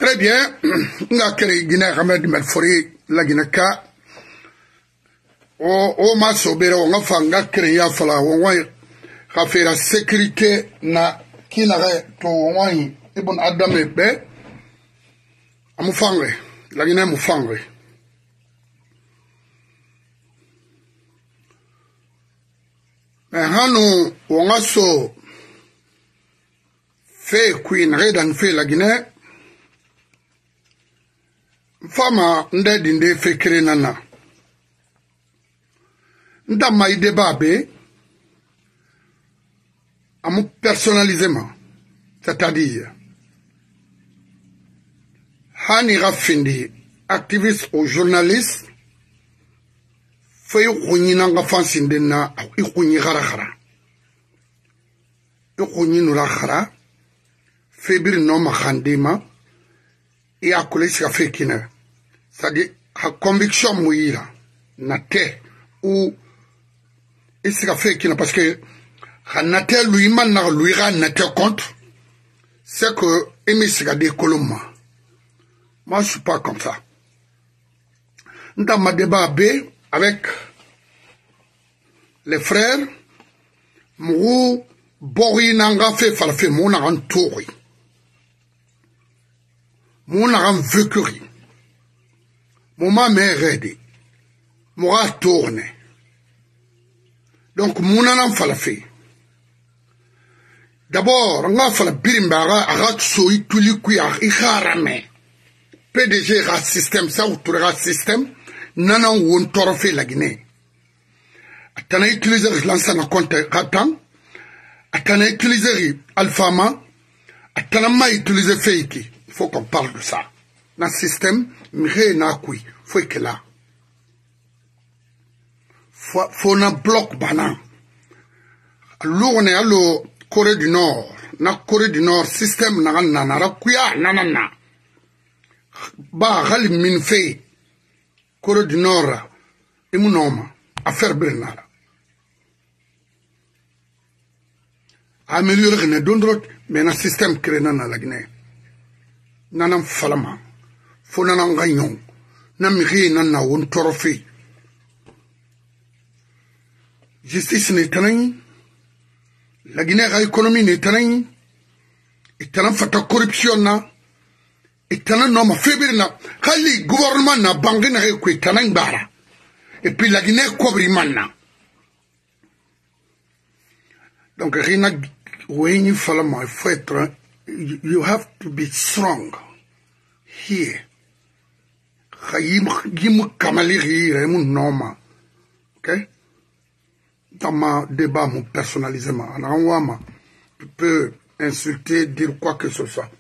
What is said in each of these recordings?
Très bien. Nga kere Guinée Ahmed Melfori la Guinée-Ka. O ma sobere o nga fanga kere ya fala o wa ka fe la sécurité na kinare to wa ibn Adam be amu fangre la Guinée mu fangre. Mais hanu o nga so fe queen redan fe la Guinée fama nde dinde fe kere nana nda mai débat be amu personnalisement, c'est-à-dire hani rafindi activiste ou journaliste fait khunyi nanga fansinde na ikhunyi khara ikhunyi nura khara fait bir no makhandima et à collège a fait kina c'est-à-dire ha conviction mouira na te ou et c'est fait kina parce que Hanate lui man lui nate contre c'est que émis des colomma. Moi je suis pas comme ça. Dans ma débat B avec les frères mou bori nanga fait falfe mon en touri. Mon en vécuri. Mon ma mère aidé. Moi tourné. Donc mon en falfe. D'abord, on a fait le birimbaga, arat soui tuli kui a ikharame. PDG rat système, ça ou tout rat système, nana ou on torofé la Guinée. Atana utiliser l'ancien compte ratan, atana utiliser alphama, atana ma utiliser fake. Il faut qu'on parle de ça. Dans le système, mire na kui, faut que là. Faut na bloc banan. L'on est allo Corée du Nord, na Corée du Nord, système na nana, kuya nanana. Ba gali min fe Corée du Nord, imunoma, affaire Bernard. Améliorer ne dondrot, mais na système créé nana la Guinée. Nanam falama, fo nanam gagnon, namiri nana on trophée. Justice n'est pas la Guinée a économie n'est pas et t'as fait la corruption na et t'as un homme faible na kali gouvernement na banque na quoi t'as un bara et puis la Guinée couvre mana donc rien when you follow my foot you have to be strong here khayim kamali ri mon nom okay. Dans ma débat, mon personnalisement, tu peux insulter, dire quoi que ce soit.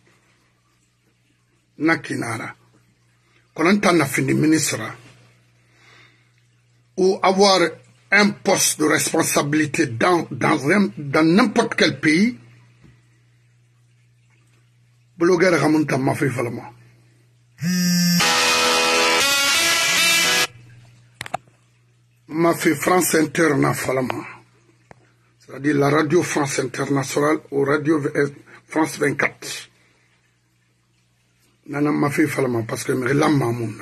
Nakinara. Quand on a fini ministre, ou avoir un poste de responsabilité dans n'importe quel pays, blogueur Ramonta m'a fait vraiment. M'a fait France Inter Falama, c'est-à-dire la radio France Internationale ou radio France 24. Nana m'a fait Falama parce que me l'a mamouna.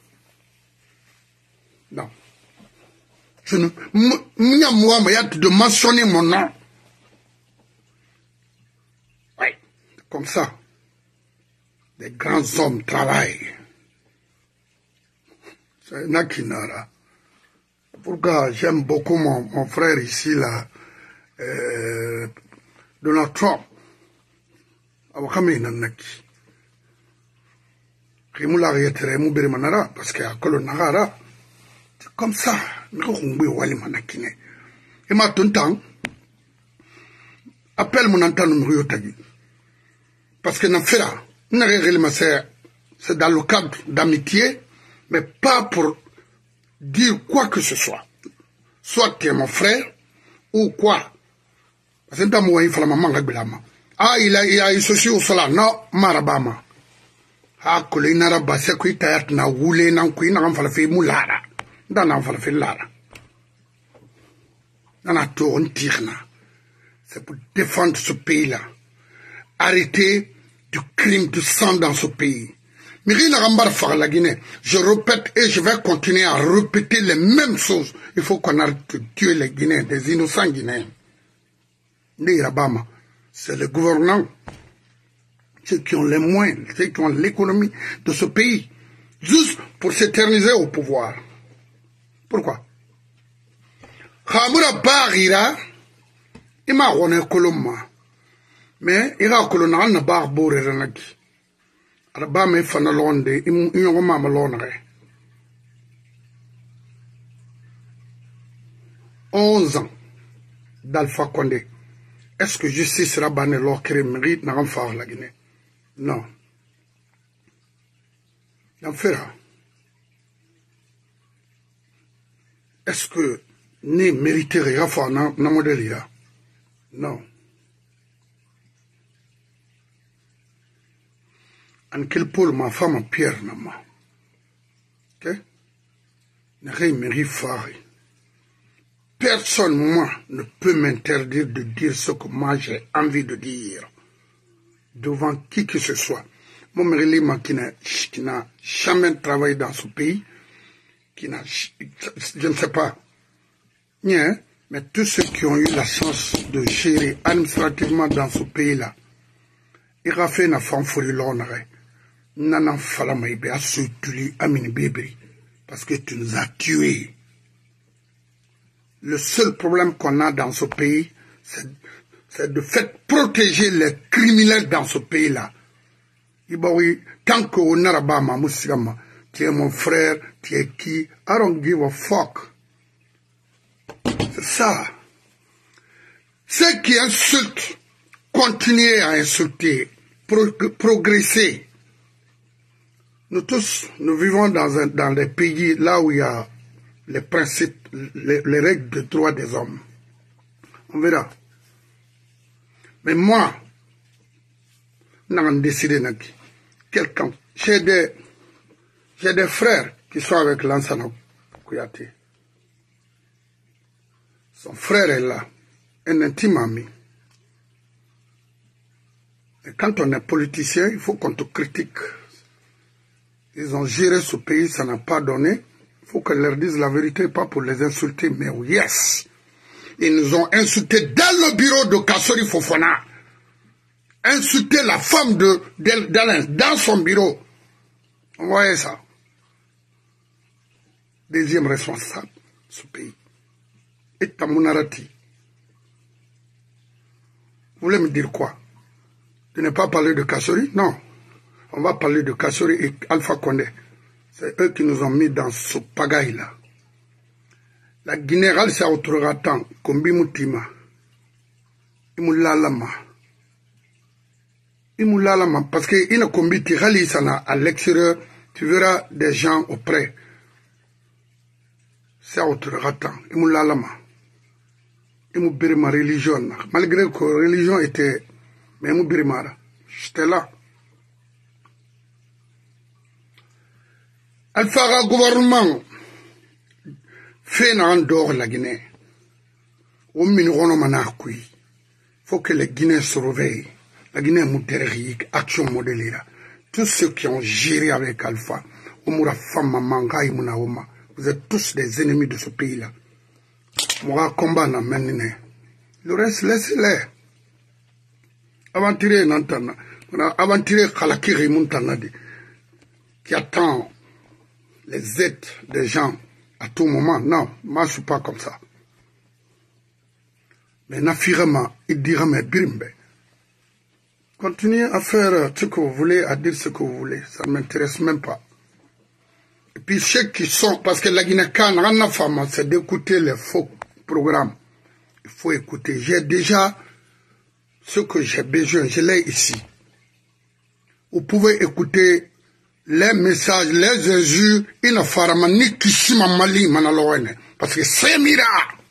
Non. Je ne. Moi, mais de mentionner mon nom. Oui. Comme ça. Des grands hommes travaillent. C'est Nakinara. Pourquoi j'aime beaucoup mon frère ici, là, Donald Trump. Parce que c'est comme ça. Et maintenant, appelle mon antenne parce que c'est dans le cadre d'amitié, mais pas pour dire quoi que ce soit. Soit tu es mon frère, ou quoi. Parce que moi, il faut la maman. Ah, il a associé au cela. Non, marabama. Ah, que les narabas, c'est qu'il t'a na roulé, n'a pas fait moulara. Dans n'a pas fait lara. Dans la tour, on tire. C'est pour défendre ce pays-là. Arrêtez du crime du sang dans ce pays. La Guinée. Je répète et je vais continuer à répéter les mêmes choses. Il faut qu'on arrête de tuer les Guinéens, des innocents Guinéens. C'est les gouvernants, ceux qui ont les moyens, ceux qui ont l'économie de ce pays, juste pour s'éterniser au pouvoir. Pourquoi? Khamura Barira, il m'a rené Colomba. Mais il a colonné na barbo renaki. Araba me fanalonde, il m'a malonre. 11 ans d'Alpha Condé. Est-ce que justice sera bannie leur crime mérite n'a pas la Guinée? Non. N'en fera. Est-ce que ne mériterait à faire un modèle? Non. En quel pôle ma femme Pierre nama? Ok? Ne rien mérite faire. Personne, moi, ne peut m'interdire de dire ce que moi j'ai envie de dire devant qui que ce soit. Mon mari qui n'a jamais travaillé dans ce pays, qui n'a, je ne sais pas, mais tous ceux qui ont eu la chance de gérer administrativement dans ce pays-là, il a fait une femme folie l'honneur. Nana Falamaïbe a soutenu Amine Bébri parce que tu nous as tués. Le seul problème qu'on a dans ce pays, c'est de fait protéger les criminels dans ce pays-là. Oui, tant qu'on n'a pas ma moussama, tu es mon frère, tu es qui? I don't give a fuck. C'est ça. Ceux qui insultent, continuez à insulter, progresser. Nous tous, nous vivons dans des pays là où il y a les principes, les règles de droit des hommes. On verra. Mais moi, j'ai décidé quelqu'un. J'ai des frères qui sont avec Lansana Kouyaté. Son frère est là, un intime ami. Et quand on est politicien, il faut qu'on te critique. Ils ont géré ce pays, ça n'a pas donné. Il faut qu'on leur dise la vérité, pas pour les insulter, mais yes. Ils nous ont insultés dans le bureau de Kassori Fofana. Insulter la femme d'Alain dans son bureau. On voyait ça. Deuxième responsable de ce pays. Et Tamounarati. Vous voulez me dire quoi? Tu n'es pas parlé de Kassori? Non. On va parler de Kassori et Alpha Condé. C'est eux qui nous ont mis dans ce pagaille-là. La Guinée, c'est autre ratant, Kombi Moutima. Imoulalama. Parce que il a Kombi Tirali, à l'extérieur, tu verras des gens auprès. C'est autre ratant. Imoulalama. Imoubilima religion. Malgré que la religion était. Mais Imoubilima, j'étais là. Alpha gouvernement fait en dehors la Guinée. Au il faut que les Guinéens se réveillent. La Guinée est modérée, action modélée. Tous ceux qui ont géré avec Alpha, vous êtes tous des ennemis de ce pays-là. Moi, combat n'a mené. Le reste, laissez-les. Aventurer Nantana. Aventurer Kalakiri Muntanadi. Qui attend les aides des gens à tout moment. Non, moi je ne suis pas comme ça. Mais Nafirama, il dira mais Birimbe. Continuez à faire ce que vous voulez, à dire ce que vous voulez. Ça ne m'intéresse même pas. Et puis ceux qui sont, parce que la Guinée-Can, c'est d'écouter les faux programmes. Il faut écouter. J'ai déjà ce que j'ai besoin, je l'ai ici. Vous pouvez écouter les messages, les injures, il ne fera pas ni Kishima Mali Manaloene. Parce que c'est mira.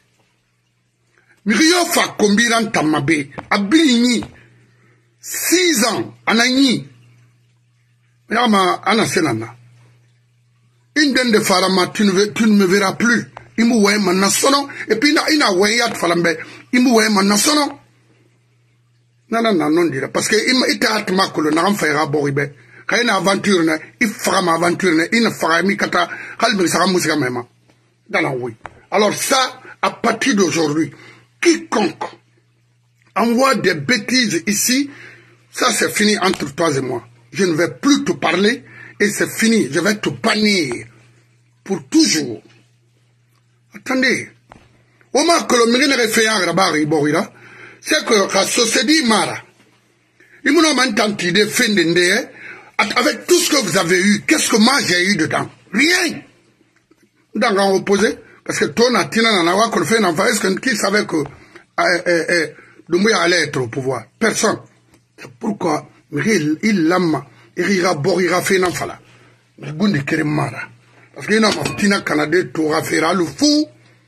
Mirio fa kombiran tamabe. Abini 6 ans, anani. Yama anasenana. Inden de farama, tu ne me verras plus. Imu we manasono. Et puis ina we yat falambe. Imu we manasono. non dira parce que il t'a atma ko na fa boribe kayna aventure na ifra ma aventure na ina fara mi kata halbi sa musique même dans la oui. Alors ça à partir d'aujourd'hui quiconque envoie des bêtises ici, ça c'est fini entre toi et moi. Je ne vais plus te parler et c'est fini, je vais te bannir pour toujours. Attendez. Au moins que le mérite fait un rabat borira, c'est que la société mara. Il m'a entendu de fin d'année avec tout ce que vous avez eu. Qu'est-ce que moi j'ai eu dedans? Rien. Dans l'opposé, parce que ton atina n'en a pas fait un enfant. Est-ce qui savait que Doumbouya allait être au pouvoir? Personne. C'est pourquoi il l'a il borira fait un enfant là. Mais Gundi Keremara. Parce qu'il y a un tina Canada toura faire le fou.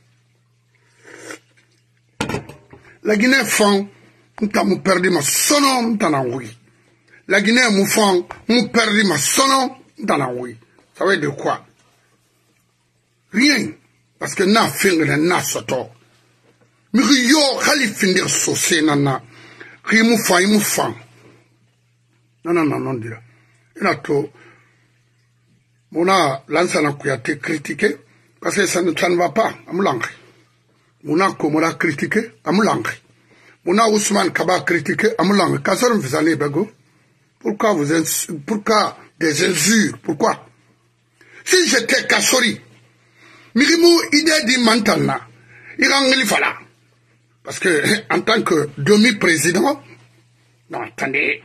La Guinée fan, m'ta perdu ma sono, m'ta oui. La Guinée mou fan, m'ou perdu ma sono, m'ta oui. Ça veut dire quoi? Rien. Parce que na finir na soto. Mais yo, khali finir saucer nana. Qui mou fan. Non, dira. Il a tout. Mona, l'ansana qui a été critiqué, parce que ça ne va pas, à Moulangri. Mouna Komora critiqué, à Moulangri. Mouna Ousmane Kaba critiqué, à Moulangri. Kassorum vous allez, Bego. Pourquoi pourquoi des injures? Pourquoi? Si j'étais Kassori, Mirimou, idée dit Mantana, il fala. Parce que, en tant que demi-président, non, attendez.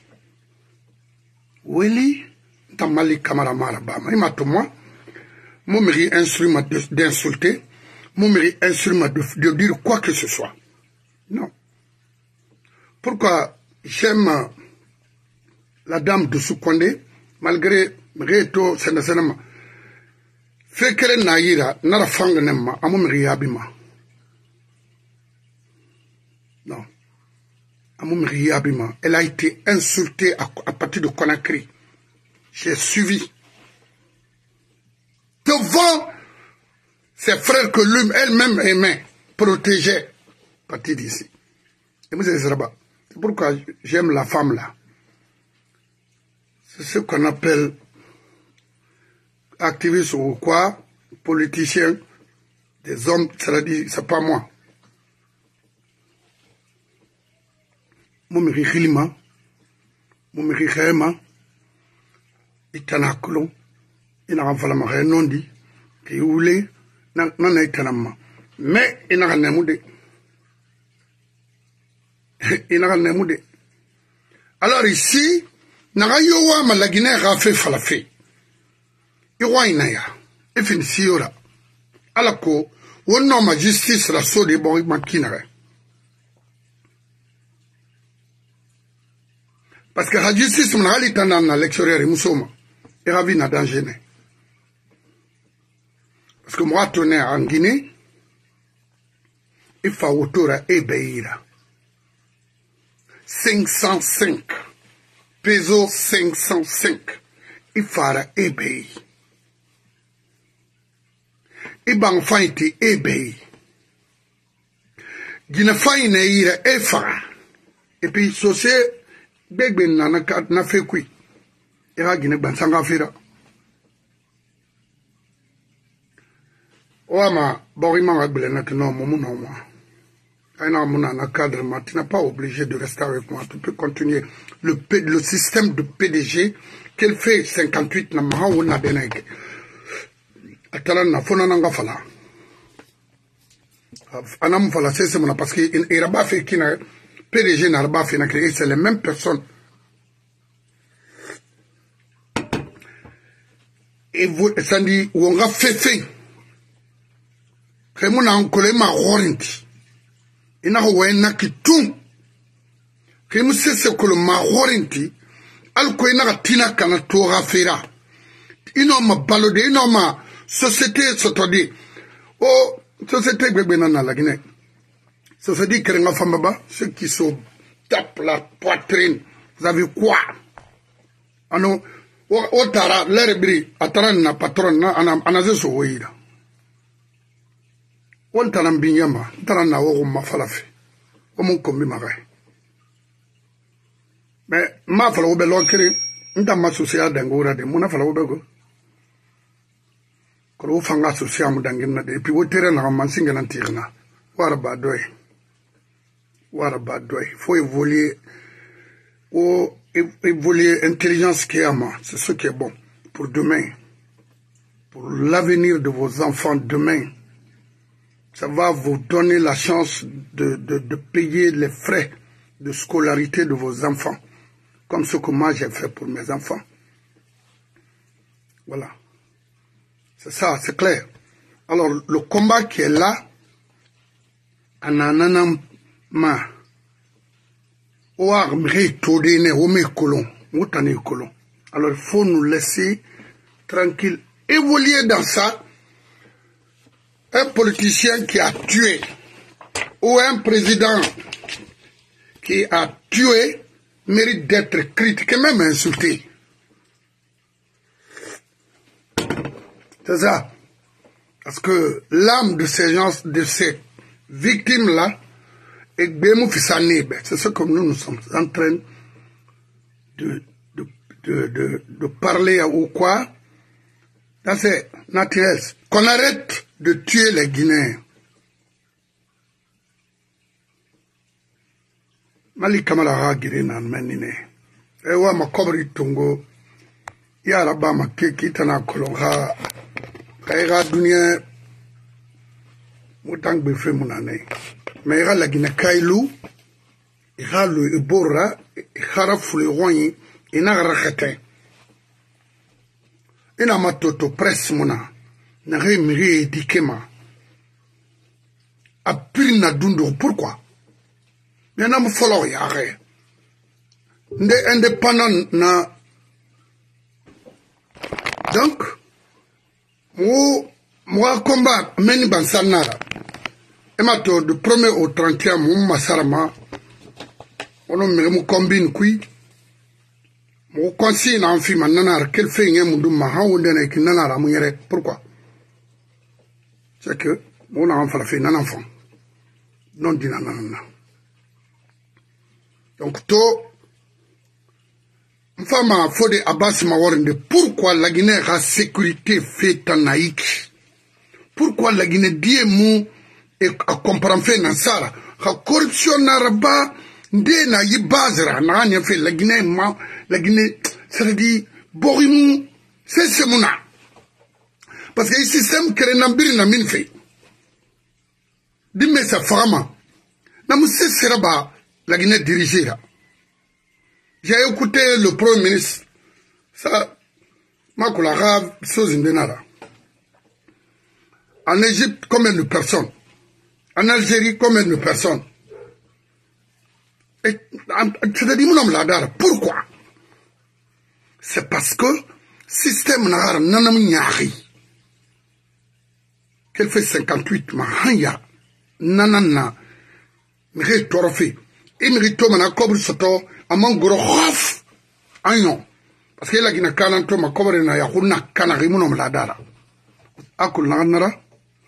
Willy, Tamali Kamaramara Bama, il m'a tout moi, mon mari instrument d'insulter, mon mari instrument de dire quoi que ce soit. Non. Pourquoi j'aime la dame de Soukondé, malgré Réto Sénésénama, fait qu'elle naïra, n'a fang nema, à mon mari abima. Non. À mon mari abima. Elle a été insultée à partir de Conakry. J'ai suivi. Devant ses frères que lui, elle-même aimait, protégeait, partir d'ici. Et c'est pourquoi j'aime la femme là. C'est ce qu'on appelle activiste ou quoi, politicien, des hommes, c'est-à-dire, c'est pas moi. Mon mari Khilima, mon mari Khaima, Itanakulo, il n'a pas fait non dit, qui voulait, non, mais il n'a rien moudé. Il n'a rien moudé. Alors ici, n'a yo ma la Guinée a fait falafé. Il y a inaya. Il finit si yora. Alako, on n'a ma justice la so de bon maquinere. Parce que la justice m'a allé dans l'extérieur et moussouma. Et ravi n'a danger. Parce que moi, tourner en Guinée, il faut autour à Ebeira. 505. Peso 505. Il faut à Ebeira. Et ben, enfin, était Ebeira. Guinée faïne ira Efara. Et puis, socié, Begben n'a fait quoi? Il y a Guinée Bansanga Fira. Ouama, Boriman a blé maintenant, mon nom. Tu n'as pas obligé de rester avec moi. Tu peux continuer. Le système de PDG qu'elle fait 58 na maha ou na deneg. Atala na fona nanga fala. Anam fala c'est mon parce que il a pas fait qui na PDG n'a pas fait na créer c'est les mêmes personnes. Et vous ça dit où on a fait. Que mon oncle ma warranty. Ina hoena kitum ke musese ko ma warranty alko ina tina kana to rafera ino ma balode ino ma société sotodi o société gbegbe na la Guinée société kerenga famba ceux qui se tapent la poitrine vous avez quoi ano o tara lerebri atara na patron na anaze so woira on talambinyama tarana wo ma falafi o mon kombi magai Mais ma fala obe lokiri nda ma social dangora de mona fala obe go ko fanga social mu dangina de puis wotere na man singa tirna wara ba doy faut évoluer intelligemment, c'est ce qui est bon pour demain, pour l'avenir de vos enfants demain. Ça va vous donner la chance de payer les frais de scolarité de vos enfants, comme ce que moi j'ai fait pour mes enfants. Voilà. C'est ça, c'est clair. Alors, le combat qui est là, alors il faut nous laisser tranquilles, évoluer dans ça. Un politicien qui a tué ou un président qui a tué mérite d'être critiqué, même insulté. C'est ça. Parce que l'âme de ces gens, de ces victimes-là, c'est ce que nous sommes en train de parler ou quoi. C'est naturel. Qu'on arrête de tuer les Guinéens. Mali Kamala Guinée menine. Ewa makobri tungo. Ya raba makeki tana kolonga. Kaira dunia. Mutang befe munane. Mais il y a la Guinée Kailou, il y a le Ebora, il y a le Fouleroy, il y a le Raketin. Il y a ma toto presse mona, il y a le Miri Dikema. A pire na dundo, pourquoi? Il y a un follow yare. Ndé indépendant na. Donc, moi combat, meni bansanara. Emato de 1er au 31 mon masarama ono me combine kui mo konsi na enfi manana quel fait ngem dum ma hawde na ki nanara mu yere pourquoi c'est que mon enfant fait un enfant non dit nanana donc to mfama fode abbas ma worinde pourquoi la Guinée a sécurité fait en naïque pourquoi la Guinée die mu et à comprendre fait Nassara, la corruption n'araba, ndé na yibazra, n'a rien fait la Guinée, ça veut dire, Borimou, c'est ce mouna. Parce que le système que l'ambir n'a min fait. Dime sa femme, n'a mou c'est seraba, la Guinée dirigée. J'ai écouté le Premier ministre, ça, ma collègue, chose indénara. En Égypte, combien de personnes? En Algérie, combien de personnes? C'est-à-dire, pourquoi? C'est parce que le système n'a nanam qu'elle fait 58 mahanya nanana mire torofi imrito mana kobre soto amangoro khof ayon parce que la gina kananto ma kobre na yakuna kanari munom la dara akul nanara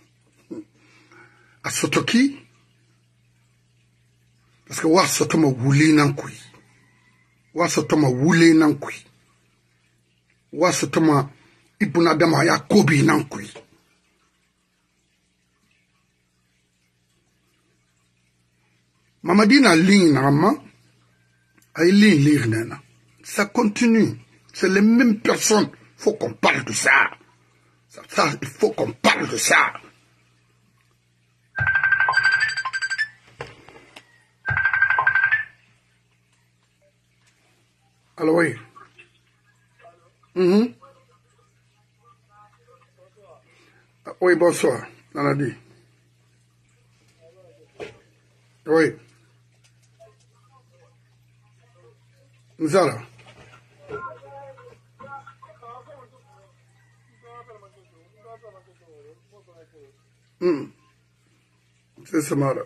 a sotoki parce que wa sotoma wuli nankui wa sotoma wule nankui wa sotoma ibuna dama ya kobi nankui Mamadina ligne nama ay ligne ça continue c'est les mêmes personnes faut qu'on parle de ça il faut qu'on parle de ça. Alors oui. Oui, bonsoir. On a dit. Oui. Nzara. C'est ça, Mara.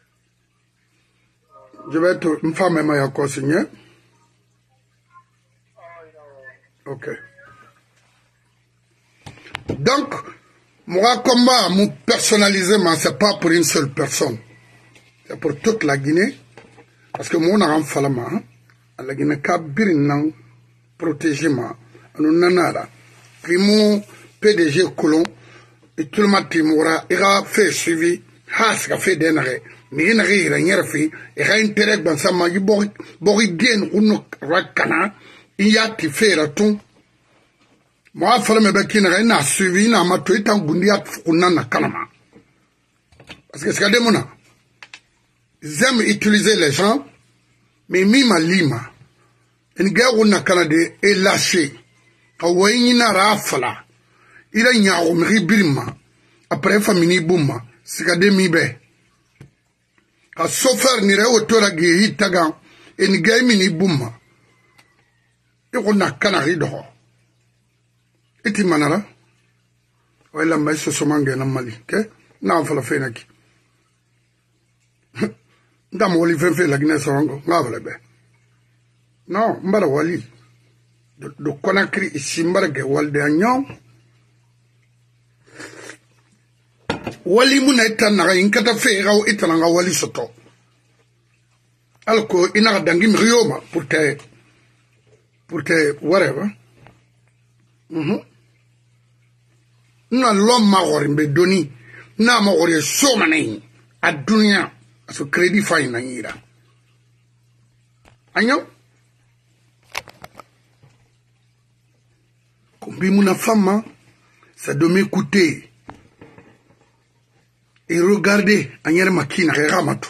Je vais être une femme et ma consigné. Ok. Donc, moi, combat, mon personnalisement, c'est pas pour une seule personne. C'est pour toute la Guinée. Parce que mon enfant, la Guinée birin nan protéger ma anu nanara kimu PDG Colon et tout le matin il a fait suivi has ka fait denare mi na gira nyerfi e ga intérêt ban sama yi bori gen unu rakana iyati fera tun moi fala me bakina na suivi na ma to itan gundiat kunana kanama parce que c'est des mona ils aiment utiliser les gens mais mima lima en gars na kanade est lâché awayini na rafala ila nyawo mribirima après famini buma sikade mibe a sofer ni re otora ge hitaga en gaimi ni buma iko na kanari do iti manara wala mai so somange na mali ke na fala fenaki ndam wali fefe la Guinée sorongo ngavale be non mbara wali do Conakry ici mbarage walde agnon wali muna itana inkata fe raw itana nga wali soto alko ina dangi mrioma pour te whatever na l'homme magori mbe doni na magori so manai adunya aso credit fine na yira agnon Combi muna femme ça doit m'écouter et regarder agnere makina ramatu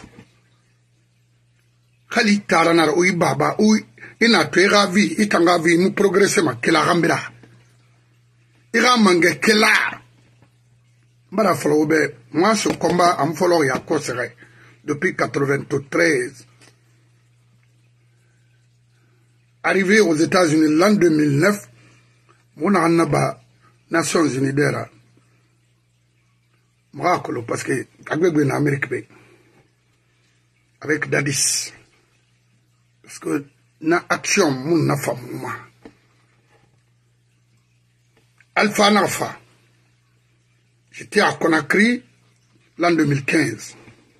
khali tarana o baba o ina to ravi itanga vi mu progresser ma kila gambira ira mange kila bara folo be moi ce combat am folo ya kosere depuis 93 arrivé aux États-Unis l'an 2009 mon annaba Nations Unies dera Morakolo parce que agbe na Amérique avec Dadis parce que na action mon na famuma Alpha Nafa j'étais à Conakry l'an 2015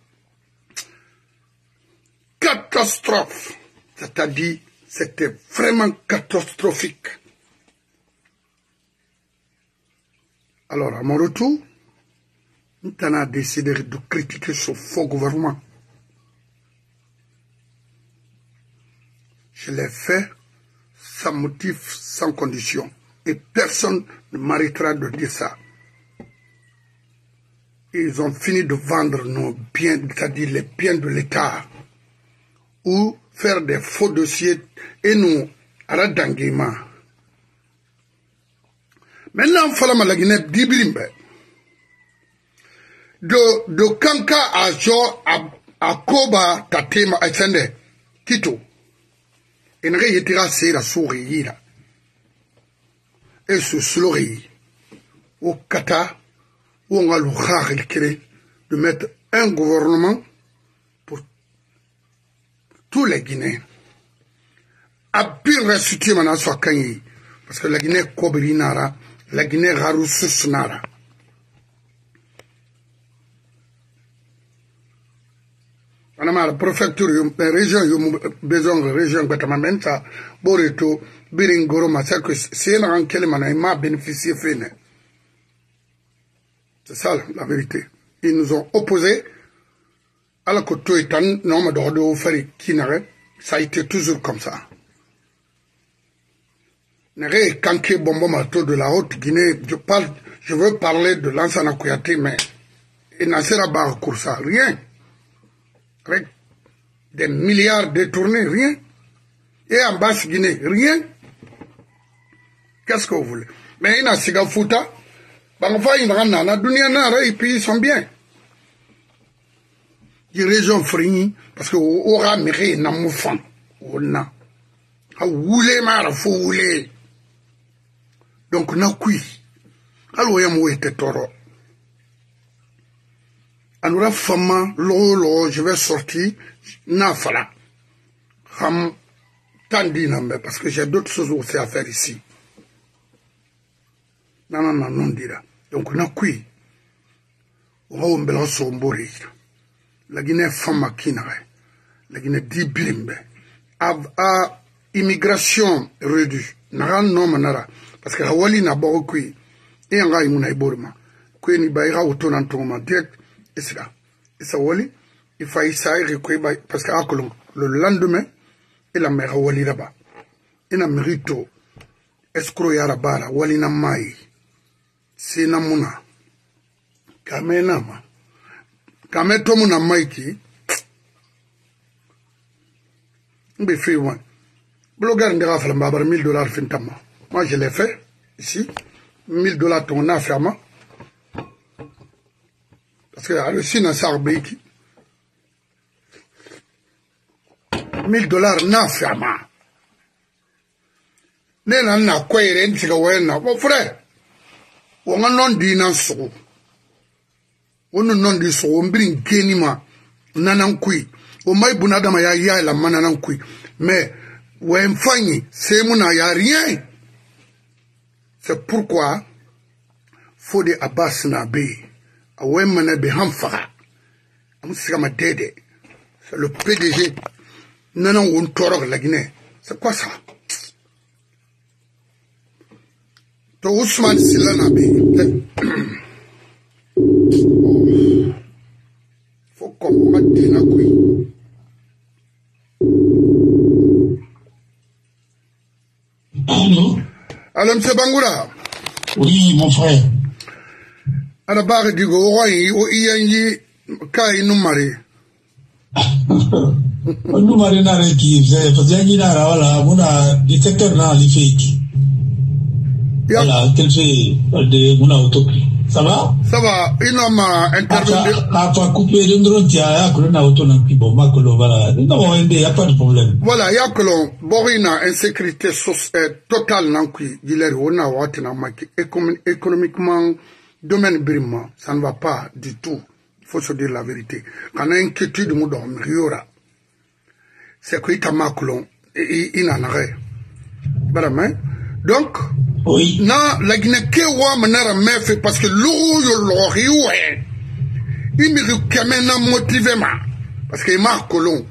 catastrophe c'est-à-dire c'était vraiment catastrophique. Alors, à mon retour, nous avons décidé de critiquer ce faux gouvernement. Je l'ai fait sans motif, sans condition. Et personne ne m'arrêtera de dire ça. Ils ont fini de vendre nos biens, c'est-à-dire les biens de l'État, ou faire des faux dossiers et nous, à la danguement. Maintenant, il faut la Guinée d'Ibrimbe. De Kanka à Jo, à Koba, Tatema, à Sende, Tito. Et ne réitera c'est la souris. Et ce souris, au Kata, où on a le rare de mettre un gouvernement pour tous les Guinéens. À pire restituer maintenant soit Kanyi. Parce que la Guinée Kobrinara, la Guinée Raroussusnara. La préfecture, la région, besoin de région, Guatemala, Boreto, Biringoro, Massacre, c'est un qui m'a bénéficié. C'est ça la vérité. Ils nous ont opposés à la côte étant non, mais de faire qui n'arrête. Ça a été toujours comme ça. Néré Kanké Bombo Mato de la Haute-Guinée, je veux parler de Lansana Kouyaté, mais il n'a pas recours ça, rien. Avec des milliards détournés, rien. Et en Basse-Guinée, rien. Qu'est-ce que vous voulez? Mais il y a Siga Fouta, Bangfa, il y a Dunia Nara, et puis ils sont bien. Les régions frignes, parce que aura méré n'a moufan. On a. A woulé mara, faut wouler. Donc, na kui. Alors, y'a mou était toro. Anoura fama, lo, je vais sortir, na fala. Ham, tandi nambe, parce que j'ai d'autres choses aussi à faire ici. Non, dira. Donc, na kui. On va mbela sombori. La Guinée fama kinare. La Guinée di bilimbe. à immigration réduite. Naran non manara. Parce que Hawali n'a pas repris. Et un gars, il m'a dit, que ni baïra auton en tourment direct. Et c'est là. Et ça, Wali, il faut essayer parce que le lendemain, il a mis Hawali là-bas. Il a mérité. Escroc yarabara, Wali na mai. C'est na muna. Kamenama. Kame tomu na mai ki. Mbe fait one. Blogueur ndera fait mbabar $1000 fintama. Moi je l'ai fait ici. $1000 ton affairement. Parce que le sina sarbeiki. $1000 n'affairement. Nena na kwere ntiga wena. Mon frère. On non dit non so. On non dit so. On bring genima. Nanan kui. O mai bunadama ya la mananan kui. Mais, ouais, fanyi, c'est mon y a rien. C'est pourquoi, faut des abbas nabe. A ouais, manabe hamfara. Amoussama dede. C'est le PDG. Nanan on torok la Guinée. C'est quoi ça? To Ousmane Silanabe. Faut qu'on mette des nakouis. Allô? Allô, M. Bangoura? Oui, mon frère. Alabara digo, Roy, o Iyangi, Kai Numari. Numari Nareki, Faziani Nara, voilà, mon détecteur dans les fake. Voilà, tel fait de mon autopie. Ça va? Ça va, il m'a intervenu. Après couper le drone, il y a un auto dans le bon, voilà. Non, il n'y a pas de problème. Voilà, il y a que l'on, Borina, insécurité totale, non, qui, il est on a watina maki, économiquement, domaine brimant, ça ne va pas du tout. Il faut se dire la vérité. Quand on a inquiétude, nous dormons, c'est que il a colon, il en arrête. Voilà, mais, donc, oui. Na la Guinée kewa manara mefe parce que l'eau il me recommande motivement parce que Marc Colomb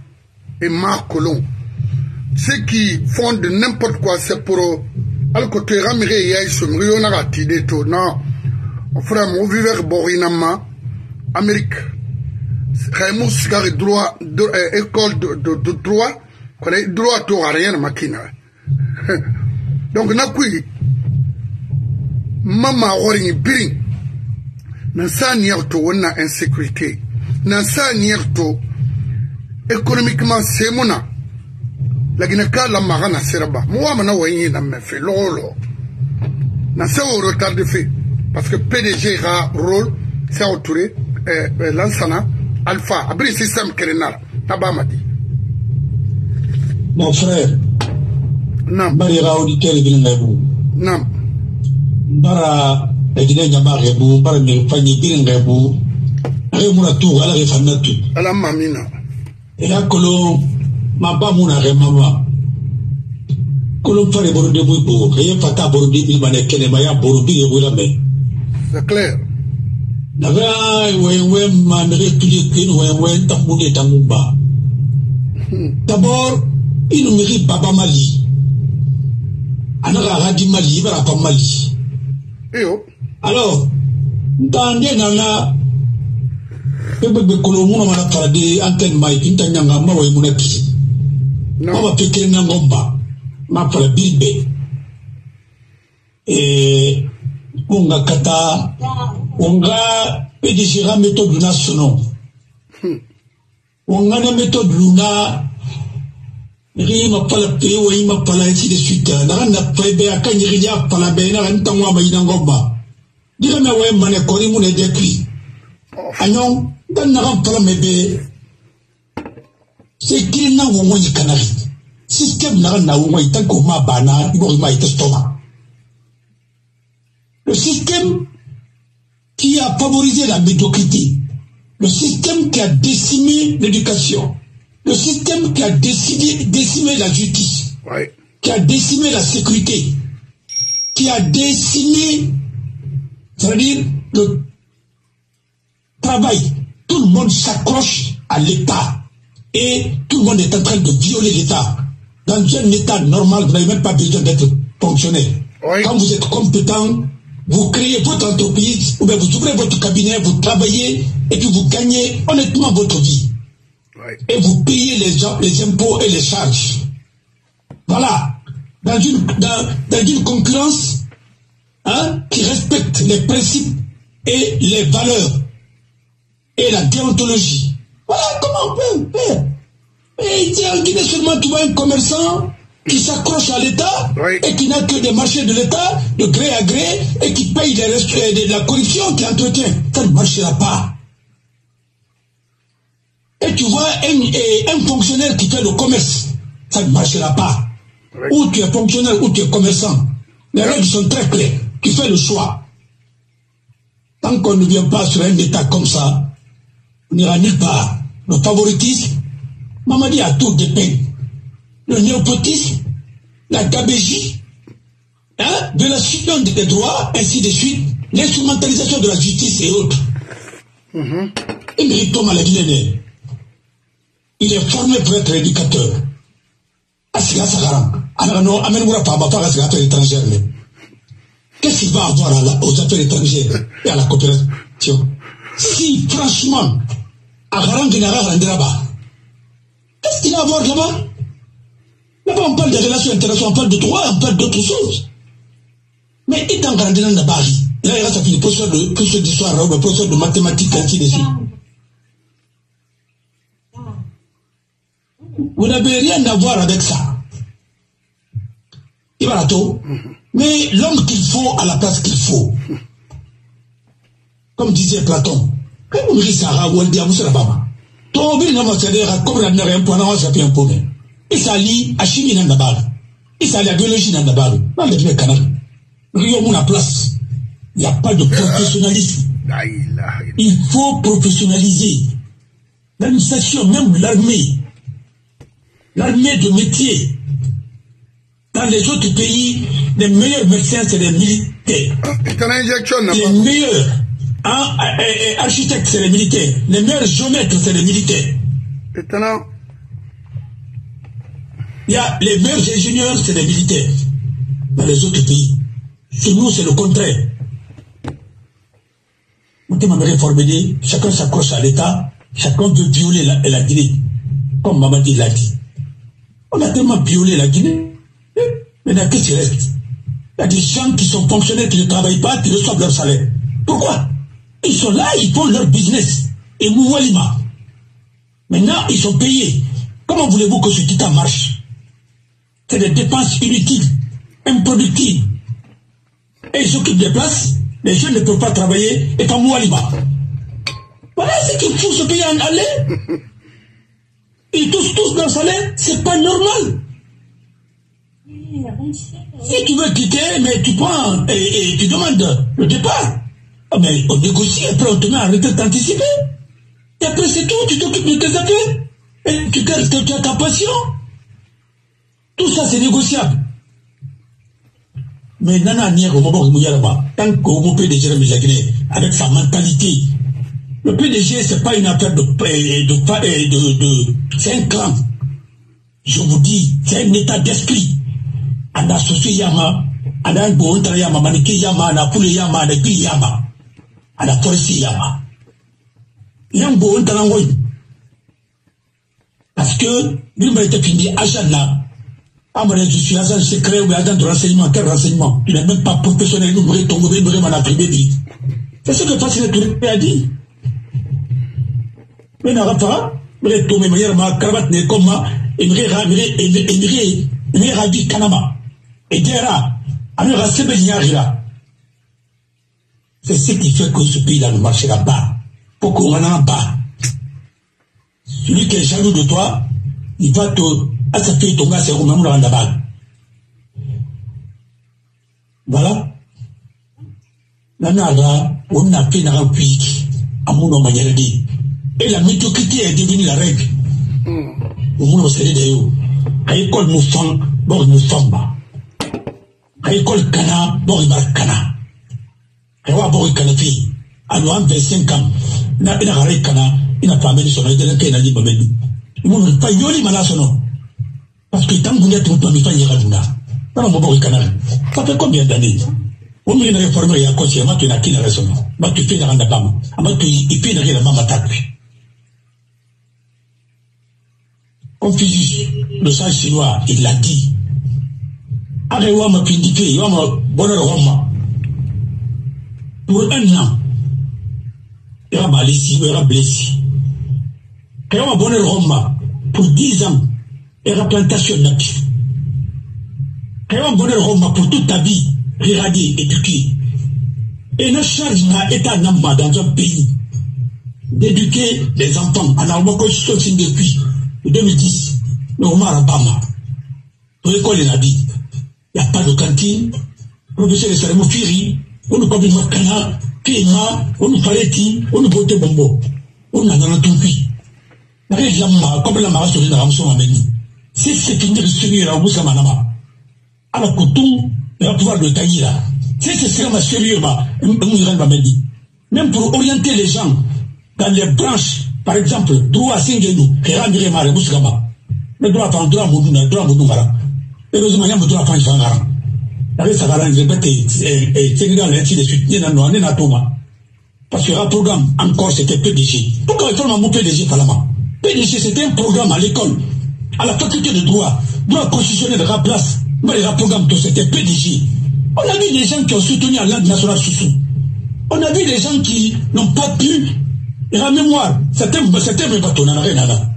ceux qui font de n'importe quoi c'est pour al côté ramire ya isomrio na ratide to non on fera mon vivre borinama Amérique Raimus car droit école de droit connaît droit to rien makina. Donc, nakui, mama orin biring, nan sa nierto wana insécurité, nan sa nierto, économiquement c'est mona, la Guinée-Ka la marana seraba, moi mana wanyi na me fait lolo, nan sa au retard de fait, parce que PDG a rôle, c'est autouré, l'ansana, alpha, abri système kerenara, tabamadi. Mon frère. Nam. Barira auditeur bilingabu. Nam. Bara ejine nyamare bu bara me fanyi bilingabu. Re muna tu ala re fanatu. Ala mamina. Ela kolo maba muna re mama. Kolo fare boru de bu bo. Re fata boru de bi mane kene maya boru bi re la me. C'est clair. Daga we manere tuye kin we tamude tamumba. D'abord, il nous mérite Baba Mali. Alors, Mali, pas Mali. Alors, dans les nana, le colombo m'a parlé antenne Mike, Tanyanga, Mawa Munaki. Mawa Pekin Nangomba, ma parlé Bilbe. Et Unga Kata, Unga Pedishira méthode nationale. Unga la méthode Luna. Rima pala pewa ima pala ainsi de suite. Naranda prebe akanyiriya pala bena rantangwa bayinangomba. Dire me we mane kori mune dekli. Anyon dan naran pala mebe. C'est qu'il n'a au moins canari. Système naran na au moins tant qu'on m'a bana, il m'a été stoma. Le système qui a favorisé la médiocrité. Le système qui a décimé l'éducation. Le système qui a décimé la justice, ouais. Qui a décimé la sécurité, qui a décimé, c'est-à-dire le travail. Tout le monde s'accroche à l'État. Et tout le monde est en train de violer l'État. Dans un État normal, vous n'avez même pas besoin d'être fonctionnaire. Oui. Quand vous êtes compétent, vous créez votre entreprise, ou bien vous ouvrez votre cabinet, vous travaillez, et puis vous gagnez honnêtement votre vie. Oui. Et vous payez les impôts et les charges. Voilà. Dans une concurrence qui respecte les principes et les valeurs et la déontologie. Voilà comment on peut faire. Et ici en Guinée seulement, tu vois un commerçant qui s'accroche à l'État, oui, et qui n'a que des marchés de l'État, de gré à gré, et qui paye de la corruption qui entretient. Ça ne marchera pas. Et tu vois un fonctionnaire qui fait le commerce, ça ne marchera pas. Oui. Ou tu es fonctionnaire, ou tu es commerçant. Les règles sont très claires. Tu fais le choix. Tant qu'on ne vient pas sur un État comme ça, on n'ira nulle part. Le favoritisme, Mamadi a tout dépeint. Le népotisme, la gabégie, violation des droits, ainsi de suite, l'instrumentalisation de la justice et autres. Il mérite Thomas la Guinée. Il est formé pour être éducateur. Asiga Sagaram, Anano, Amenmoura Pamba, pas à affaires étrangères. Qu'est-ce qu'il va avoir aux affaires étrangères et à la coopération? Si, franchement, Agaram Guinara Randraba, qu'est-ce qu'il va avoir là-bas? Là-bas, on parle des relations internationales, on parle de droit, on parle d'autres choses. Mais il est en grandinant de Paris. Là, il reste une professeur d'histoire, un professeur de mathématiques, ainsi de suite. Vous n'avez rien à voir avec ça. Il va là tout. Mais l'homme qu'il faut à la place qu'il faut. Comme disait Platon, quand vous dites ça, vous le dites à vous, c'est la baba. Ton bien, non, c'est-à-dire, comme la n'a un point, non, ça fait un point. Il s'allie à chimie dans la balle. Il s'allie à biologie dans la balle. Dans le canal. Rio, la place. Il n'y a pas de professionnalisme. Il faut professionnaliser. L'administration, même l'armée. L'armée de métier. Dans les autres pays, les meilleurs médecins, c'est les militaires. Les meilleurs architectes, c'est les militaires. Les meilleurs géomètres, c'est les militaires. Il y a les meilleurs ingénieurs, c'est les militaires. Dans les autres pays. Chez nous, c'est le contraire. Chacun s'accroche à l'État, chacun veut violer la Guinée. Comme Mamadi l'a dit. On a tellement violé la Guinée. Maintenant, qu'est-ce qui reste? Il y a des gens qui sont fonctionnaires, qui ne travaillent pas, qui reçoivent leur salaire. Pourquoi? Ils sont là, ils font leur business. Et Moualima. Maintenant, ils sont payés. Comment voulez-vous que ce titan marche? C'est des dépenses inutiles, improductives. Et ils s'occupent des places, les jeunes ne peuvent pas travailler, et pas Moualima. Voilà ce qu'il faut ce pays en aller. Ils touchent tous leur salaire, c'est pas normal. Si tu veux quitter, mais tu prends et tu demandes le départ. Oh, mais on négocie, après on te met en retraite anticipée. Et après c'est tout, tu t'occupes de tes affaires. Et tu as ta passion. Tout ça c'est négociable. Mais Nana Nier au moment où il y a là-bas, tant qu'au PDG de la Guinée, avec sa mentalité, le PDG c'est pas une affaire c'est un clan. Je vous dis, c'est un état d'esprit. Ana soso yama, ana ngountara yama, maniki yama, ana pule yama, ana gui yama, ana foresti yama. Yang ngountara ngoy. Parce que, lui m'a été fini, agent là. Ah, moi, je suis agent secret ou agent de renseignement. Quel renseignement? Il n'est même pas professionnel, nous m'aurait tombé, nous m'en a privé dit. C'est ce que Fassine Touré a dit. Mais n'a pas, mais tombé, mais ma cravate n'est comme moi, et me ravi Kanama. Et Dera, c'est ce qui fait que ce pays-là ne marchera pas. Pour qu'on en a pas. Celui qui est jaloux de toi, il va te. Ah, ça fait ton gars, c'est au même là. Voilà. Là, on a fait un pays à mon manière dit. Et la médiocrité est devenue la règle. Au monde, c'est d'ailleurs. À l'école, nous sommes, bon, nous sommes bas. À l'école, Kana, bon, il va Kana. Et on va voir Kanafi. À nous, 25 ans, il n'a pas Kana, il n'a pas amené son aide, il n'a pas amené. Mon pas yoli malasono. Parce que tant que vous êtes tout le temps, il y a Raduna. Dans mon beau canal. Ça fait combien d'années? On m'a réformé à cause de ma tuna qui n'a raison. Ma tu fais dans la bam. Ma tu y fais dans la maman attaque. Confucius, le sage chinois, il l'a dit. Arewa m'a pindiqué, il m'a bonheur Roma. Pour un an, il a blessé, il a blessé. Quand il a bonheur Roma, pour 10 ans, il a plantation d'actifs. Quand il a bonheur Roma, pour toute ta vie, irradié, éduqué. Et ne charge n'a état namba dans un pays d'éduquer les enfants. En Alba Constitution depuis 2010, le Omar Abama. Pour l'école, il a dit, il n'y a pas de cantine, professeur de Salemo Firi, on nous parle de Makana, Pima, on nous parlait, on nous votait Bombo, on a dans tout pays. Comme la marche de la Ramson Ameni, si c'est fini de suivre la Moussa Manama, à la Koutou, il va pouvoir le tailler là. Si c'est extrêmement sérieux, même pour orienter les gens dans les branches, par exemple, droit à Singenou, et Ramire Mare Moussama, le droit à droit Moudoumara, heureusement, il y a un droit à Panchangara. Avec sa garante, je répète, et Sénégal, ainsi de suite, parce qu'il y a un programme, encore, c'était PDG. Pourquoi il faut mon PDG Palama? PDG, c'était un programme à l'école, à la faculté de droit constitutionnel de la place, mais le programme, c'était PDG. On a vu des gens qui ont soutenu la langue nationale Soussou. On a vu des gens qui n'ont pas pu, et la mémoire, certains me battent, on n'a rien à là.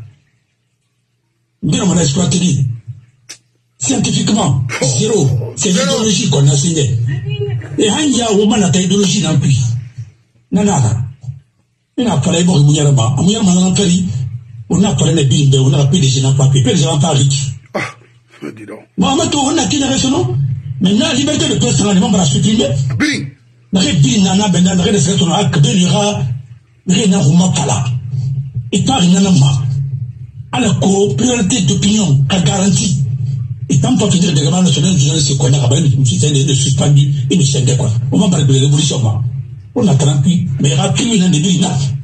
Bien, on a exploité. Scientifiquement, zéro. C'est l'idéologie qu'on a signée. Et il y a au moins la idéologie dans le pays. Nanana. Il n'a pas les bons Mouyarama. À Mouyarama, on a parlé de Bimbe, on a pris des gens en papier, des gens en Paris. Ah, dis donc. Mohamed, on a qui n'a raison, non? Maintenant, la liberté de presse, on va la supprimer. Bing. N'a nana, ben, n'a rien de ce qu'on a, que ben, rien n'a rouma pala. Et pas rien n'a ma. À la priorité d'opinion, qu'a garantie. Et tant pas finir de gouvernement national, c'est qu'on a rabais, une système de suspendu, et de scène de quoi. On va parler de révolution, on a 38, mais il y aura plus d'un début,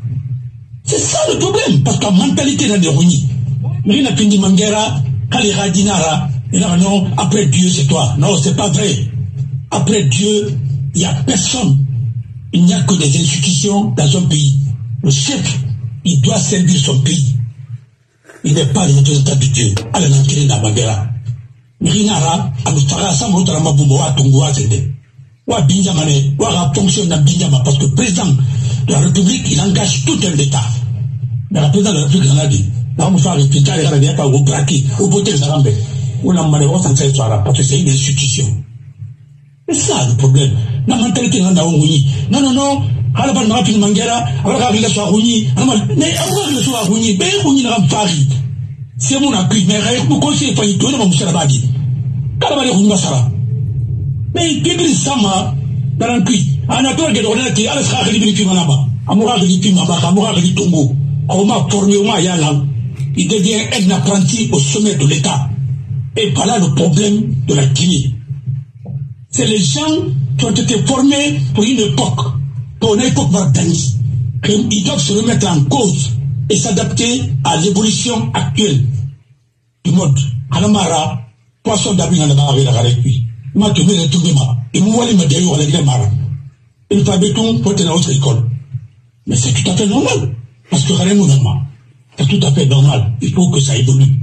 c'est ça le problème, parce que la mentalité n'a de ruini. Mais il n'a plus dit Mangera, Kalira Dinara, et là, non, après Dieu, c'est toi. Non, c'est pas vrai. Après Dieu, il n'y a personne. Il n'y a que des institutions dans un pays. Le chef, il doit servir son pays. Il n'est pas le représentant de Dieu. Allez, n'entrer dans Mangera. Rinara, Amustara, Samotara Mabumboa, Tungoa, Zede. Wa Binjamane, Wa fonction dans Binjama, parce que le président de la République, il engage tout un État. Mais le président de la République, il a dit, là, on va faire le piquet, il n'y a pas au braquet, au beauté de Zarambe. On a malheureusement sans cette histoire, parce que c'est une institution. C'est ça le problème. La mentalité, non, non, Halaban Marapin Mangera, alors il a soit Rouni, mais alors il soit Rouni, ben Rouni n'a pas Paris. C'est mon appui, mais vous conseillez pas, il doit nous faire la bague. Calabali Rouni Massara. Mais il peut Sama, dans un puits. En attendant que l'on ait été à la Sra Relibi Manaba, Amoura Relibi Mabaka, Amoura Relibi Tongo, on m'a formé au Mayalan. Il devient un apprenti au sommet de l'État. Et voilà le problème de la Guinée. C'est les gens qui ont été formés pour une époque, pour une époque Vardani. Ils doivent se remettre en cause et s'adapter à l'évolution actuelle du monde. Anamara, poisson d'abîme en a avec lui. Il m'a tenu tout le monde. Et vous voyez me dire, avec les marins. Il faut béton pour être dans notre école. Mais c'est tout à fait normal. Parce que rien n'est normal. C'est tout à fait normal. Il faut que ça évolue.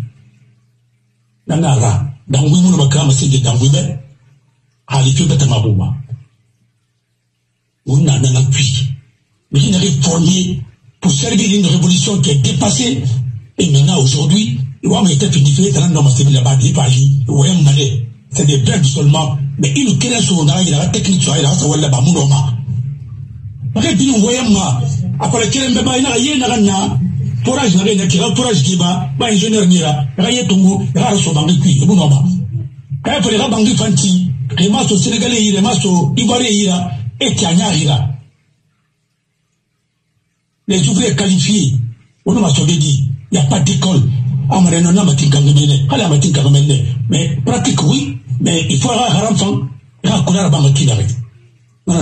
Nanara, dans le monde, on va c'est dans le monde. À l'étude de Tamabouma. On a un appui. Mais il est formé pour servir une révolution qui est dépassée. Et maintenant, aujourd'hui, il va mettre une différence dans le là-bas, il va dire, c'est des verbes seulement, mais il nous crée sur la technique sur la race, là-bas, Mounoma. Après, il nous voyait, après, il y a un forage, il y a un forage qui va, ingénieur, il y a un tongo, il y a un sobangi, il y a un Mounoma. Quand il y a un bangi fanti, les masses sénégalais, les masses ivoiriens, et Tianyarira. Les ouvriers qualifiés, on m'a sauvé dit, il n'y a pas d'école. Mais pratique, oui, mais il faut avoir un enfant, il faut avoir un enfant. Non,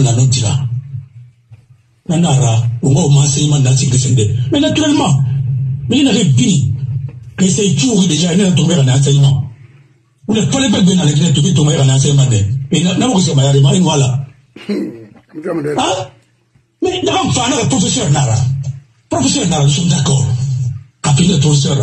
non, on va enseignement dans ce que c'est. Mais naturellement, mais il n'avait fini. que c'est tout déjà, il est tombé en enseignement. Vous n'êtes pas les bêtes dans l'église, tu es tombé en enseignement. Et n'a pas que c'est malade, mais voilà. Ah? Mais d'abord, le professeur Nara. Professeur Nara, nous sommes d'accord. Après le professeur,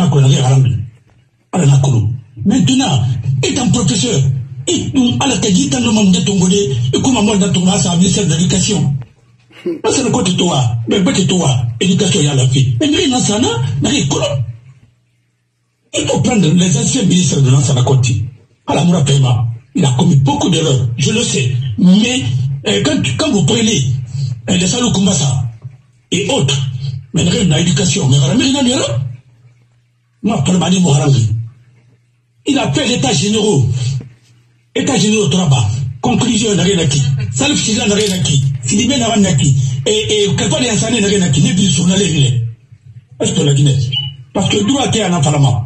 maintenant, étant professeur, à la tête d'un monde de Tongolais, et comme un monde de Tongolais, c'est un ministère de l'éducation. Parce que le côté toi, mais pas que toi, éducation, il y a la fille. Mais rien dans ça, n'a rien. Il faut prendre les anciens ministres de l'ancien côté. À la Moura Pema, il a commis beaucoup d'erreurs, je le sais. Mais quand vous prenez les Salou Kumbasa et autres, mais rien dans l'éducation, mais rien dans l'erreur. Moi, pour le Mani Moharangi, il a fait l'état généraux. État généraux Traba. Conclusion n'a rien acquis. Salif Silla n'a rien acquis. Sidibé n'a rien acquis. Et Kalpa de Hassane n'a rien acquis. N'est plus sur la Guinée. Est-ce que la Guinée? Parce que d'où a-t-il un enfant?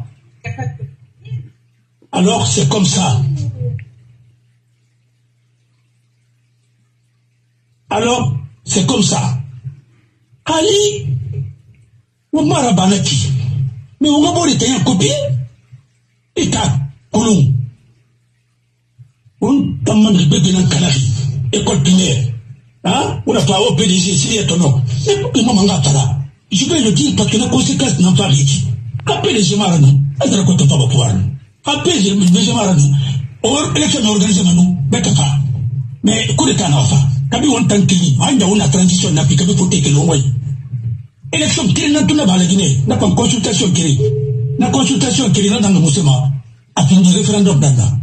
Alors c'est comme ça. Alors c'est comme ça. Ali, on m'a rabanaki. Mais on va voir les tailles en copie. Et t'as Koulou. On t'a demandé de dans Canary. École primaire. Hein? On n'a pas au PDG, c'est étonnant. Mais pourquoi moi m'en là? Je vais le dire parce que la conséquence n'a pas réussi. Appelez les Marano. Elle ne raconte pas pouvoir. Appelez les Marano. Or, élection organisée maintenant. Bête pas. Mais, coup d'état n'a pas. Kabi on t'enquille. On a transition n'a plus qu'à voter que l'on voit. Élection qui n'a tout la Guinée. N'a pas consultation qui la consultation qui est là dans le mouvement. A fini le référendum d'Anna.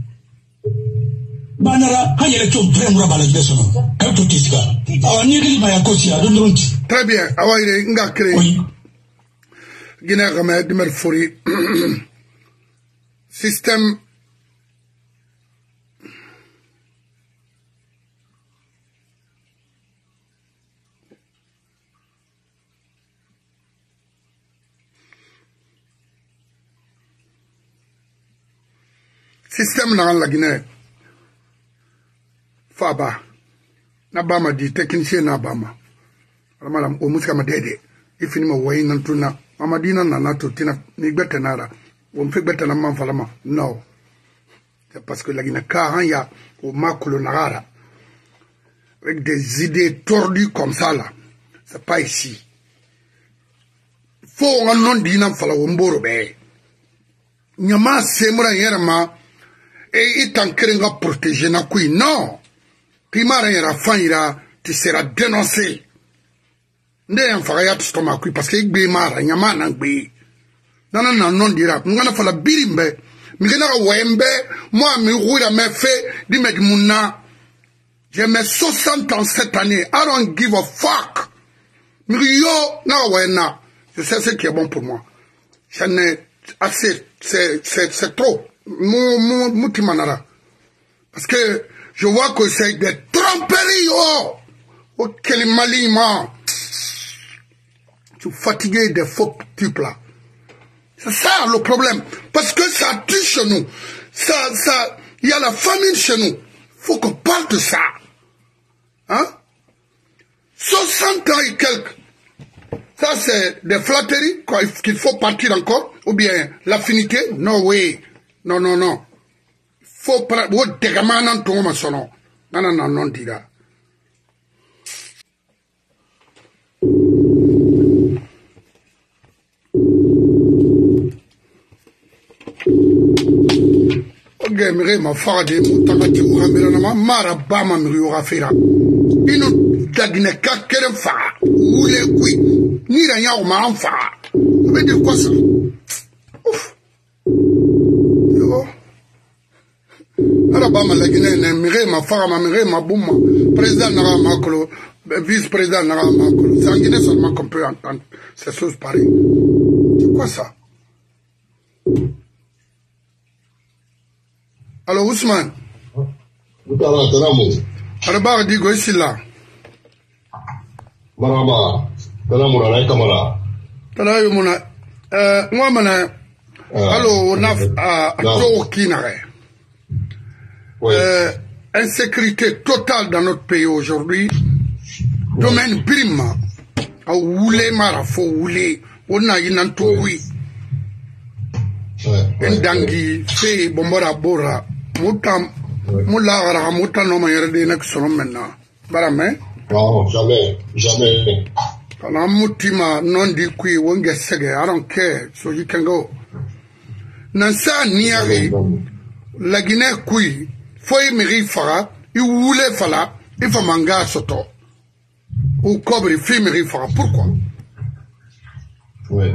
Banara, il y a élection très mourable à la Guinée. Quand tu dis ça. Alors, n'y a rien à cause à l'autre. Très bien. Alors, il y a créé. Oui. Guinée Ramad Merfouri. Système. Système dans la Guinée. Faba. Nabama dit technicien Nabama. Madame Omuska Madede. Il finit ma way nantuna. Mamadina nanato tina ni betanara. On fait betana manfalama. Non. C'est parce que la Guinée Kahanya au Makolo Nagara. Avec des idées tordues comme ça là. C'est pas ici. Faut un nom d'ina fala womboro be. Nyama semura yerma. Et il t'en crée à protéger na kui. Non. Primara yera fanira, tu seras dénoncé. Nde en faya tu stoma kui parce que il gbe mara nyama na gbe. Nana non dira. Ngana fala birimbe. Migena wembe. Moi mi roula me fait di me muna. J'ai mes 60 ans cette année. I don't give a fuck. Mirio na wena. Je sais ce qui est bon pour moi. J'en ai assez. C'est trop. Moutimanara. Parce que je vois que c'est des tromperies. Oh, quel maliment. Tu fatigues des faux types là. C'est ça le problème. Parce que ça tue chez nous. Il y a la famine chez nous. Faut qu'on parle de ça. Hein? 60 ans et quelques. Ça, c'est des flatteries qu'il faut partir encore. Ou bien l'affinité. No way. Non, non, non. Faut prendre. Vous dégamant ton nom, son nom. Non, non, non, non, dira. Ok, mire, ma fade, moutangati, ouramberanama, marabama, miriora fera. Inu, dagneka, keren fa. Oule, oui. Ni rien, ou ma fa. Ça veut dire quoi ça? Ouf. Alabama la Guinée, mire ma femme, mire ma bouma, président Nara Makolo, vice-président Nara Makolo. C'est en Guinée seulement qu'on peut entendre ces choses pareilles. C'est quoi ça? Alors Ousmane. Arabar dit ici là. Maraba, Tanamura, la Kamara. Tanayo Mona. Moi, mana. Alors, on a à Kinare. Insécurité totale dans notre pays aujourd'hui. Domaine prime. A oulé marafo oulé. On a une entourée. Ndangi fe bombora bora mutam mulagara mutam no mayere de nak sono menna barame non jamais kana mutima non di qui wonge sege I don't care so you can go nansa niari la Guinée kui foi miri fara I wule fala il faut manga soto ou cobre fi miri fara pourquoi ouais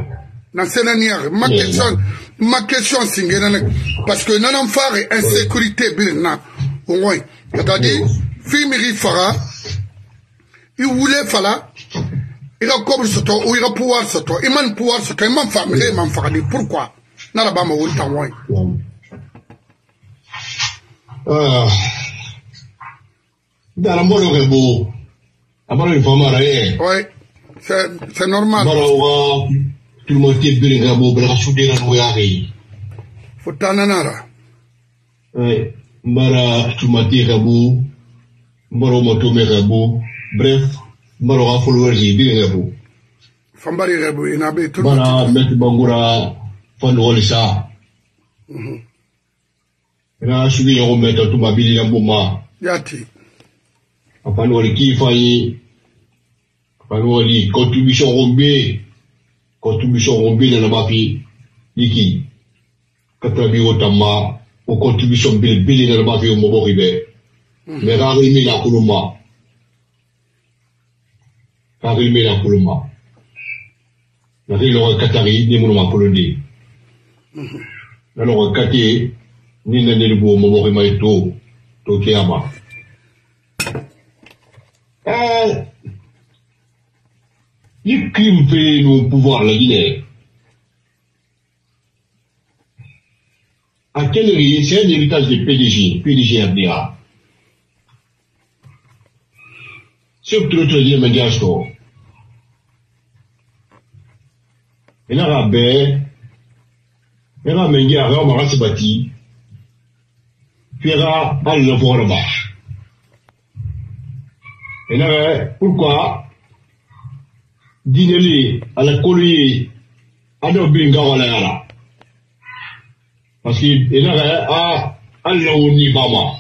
ma question singena parce que non faire insécurité bilna oui c'est-à-dire fimiri fara il voulait fala il a comme soto ou il a pouvoir soto il man pouvoir soto il man famille il man fara pourquoi na la ba ma wonta oui dans la mort rebo avant une femme arrière oui c'est normal tout le monde est bien rebo bra soudé la noyari fotana nara ouais mbara tout le monde est rebo mbaro moto me rebo bref mbaro followers bien rebo fambari rebo ina be tout bara met bangura fando olisa ina sugi yo meta tout mabili na boma yati apano wali kifayi apano wali contribution rombe na mafi iki katabi otama o contribution bil na mafi o moboribe mais rarimi la kuluma na rilo katari ni mo ma koloni na lo kati ni na ni bo moborima to kiama il crime fait nos pouvoirs la Guinée. À quel risque c'est un héritage de PDG RDA. C'est tout le dire mais garssto. Et là rabais, et là mais gars on va se bâti. Puis là on le voit là-bas. Et là pourquoi dîner à la colonie à nos binga parce qu'il est là à l'oni bama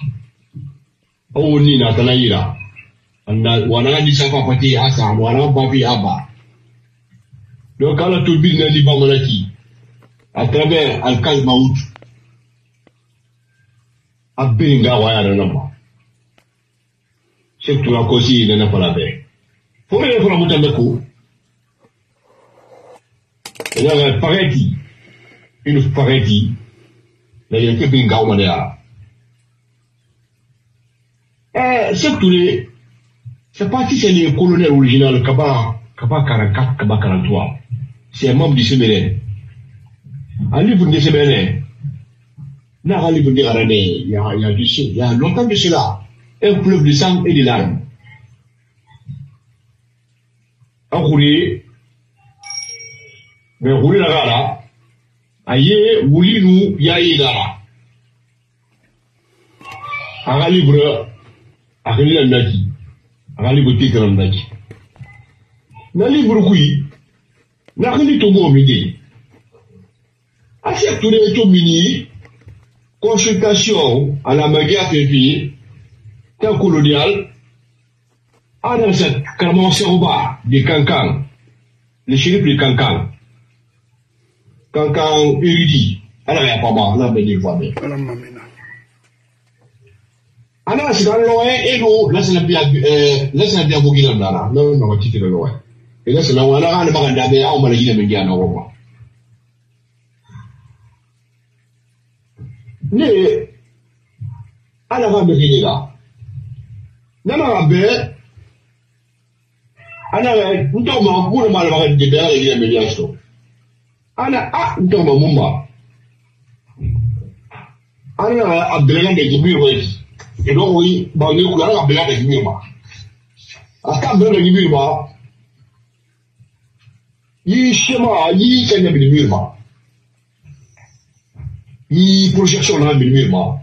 oni na talaira wana ni safa pati asa wana babi aba donc à la turbine na bama laki à travers al maout à binga waya na c'est tout la cause na pas la paix. Faut aller pour la montagne de coup. Et là, pareil, une pareille, là, il y a que bien gao manéa. C'est tous les, c'est parti, c'est les colonels originaux, Kaba 44, Kaba 43. C'est un membre du CBN. Un livre de CBN, là, un livre de Arané, il y a longtemps de cela, un fleuve de sang et de larmes. Roulé, mais roulé la gala, aïe, roulé nous, yaï là. À libre, à la naki, à libre titre en naki. Na libre oui, n'a rien tout bon midi. Accepte les tout mini, consultation à la magia février, temps colonial. Dans cette Karamanseroba des Kankan, les chérifs de Kankan érudit, elle n'a pas mal, là, mais il faut bien. Alors, c'est dans le loin, et nous, là, c'est la bien Bouguilam, là, non, on va quitter le loin. Et là, c'est là où on a un bagage d'abord, on va le dire, mais il y a un moment. Mais, à la va me là. Non, non, ben, ana ntoma muna mala maka de dara ile mediasto ana ntoma mumba ana abdela de gibi wezi et donc oui ba ne ku ana abdela de gibi ma aka abdela de gibi ma yi shema yi kanya de gibi ma yi projection na de gibi ma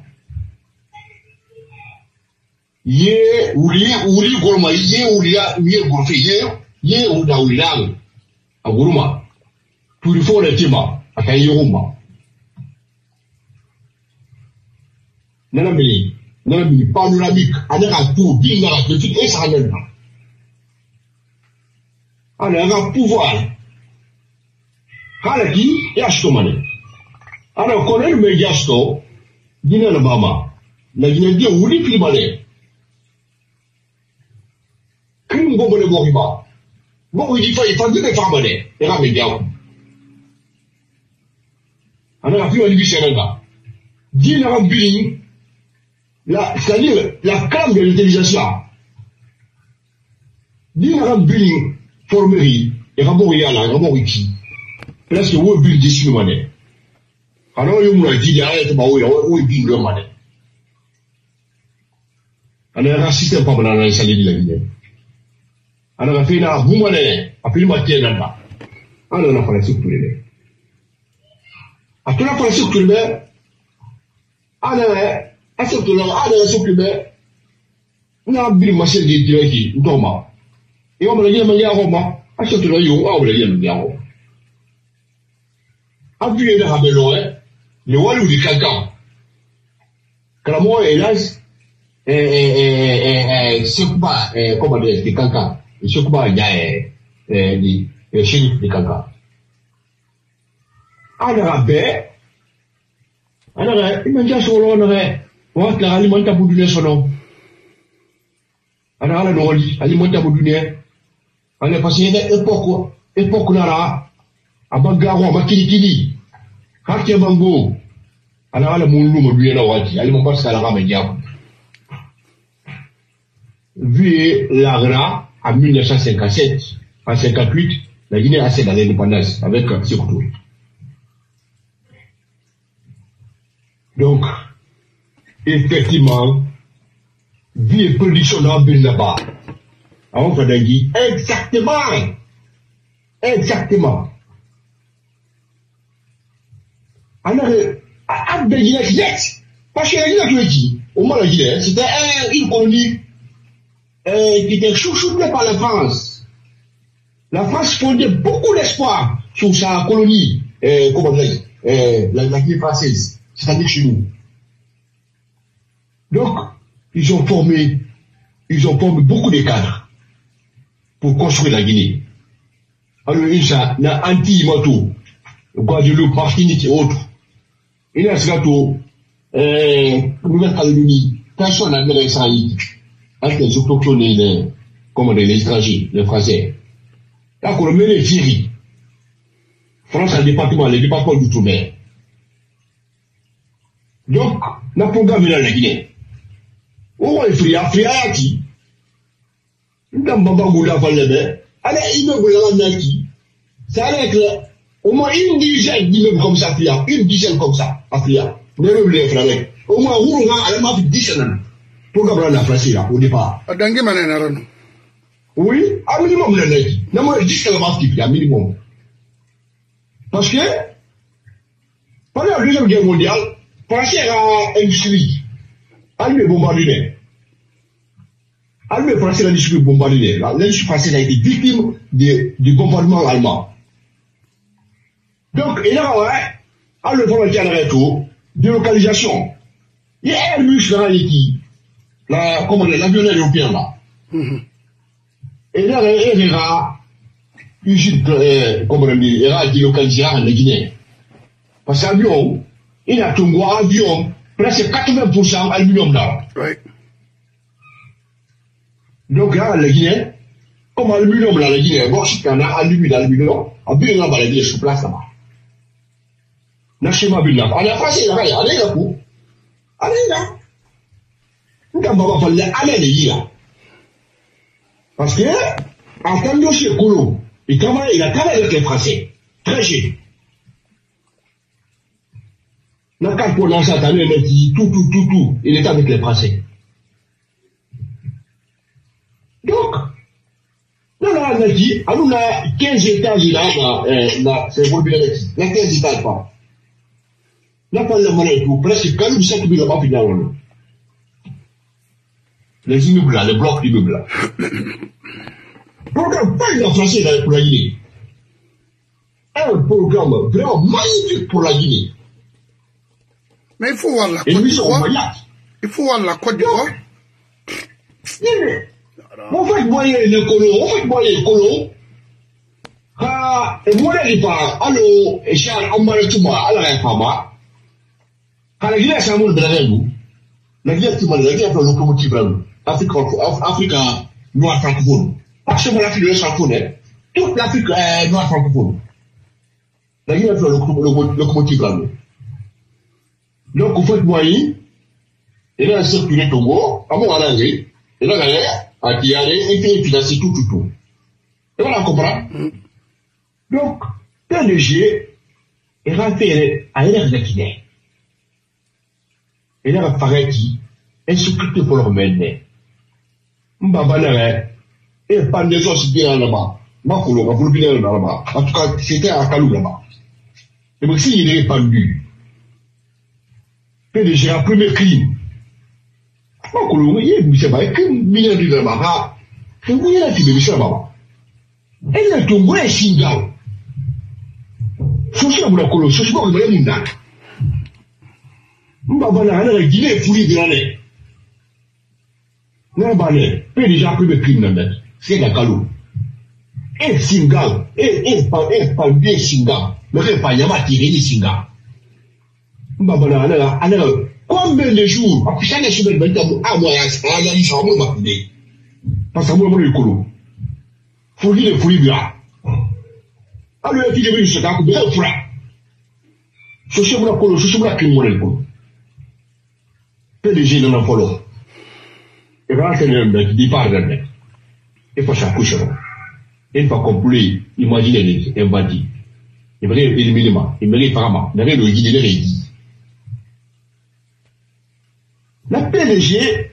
ye uli gorma ye ulia ye gorfe ye uda ulang aguruma turifo le tima akayi yoma Nanamini panoramique, on a tout, bien la critique, et ça même pas. On a un pouvoir. Halaki, et achetomane. Alors, on a le médiasto, dîner le mama. La Guinée dit, où les climalais. Crime bon le moriba. Bon, il faut dire les femmes, et la média. On a vu un libicénanga. Dîner un billing. C'est-à-dire la cam de l'intelligence. Dîner un billing formerie, et rapport y a là, rapport ici. Presque où est build ici le manet. Alors, il m'a dit, arrête, bah oui, où est build le manet. On a un système pas dans la salle de la Guinée. On a fait là, vous manet, appelez ma tienne là. On a fait la soupe tous les mecs. Après la soupe tous les mecs, on a surtout là, on a surtout là, on a bien marché des directs, Doma. Et on me l'a dit, mais il y a Roma, à surtout là, on me l'a dit, mais il y a Roma. Appuyez le rabello, le walou du caca. Clamo hélas, c'est pas, comment dire, du caca. C'est pas, il y a, le chérif du caca. Alors, il m'a dit, on va te alimenter pour donner son nom. Alors, on va alimenter pour donner. On est passé une époque là, à Bangaro, à Makilikili. Hakia Bango, alors le moulou me lui a wati, allez mon passe à la ramédia. Vu l'Agra en 1957, en 58, la Guinée a cédé à l'indépendance avec Sékou. Donc, effectivement, vie et production là-bas. On va dire exactement. Alors, à parce que la Guinée, au moins la Guinée, c'était une colonie qui était chouchoutée par la France. La France fondait beaucoup d'espoir sur sa colonie, comment dire, la Guinée française, c'est-à-dire chez nous. Donc, ils ont formé beaucoup de cadres pour construire la Guinée. Alors, il y a Antilles-Moto, Guadeloupe, Martinique et autres. Il y a ce gâteau, Nouvelle-Calédonie, personne n'a vu ça ici. Avec les autochtones, les étrangers, les Français. Là, qu'on met les Syries. France a les départements d'outre-mer. Donc, le programme est dans la Guinée. On va faire Friati. Nous avons Babagoula Valebe. Allez, il me voulait en Naki. Ça allait être au moins une dizaine d'immeubles comme ça, une dizaine comme ça, à Fria. Vous ne voulez faire avec. Au moins, vous avez un peu de 10 ans. Pour qu'on la place là, au départ. Oui, un minimum de Naki. Non, moi, 10 ans, un minimum. Parce que, pendant la Deuxième Guerre mondiale, Français a industrie. Allumé bombardé. Allumé français l'industrie bombardée. L'industrie française a été victime du bombardement allemand. Donc, il y a un le volontaire de retour, délocalisation. Il y a un muscle dans l'équipe, l'avionneur européen là. Et là, il y a il y a délocalisé en Guinée. Parce que l'avion, il y a un avion, presque 80% aluminium là. Oui. Donc là, la Guinée, comme aluminium là, la Guinée, bon, si on a aluminium, on peut la Guinée sur place là-bas. N'achetez-moi bien là. On a passé là, allez là pour. Allez là. Nous avons pas parlé, allez là. Parce que, en tant que chez Kolo, il a travaillé avec les Français. Très jeune. Dans 4 pour dans cette année, il a dit tout. Il était avec les Français. Donc, on a dit, on a 15 étages là, c'est bon, il y a 15 étages pas. Là, pas le monnaie tout, presque 47 000 là-bas, finalement. Les immeubles là, les blocs d'immeubles là. Programme pas de français pour la Guinée. Un programme vraiment magnifique pour la Guinée. Mais il faut voir la Côte d'Ivoire. Il faut voir la Côte d'Ivoire. On fait moyen de colo, on fait moyen de colo. Moi, je dis pas, allô, et Charles, on m'a dit, à la femme. Quand la Guinée, c'est un monde de la nous. La Guinée, c'est un locomotive, Afrique noire francophone. Pas seulement l'Afrique francophone, toute l'Afrique noire francophone. La Guinée, c'est un locomotive, donc, vous faites moyen, et là, circuler Togo, à mon avis, et là, à Tiare, et financer tout. Et voilà, on comprend. Donc, PDG est rentré à l'ère de Guinée. Et là, Faraki est sécurité pour leur mener. Mbabana, et pas des gens qui sont là-bas. Makolo, on peut bien là-bas. En tout cas, c'était à Kalou là-bas. Et moi, s'il n'est pas vu, PDG a un premier crime. Makolo, il y a un crime, milliard de là-bas. Et vous, il y a un petit bébé là-bas. Et là, tout le monde est single. Sosia Moulakolo, Sosia Moulakolo, Mbabana, la Guinée est fouillée de l'année. Mbabana, peut déjà plus de crimes, c'est la Kalou. Et Singal, et pas bien Singal, mais pas Yamati, ni Singal. Mbabana, alors, combien de jours, après chaque semaine, à moi, il y a une chambre, ma fille. Parce que moi, je suis colo. Fouillé là. Alors, il y a des gens qui ont bien frappé. Sosia Moulakolo, Sosia Moulakolo. PDG dans un follow. Et voilà, c'est le mec qui dit pas d'un mec. Il faut s'accoucher. Il faut complet, imaginer un bandit. Il me dit éliminer, il me dit vraiment, il me dit le guider les rédits. La PDG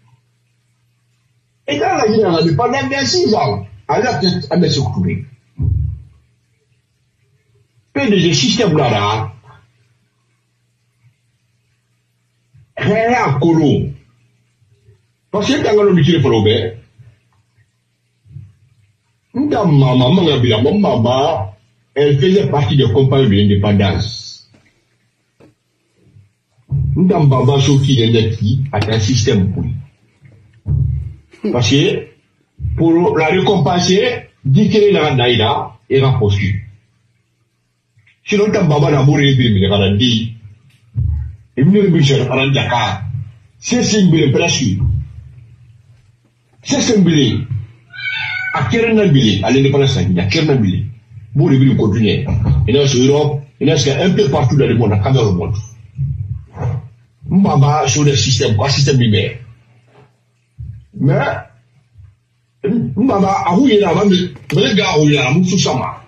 est dans la Guinée pendant 26 ans. À la tête à M. Koutouré. PDG système là, rien colo. Parce que quand on utilise le problème, maman, elle faisait partie des compagnies de l'indépendance. Nous avons maman sorti de un système pour lui. Parce que pour la récompenser, dit qu'elle est dans la naïda et rapprochée. Sinon, nous avons maman d'amour et de dit. Et nous avons besoin de Dakar. C'est symbole presque. C'est symbole. À Kernabili, à l'indépendance, à Kernabili. Vous devez continuer. Et dans l'Europe, il y a un peu partout dans le monde, à travers le monde. Mbaba sur le système, quoi, système binaire. Mais, Mbaba, à où il y a, mais gars, où il y a, à Moussoussama.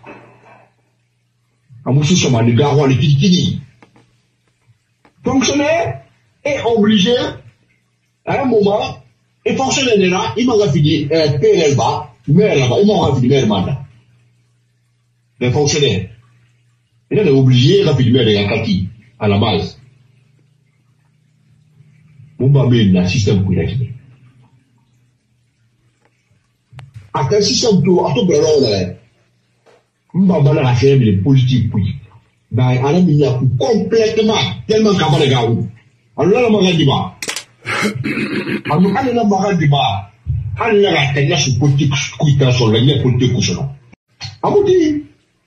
À Moussoussama, les gars, les Kikini. Fonctionnaire est obligé, à un moment, et fonctionnaire là, il m'a fini, payer là-bas, mais là-bas, il m'a fini, mais mandat. Les fonctionnaires, il est obligé, il a fini, mais il y a kaki, à la base. Mon babé, il y a un système pour y aller. À un système tout, à tout blanc, là, Mbaba là, c'est les politiques, puis. Ben, à la minute, complètement, tellement qu'à les gars. Alors là, on m'a dit, alors, on m'a dit, on a la sur politique, cuita sur la ligne politique, ou ça. Abouti,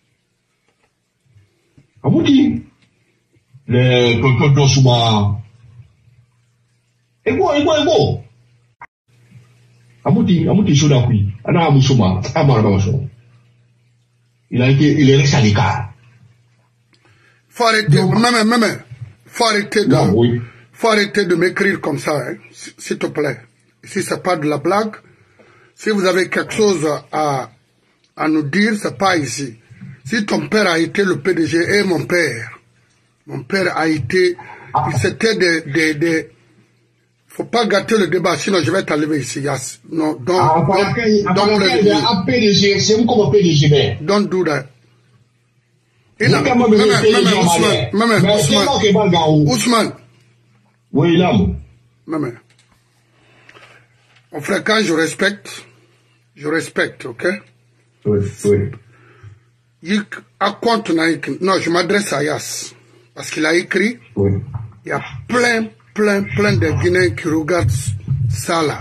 le tonton Souma. Et bon. Abouti, sur la pluie. Alors, Amoussouma, il est resté à l'écart. Faut arrêter, faut arrêter de m'écrire comme ça, hein, s'il te plaît. Si c'est pas de la blague, si vous avez quelque chose à nous dire, c'est pas ici. Si ton père a été le PDG et mon père a été, c'était des, faut pas gâter le débat, sinon je vais t'enlever ici, Yass. Non, don't do that. Ousmane. Oui, là. Mon frère, quand je respecte, ok? Oui. Non, je m'adresse à Yass. Parce qu'il a écrit, oui. Il y a plein plein de Guinéens qui regardent ça là.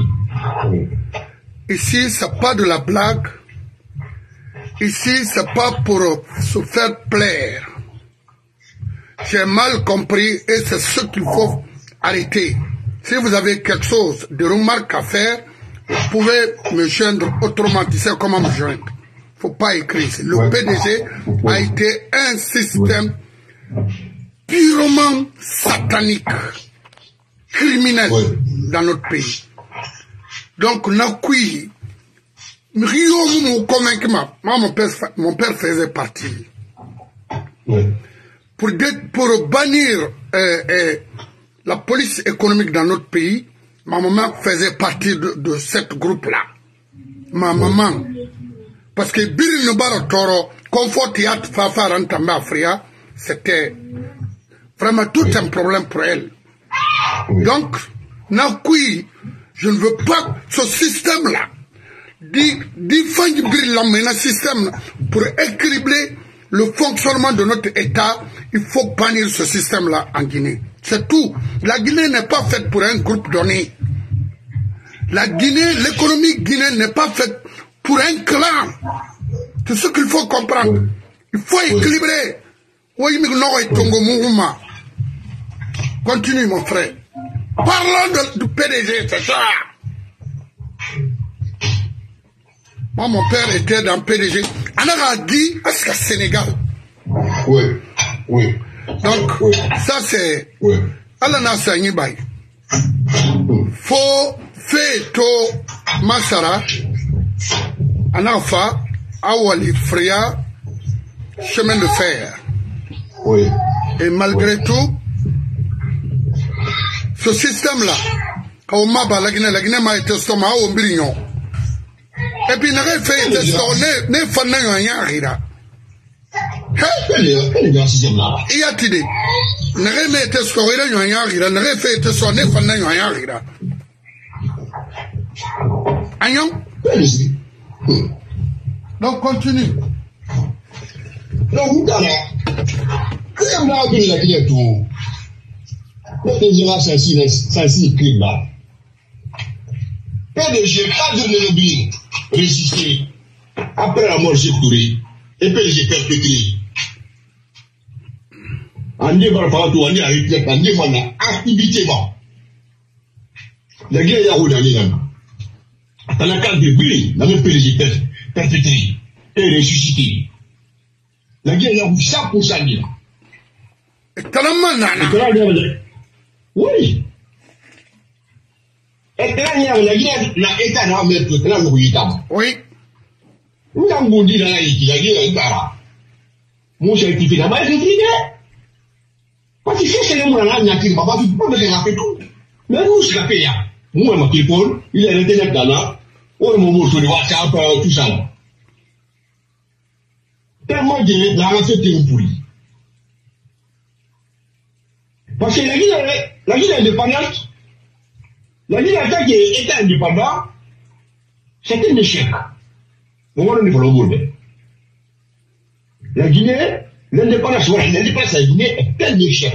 Ici, c'est pas de la blague. Ici, c'est pas pour se faire plaire. J'ai mal compris et c'est ce qu'il faut arrêter. Si vous avez quelque chose de remarque à faire, vous pouvez me joindre autrement. Tu sais comment me joindre. Faut pas écrire. Le PDG a été un système purement satanique, criminel dans notre pays. Donc, Nakui, mon père faisait partie. Pour bannir la police économique dans notre pays, ma maman faisait partie de cette groupe-là. Ma maman. Parce que Biri Nobaro Toro, Confort Théâtre Fafa Rantamba Afria, c'était vraiment tout un problème pour elle. Donc, Nakui, je ne veux pas ce système-là. Un système pour équilibrer le fonctionnement de notre État, il faut bannir ce système-là en Guinée. C'est tout. La Guinée n'est pas faite pour un groupe donné. La Guinée, l'économie guinéenne n'est pas faite pour un clan. C'est ce qu'il faut comprendre. Il faut équilibrer. Continue, mon frère. Parlons du PDG, c'est ça. Moi, mon père était dans PDG. Anaragui, est-ce que Sénégal? Oui, oui. Donc, ça c'est... Oui. Alana Sanyibaï. Faut faire to Masara, Anafa, Awali, Fria, chemin de fer. Oui. Et malgré tout, ce système-là, quand on m'a la Guinée m'a été stomac au Brignon. Et puis, n'a fait des stones, n'est pas rien, rien. Il y a t'idée. N'a rien été scoré, rien, rien. N'a rien fait des stones, n'est pas rien, rien. Ayon? Donc, continue. Non, vous allez. Quand on a vu la Guinée tout, le président s'assit crime là. PDG, pas de l'oubli, résister après la mort de Touré, et PDG perpétré. En débat partout, on est arrêté, en débat activité. La guerre est à Roudani. Dans la carte de Billy, dans le PDG perpétré et ressuscité. La guerre est à 100%. Oui. Et là, la guerre n'a été à mettre là où il est. Oui. Nous avons dit la guerre est là. Mon certificat là-bas, c'est fini. Parce que c'est le monde là, il n'y a pas de tout. Mais nous, c'est la paix. Moi, ma téléphone, il est internet là. On m'a sur le WhatsApp, tout ça. Tellement de la recette est pourrie. Parce que la Guinée est indépendante. La Guinée est indépendante. C'est un échec. On va le faire. La Guinée, l'indépendance de la Guinée est un échec.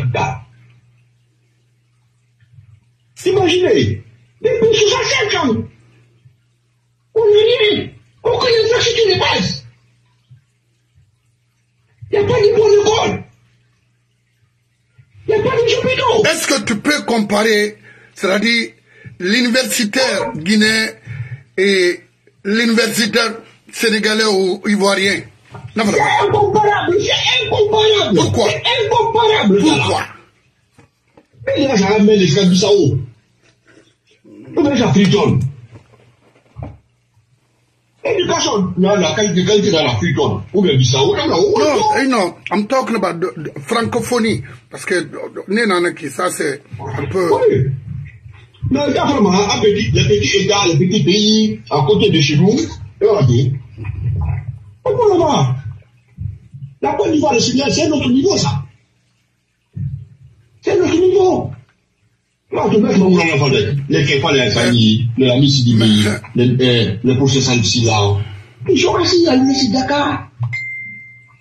Imaginez, depuis 65 ans, on est aucune infrastructure de base. Il n'y a pas de bonne école. Il n'y a pas de hôpitaux. Est-ce que tu peux comparer, c'est-à-dire l'universitaire guinéen et l'universitaire sénégalais ou ivoirien? C'est incomparable, c'est incomparable. Pourquoi? C'est incomparable. Pourquoi? Mais là, ça ramène les Bissau. On est à Freetown. Éducation, la qualité dans la Freetown. Ou bien Bissau. Non, I'm talking about the francophonie. Parce que, ça c'est un peu... Oui. Mais vraiment, les petits États, les petits pays à côté de chez nous, regardez. On peut le voir. La Côte d'Ivoire, le Sénégal, c'est notre niveau, ça. C'est notre niveau. Moi, tout le monde, les Képa, les familles, les amis Sidibé, les professeurs Silla, ils sont assis à l'université de Dakar.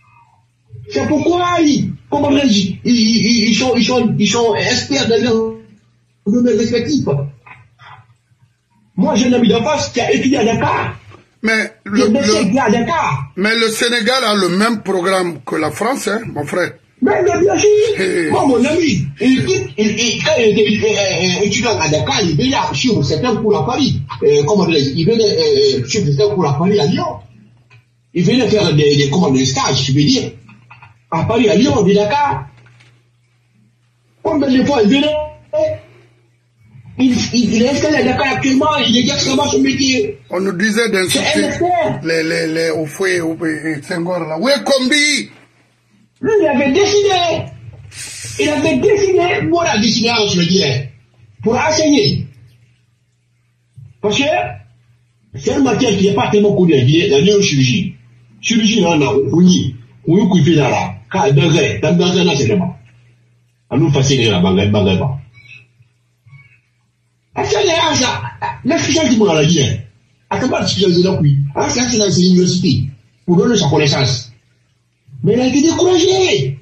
C'est pourquoi, comment dire, ils sont experts domaines respectifs. Moi, j'ai un ami d'enfance qui a étudié à Dakar. Mais le Sénégal a le même programme que la France, hein, mon frère. Mais bien sûr, moi, mon ami, quand il était étudiant à Dakar, il venait suivre certains cours à Paris. Il venait suivre certains cours à Paris, à Lyon. Il venait faire des stages, je veux dire, à Paris, à Lyon, de Dakar. Combien de fois il venait? Il est installé à Dakar actuellement, il exerce vraiment son métier. On nous disait d'insulter les Oufoué, Senghor, là. Où est Kombi? Lui, il avait décidé. Il avait décidé, moi, la décidé, je veux dire, pour enseigner. Parce que c'est une matière qui n'est pas tellement connue, la neurochirurgie. Chirurgie, là, on y fait là, quand dans un c'est là-bas. À nous fasciner là, bagaille. L'explication du monde à la vie, à part l'explication de la pluie, c'est l'université, pour donner sa connaissance. Mais il a été découragé.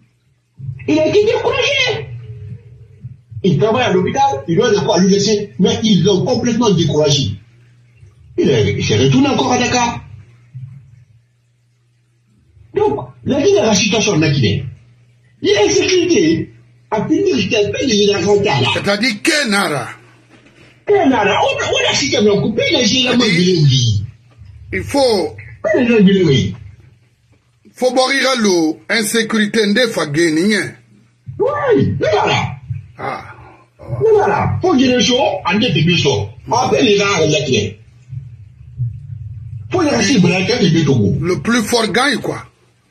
Il travaille à l'hôpital, il doit encore à l'université, mais ils l'ont complètement découragé. Il s'est retourné encore à Dakar. Donc, la situation là qu'il est. Il y a insécurité. C'est-à-dire Kenara. On a cité mon coupé, il faut boire l'eau, insécurité de Fagénie. Oui, voilà. Voilà. Faut dire les choses, en deux de choses. Après les gens, il faut les rester blancs de Togo. Le plus fort gagne, quoi.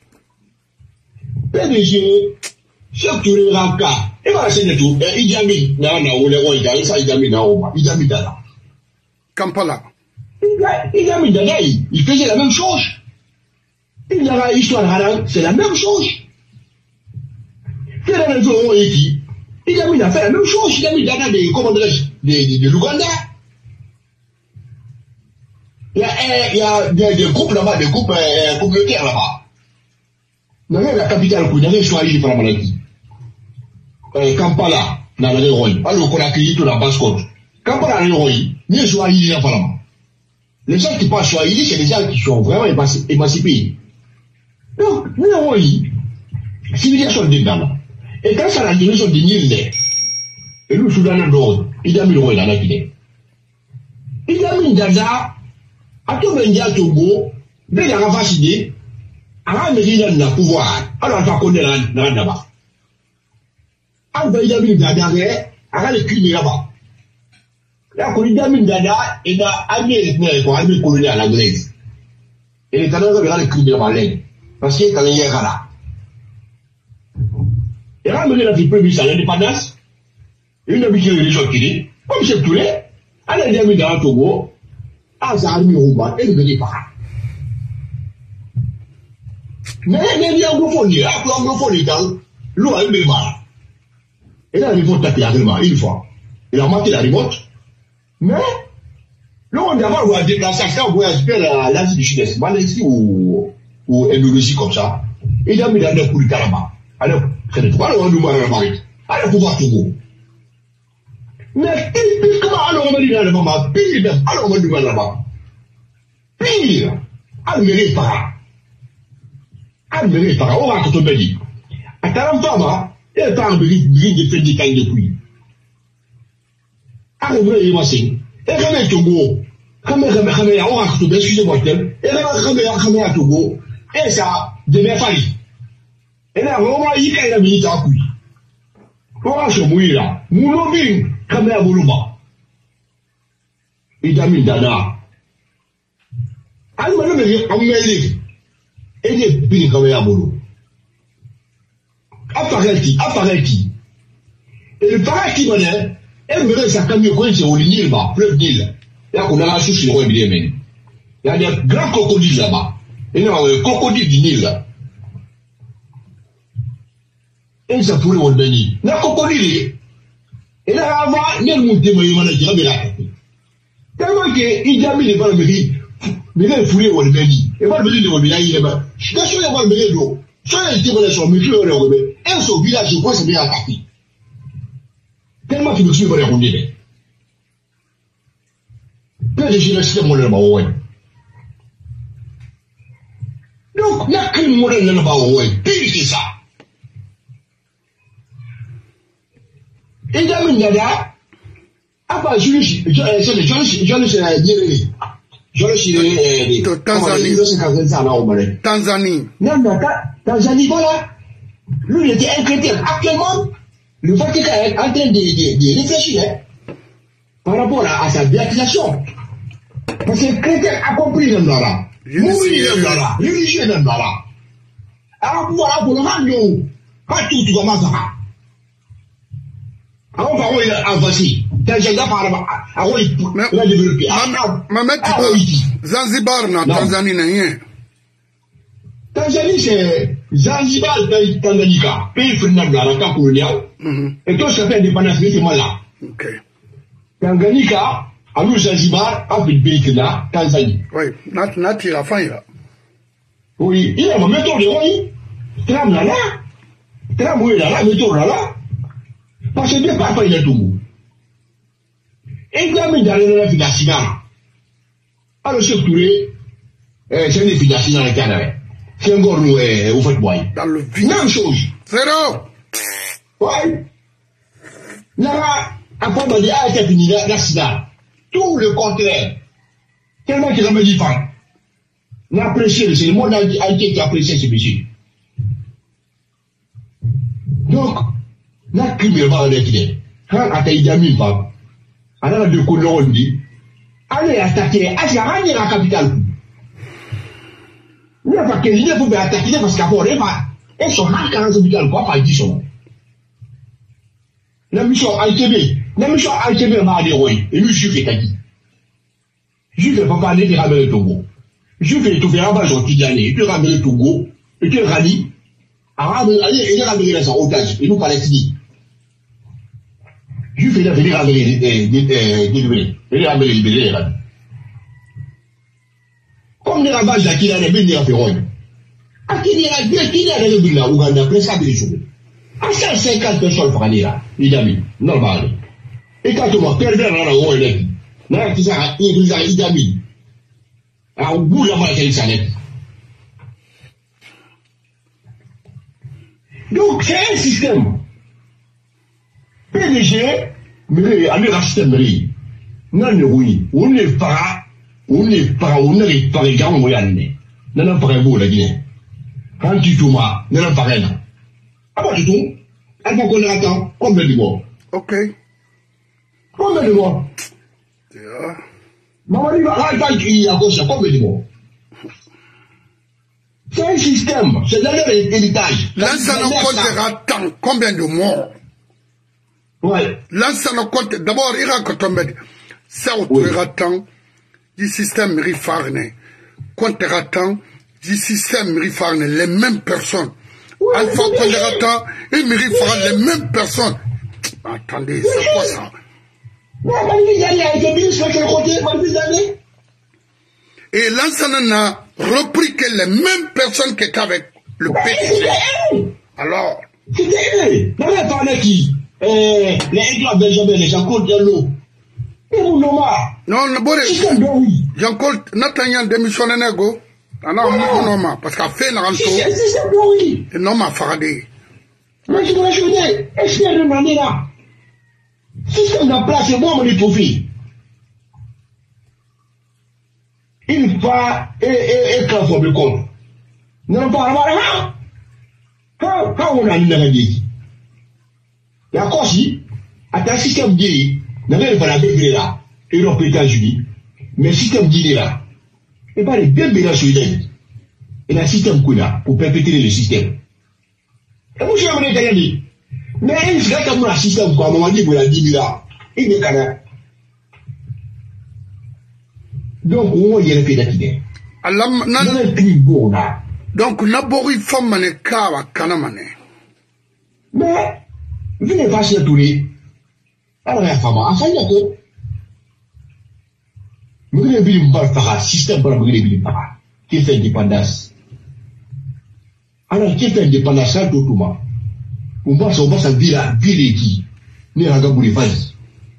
PDG, surtout les rancas. Et voilà, c'est le tout. Il a mis, Kampala. Il a mis Dada, il faisait la même chose. Il a la histoire haram, c'est la même chose. C'est la même chose, il a mis la fait la même chose. Il a mis Dada de l'Ouganda. Il y a des groupes là-bas, des groupes communautaires là-bas. Dans la capitale, il y a des choix pour la maladie. Kampala, dans la Roy. Alors qu'on a accueilli toute la basse-côte. Kampala, dans la Roy, il y a des choix dans Parlement. Les gens qui passent Swahili, c'est des gens qui sont vraiment émancipés. Donc, nous avons eu civilisation dedans. Et quand ça la dimension de Nil, et nous, Soudan, il a mis le roi dans la Guinée. Il a mis Dada, à tout le monde, Togo, mais il a fasciné, à la mairie dans le pouvoir. Alors, on va connaître là-bas. Alors, il a mis Dada, à la crimes là-bas. Là, quand il a mis Dada, il a amené le colonial à l'anglaise. Et les Canadiens regardent le crime là-bas, parce qu'il est allé hier là. Et là, il a mis l'indépendance, il a mis les gens qui disent, comme c'est tout les, elle a mis dans le Togo, à sa armée rouba, et il ne dit pas. Mais il y a un anglophone, l'eau a eu des mal. Et là, il faut taper agrément, une fois. Il a monté la remote. Mais, là, on d'abord, on a déplacé ça, on voyage vers l'Asie du Sud-Est, Malaisie ou Indonésie comme ça. Il a mis dans le coup du Karama. Alors, c'est le droit, on nous m'a remarqué. Alors, pouvoir Togo. Mais, comment alors on m'a dit dans le moment, pire, alors on m'a dit dans le moment. Pire, Almérie para. Almérie para, on va tout me dire. À Tarantama, il n'y a pas un bris de fait des cailles depuis. Almérie, il m'a dit. Et quand même Togo, on va tout me excusez-moi, et quand même Togo, et ça, de mes familles. Et là, on va y aller à minute à couille. On va se mouiller là. Moulobin, comme la Bouluma. Il a mis Dada. Alors, on va dire, et des billes comme la Boulou. Apparaît-il. Et le paradis, elle me reste à camion, c'est au Nil, fleuve Nil. Là, on a la souche, il y a des grands crocodiles là-bas. Et là, un crocodile du Nil là. Et ça pourrait vous le bénir. La crocodile, et là, avant, il y a le monde qui m'a dit, il a tellement qu'il a mis les balles, mais il a foulé au bénir. Et moi, le bénir, il a mis, je suis sûr qu'il y a le bénir d'eau. Soit il était sur le monsieur, et son village, je crois, c'est bien attaqué. tellement qu'il me suit vers les peu de génération mon là-bas ouais. Donc la crime mon là-bas ouais. Pire que ça. Et là là, après je Tanzanie. Non, Tanzanie, voilà. Lui, il était un chrétien. Actuellement, le Vatican est en train de réfléchir par rapport à sa béatisation. Parce que le chrétien a compris le là. Religieux le là. Alors, voilà, pour le rendre, pas tout comment ça va. Alors, par contre, il a avancé. Zanzibar na Tanzanie na rien. Tanzanie c'est Zanzibar pays Tanganyika, pays fondé dans la temps colonial. Et tout ça fait indépendance c'est là. OK. Tanganyika, à nous Zanzibar a fait pays là, Tanzanie. Oui, na tira fin là. Oui, il y a un méthode de oui. Tram là. Tram oui là, méthode là. Parce que bien pas il y a tout. Et quand même dans la financière. Alors ce Touré c'est une financière dans le Canada. C'est encore nous au fait boy. Dans le vide. Même chose. Zéro. Ouais. Là, après on dit ah c'est fini l'accident. Tout le contraire. Tellement qu'il a me dit pas. L'apprécier, c'est le monde entier qui apprécie ce monsieur. Donc, la crime va avec lui. Quand à Taïdami pas. Alors de Kono dit, allez attaquer, allez la capitale. Il n'y a pas que l'idée pour attaquer parce qu'après, et son marque en capitale, quoi, pas dit son. La mission Alkébé m'a dit, oui, et lui, juif est acquis. Juif ne peut pas aller ramener le Togo. Juif est tout fait en bas, j'en dis l'année, il peut ramener le Togo, il peut ramener, il est ramené dans son otage, et nous, Palestiniens. Juif est venu ramener libéré. Comme les ravages à qui il a bien dit à Ferroy. À qui il a bien dit à la Ouganda, presque à des jours. À 150 personnes par année là, il a mis, normal. Et quand on va pervers dans la haut élève, là, il a mis. À au bout de la moitié de sa lettre. Donc, c'est un système. PDG, mais allez la système, non, oui, on n'est pas, les gens, on y allait. Non, non, pas un beau, la Guinée. Quand tu tombes, non, non, pas rien. Ah, bah, tu tombes, elle va qu'on attend, combien de mois? OK. Combien de mois? Maman, il va attendre à cause de combien de mois? C'est un système, c'est d'ailleurs l'héritage. L'ancien comptera tant, combien de morts? Ouais. L'ancien compte, d'abord, il raconte ça autourera tant du système rifarne. Comptera tant du système rifarne, les mêmes personnes. Alpha comptera tant, et rifarne, les mêmes personnes. Attendez, c'est quoi ça? Et l'ancien n'a repris que les mêmes personnes qui étaient avec le PDG. Alors. C'était eux. Dans la parole qui? Les Edouard Benjamin, les Jean-Claude Diallo. Et vous nommez. Non, Jean-Claude, Nathaniel démissionné nego. Non, non, parce qu'à fait, c'est non, ma Faradé. Mais je vous l'ai est-ce qu'il y a une année là? Système de place, c'est moi, mon profit. Il va et quand faut me compte. Non, pas avoir quand on a une maladie. La Corsie, à un système dit, n'avait pas la bébé là, Europe et États-Unis, mais le système dit là, et pas les bébés là sur l'île. Et le système qu'on a pour perpétuer le système. Et vous, je vais vous dire, mais il faut que un système quoi, à un moment donné, vous l'avez dit là, il est canard. Donc, on va y aller d'acquitter. Donc, n'abori femme mané kawa kanamane. Mais, venez pas se tourner. Alors, la femme, enfin, il y a quoi? Vous voulez bien me système pour la brûler, qui fait indépendance. Alors, qui fait indépendance, ça, tout le monde. On va se dire, qui. ni raga buri fadi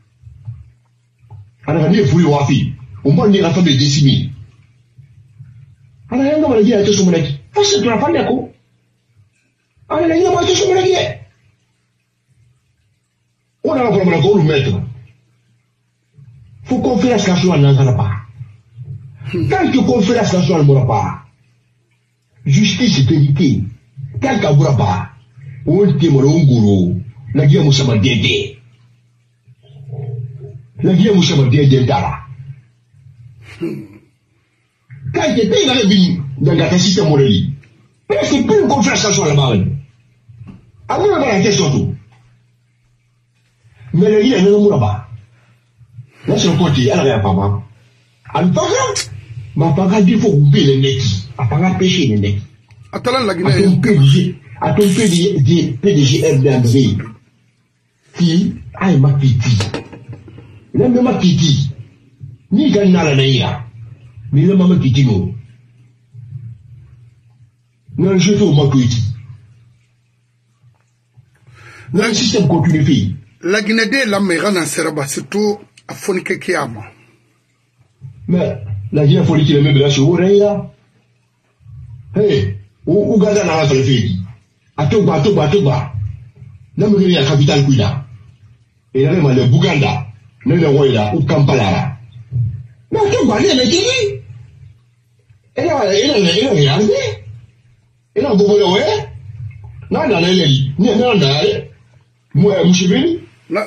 ana ni furi wafi umba ni rafa be desimi ana yanga mala ya to sumunaki fasi tu rafa ko ana yanga mala to sumunaki on a la problème ko lu mettre faut qu'on fasse la situation dans pas tant que qu'on fait la situation dans pas justice et vérité tant qu'à boura pas on te nguru la guia musama dede la guia musama dede dara quand tu es dans le vie dans le système morali c'est plus qu'on fait la situation là-bas avant de la question tout mais le guia ne mourra pas là sur le côté elle a pas en tant que ma pas dit faut oublier les nets à pas pêcher les nets attends la Guinée à ton PDG Airbnb qui a ma piti le même piti ni gagna la naïra mais le même piti non je fais au moins piti le système continue la Guinée de la Mérana Seraba surtout à Fonike Kiama mais la Guinée Fonike le même là sur Oreira hey ou Gaza na la fait Atoba. Nous sommes la capitale Kuida. Et là, nous sommes le Buganda. Nous sommes là, ou Kampala. Mais Atoba, il est dit. Et là, il est regardé. Et là, vous voulez, non, non, non, moi, Mouchibini.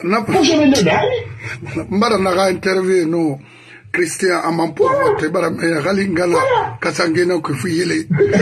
Mbara naga interview no Christian Amampo te bara me galingala kasangena ko fuyele.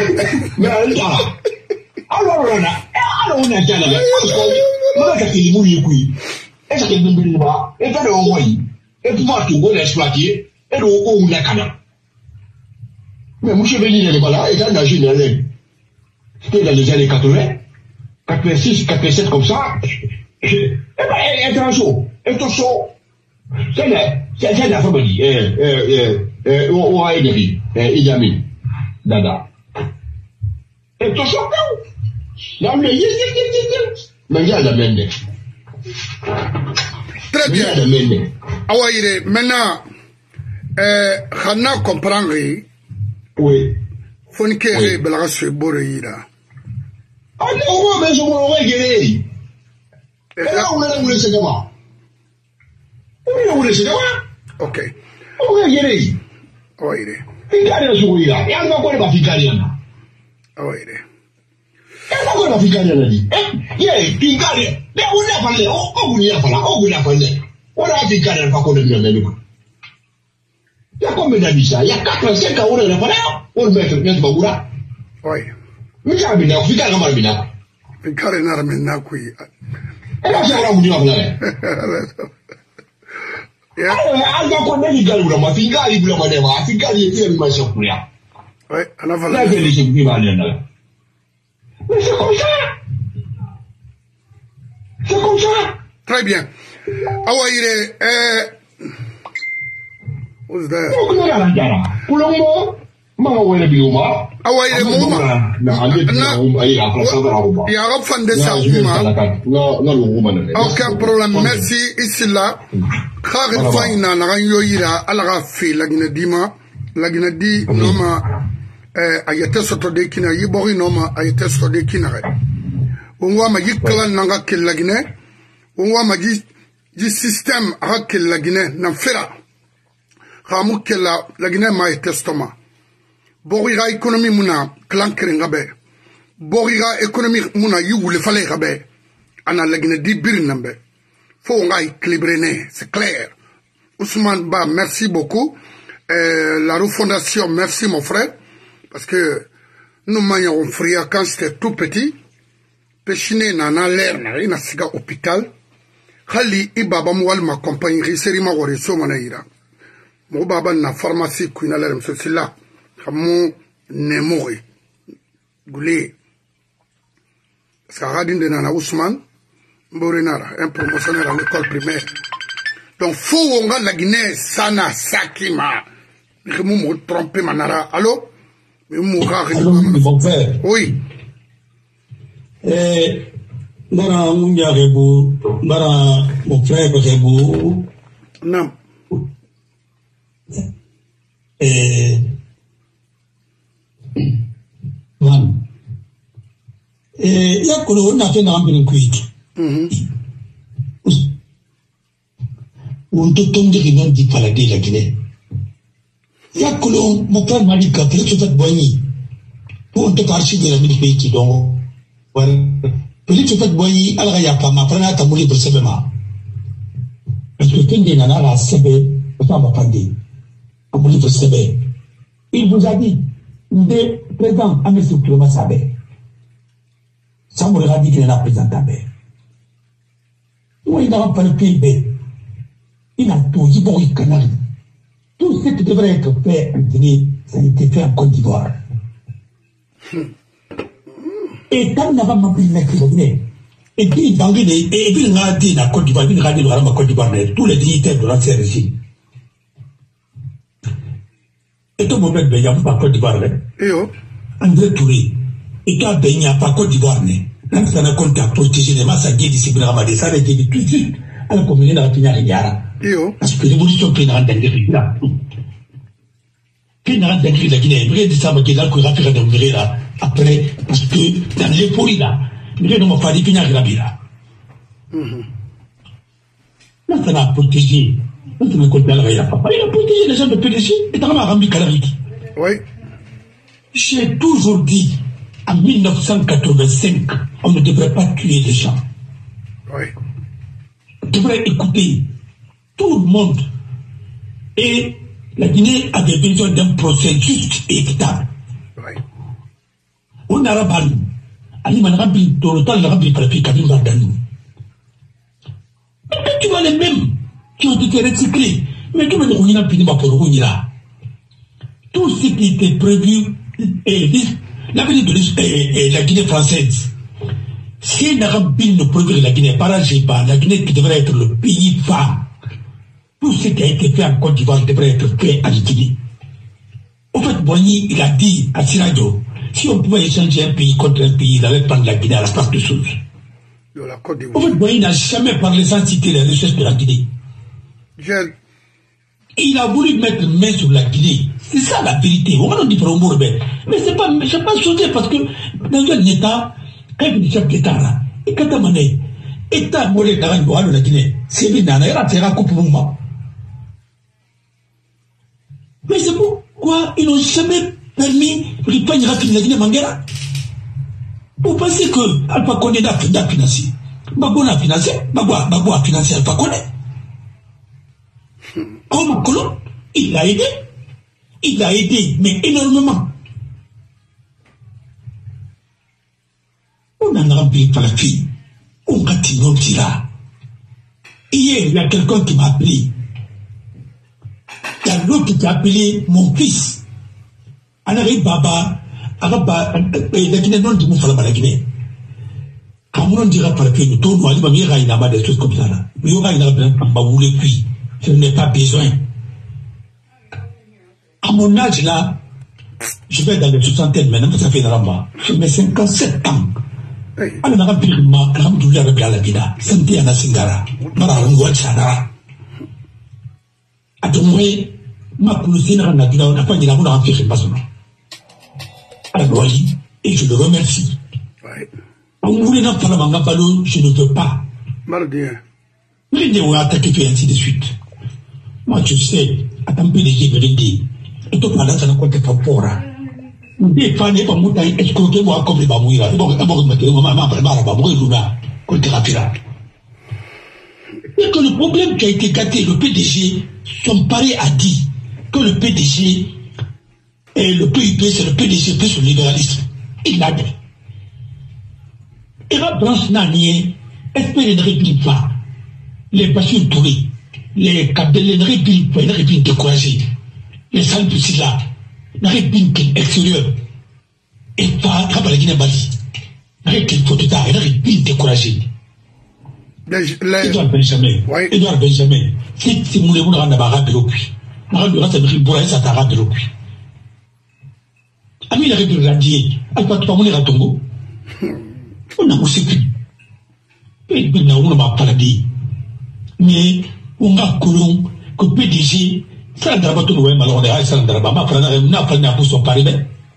Alors on a déjà là. Moi quand il mouille puis. Et ça te donne pas. Et pas le envoyer. Et pouvoir tout bon exploiter et le on la cana. Mais monsieur Béni n'est pas là, et dans la générale. C'était dans les années 80, 86, 87 comme ça. Et ben et un chaud. Et tout chaud. C'est la famille. On a énervé. Idami. Dada. Et tout chaud. Là, mais il y a la mende. Très bien. Awaïre, maintenant, Khana comprendre. Oui. Faut une kéré, belaga se boreira. Ah non, mais je m'en vais guérir. Et là, on a voulu se gamin. On a voulu se gamin. Ok. On a guérir. Awaïre. Ficaria sur Ouira. Et on va voir la Ficaria. Awaïre. Et on va voir la Ficaria. Yeah, Ficaria. Mais on a parlé. On a parlé. On a Ficaria, pas qu'on ait bien mené. Il y a combien d'habits ça? Il y a 4-5 ans, on a parlé. On met un peu de bagoura. Oui. Mais ça a bien, Ficaria n'a pas bien. Ficaria n'a pas bien, oui. Et là, c'est là où on a parlé. Alga kwa nani galura mafinga ibula manema Afrika yetu ni mashakuria. Ouais, anavala. La vele c'est qui va aller là. Mais c'est comme ça. C'est comme ça. Très bien. Awaire what's that? Donc on a la jara. Pour le moment, mama wele biuma. Awaire moma. Na ande biuma ya afasa da roba. Ya rab fan de sa uma. Non le roba na. Aucun problème. Merci ici là. Khair faina na ganyo yira alaga fi la ginadima la ginadi noma ayete soto de kina yibori noma ayete soto de kina re. Onwa ma yikala nanga kel la gine. Onwa ma ji système hakel la gine na fera. Khamu kel la gine ma testoma. Borira économie muna klankere ngabe. Borira économie muna yugule fale ngabe. Ana la ginadi bir nambe. Faut on équilibrer, c'est clair. Ousmane Ba, merci beaucoup. La refondation, merci mon frère. Parce que nous m'ayons fria quand j'étais tout petit. Péchiné n'a l'air, n'a siga hôpital. Khali ibaba moual ma compagne, riseri ma wari so manaïra. Mon baba na pharmacie qui n'a l'air, monsieur Silla. Kamon ne mourir. Goulé. Parce que radin de nana Ousmane. Un promotionnaire à l'école primaire. Donc, faut on a la Guinée, sana, sakima. Je me trompe, manara. Allô? Allô, mon frère. Oui. Bara Munga Rebu, Bara mon frère Rebu. Non. Yakolo n'a fait un peu quick. On te tombe de rien dit paladé la Guinée. Yakolo, mon frère m'a dit qu'après tout ça, boigny. Pour te partir de la pays qui donc. Peut-être que boigny, alors il n'y a pas ma prana à mourir pour ce moment. Parce que quand il y en a la CB, ça va pas dire. À mourir pour ce moment. Il vous a dit, le président a mis sur le Sabé. Ça me a dit qu'il a présenté. Il n'a pas le PIB. Il a tout, il a Canari. Tout ce qui devrait être fait en Guinée, ça a été fait en Côte d'Ivoire. Et quand on n'a pas pris le Guinée, et puis il a dit la Côte d'Ivoire, il a dit la Côte d'Ivoire, tous les dignitaires de l'ancien régime. Et tout le monde il y a pas Côte d'Ivoire. André Touré, et toi, il n'y a pas Côte d'Ivoire. Quand ça n'a compte à protéger les masses à gué d'ici, ça a été tout de suite. À la communauté de la Pina Riviera. Parce que l'évolution pénale d'Angleterre là. Pénale d'Angleterre la Guinée, il y a des sables qui là, qui rapide de mourir là. Après, parce que dans les polis là, il y a des gens qui Pina Riviera. Là, ça a protégé. Là, ça n'a compte à la Riviera. Il a protégé les gens de PDC et dans la Rambi Kalarique. Oui. J'ai toujours dit, en 1985, on ne devrait pas tuer les gens. Oui. On devrait écouter tout le monde. Et la Guinée avait besoin d'un procès juste et équitable. Oui. On a rabat, Ali Manarabi, Dorotan, Larabi, Parapi, Kabim Bardanou. Mais tu vois les mêmes qui ont été recyclés. Mais tu vois les Rounina Pinima pour Rounina. Tout ce qui était prévu, l'avenir de la Guinée française. Si Narabi ne produit la Guinée, la Guinée qui devrait être le pays phare, tout ce qui a été fait en Côte d'Ivoire devrait être fait en Guinée. Au fait, Boigny, il a dit à Siradio, si on pouvait échanger un pays contre un pays, il allait prendre la Guinée à la place de choses. Au fait, Boigny n'a jamais parlé sans citer les richesses de la Guinée. Il a voulu mettre main sur la Guinée. C'est ça la vérité. On va dit pour un mais c'est pas sauté parce que dans un État, quand il y a des États là, et quand on est État molé dans la Guinée, c'est bien, il y a un coup pour moi. Mais c'est pourquoi ils n'ont jamais permis de pas rapide la Guinée Manguera. Vous pensez que Alpha Condé a financé, Bagbo a financé, Bagbo a financé Alpha Condé. Comme Colomb, il l'a aidé, mais énormément. On en a rempli par la fille. On a tiré au tira. Hier, il y a quelqu'un qui m'a appelé. Il y a l'autre qui a appelé mon fils. Anari Baba, la Guinée non dit Moufala la Guinée. Quand on dira par la fille, nous tournons, il y a des choses comme ça. Il y aura une puis je n'ai pas besoin. À mon âge là, je vais dans les 60 maintenant, ça fait un ramba. Je mets 57 ans. Alors, on a pris la vida. Santé à la Singara. Mararango Chara. À ton moyen, ma poussée n'a pas dit la bonne empire de Bassona. Alors, et je le remercie. On voulait n'en faire un ballon, je ne veux pas. Les néo attaqué fait ainsi de suite. Moi, je sais, à tant PDG de l'aider. Et tout pendant ça, on compte pas pour. Des fans et pas mouton, escroquer moi comme les bamouira. Et bon, maman prépare la bamouira, contre rapira. Et que le problème qui a été gâté, le PDG, son pari a dit que le PDG et le PIP, c'est le PDG plus le libéralisme. Il l'a dit. Et la branche n'a rien, espère ne réplique pas. Les Bachir Touré, les Kabdele ne répliquent pas, ils ne répliquent découragés. Les salles de Silla, ne répliquent extérieur. Et pas, il la Guinée Bali. Ne répliquent pas tout à l'heure, ils ne répliquent découragés. Edouard Benjamin, si vous voulez, vous n'avez pas rappelé au puits. Vous n'avez pas rappelé au puits. Ami la république radiée, elle va pas mourir à Tongo. On a aussi pu. Et puis, on n'a pas dit. Mais, on a colon, que PDG, ça n'a pas tout le monde, alors on est ça n'a pas pour son pari.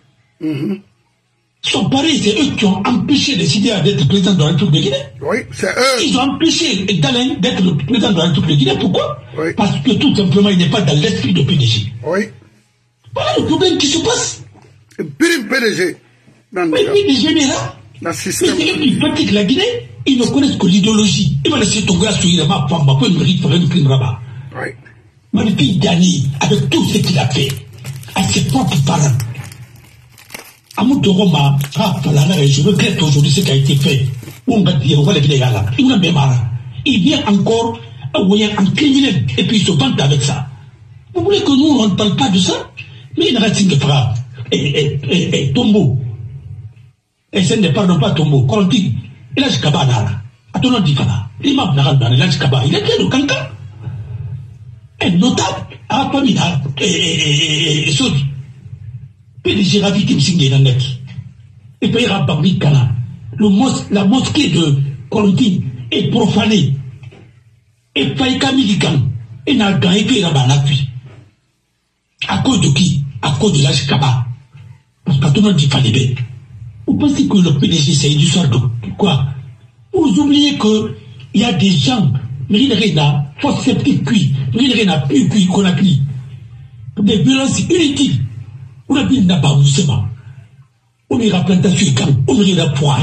Son pari, c'est eux qui ont empêché les Sidéas d'être président de la République de Guinée. Oui, c'est eux. Ils ont empêché Dalein d'être le président de la République de Guinée. Pourquoi? Oui. Parce que tout simplement, il n'est pas dans l'esprit de PDG. Oui. Voilà le problème qui se passe. PDG. Mais PDG est là. Mais c'est eux qui pratiquent la Guinée. Ils ne connaissent que l'idéologie. Ils vont laisser ton gars sur Irama, Pamba, pour une mérite, pour une crime rabat. Oui. Mais depuis Dani, avec tout ce qu'il a fait, à ses propres parents, à mon Roma, je regrette aujourd'hui ce qui a été fait. On va dire, on va les vider là. Il vient encore en criminel et puis il se vante avec ça. Vous voulez que nous, on ne parle pas de ça? Mais il reste une phrase. Et Tombo. Et ce n'est pas Tombo. Quand on dit, il a ce cabana. À ton nom dit Fana. Il m'a dit, il a ce cabana. Il a fait le cancan. Un notable. À Pamina. Et Saudi. PDG ravi Kim Singé dans net. Et puis Rababri Kana. La mosquée de Kolontine est profanée. Et Faïka Milikan. Et n'a gagné puis Rabanapui. À cause de qui? À cause de l'âge Kaba. Parce que tout le monde dit Falibé. Vous pensez que le PDG c'est une histoire de quoi? Vous oubliez qu'il y a des gens, mais il y a force sceptique cuit, il y a plus cuit qu'on a pris. Des violences inutiles. On a dit n'a pas doucement. On ira plantation quand on ira poire.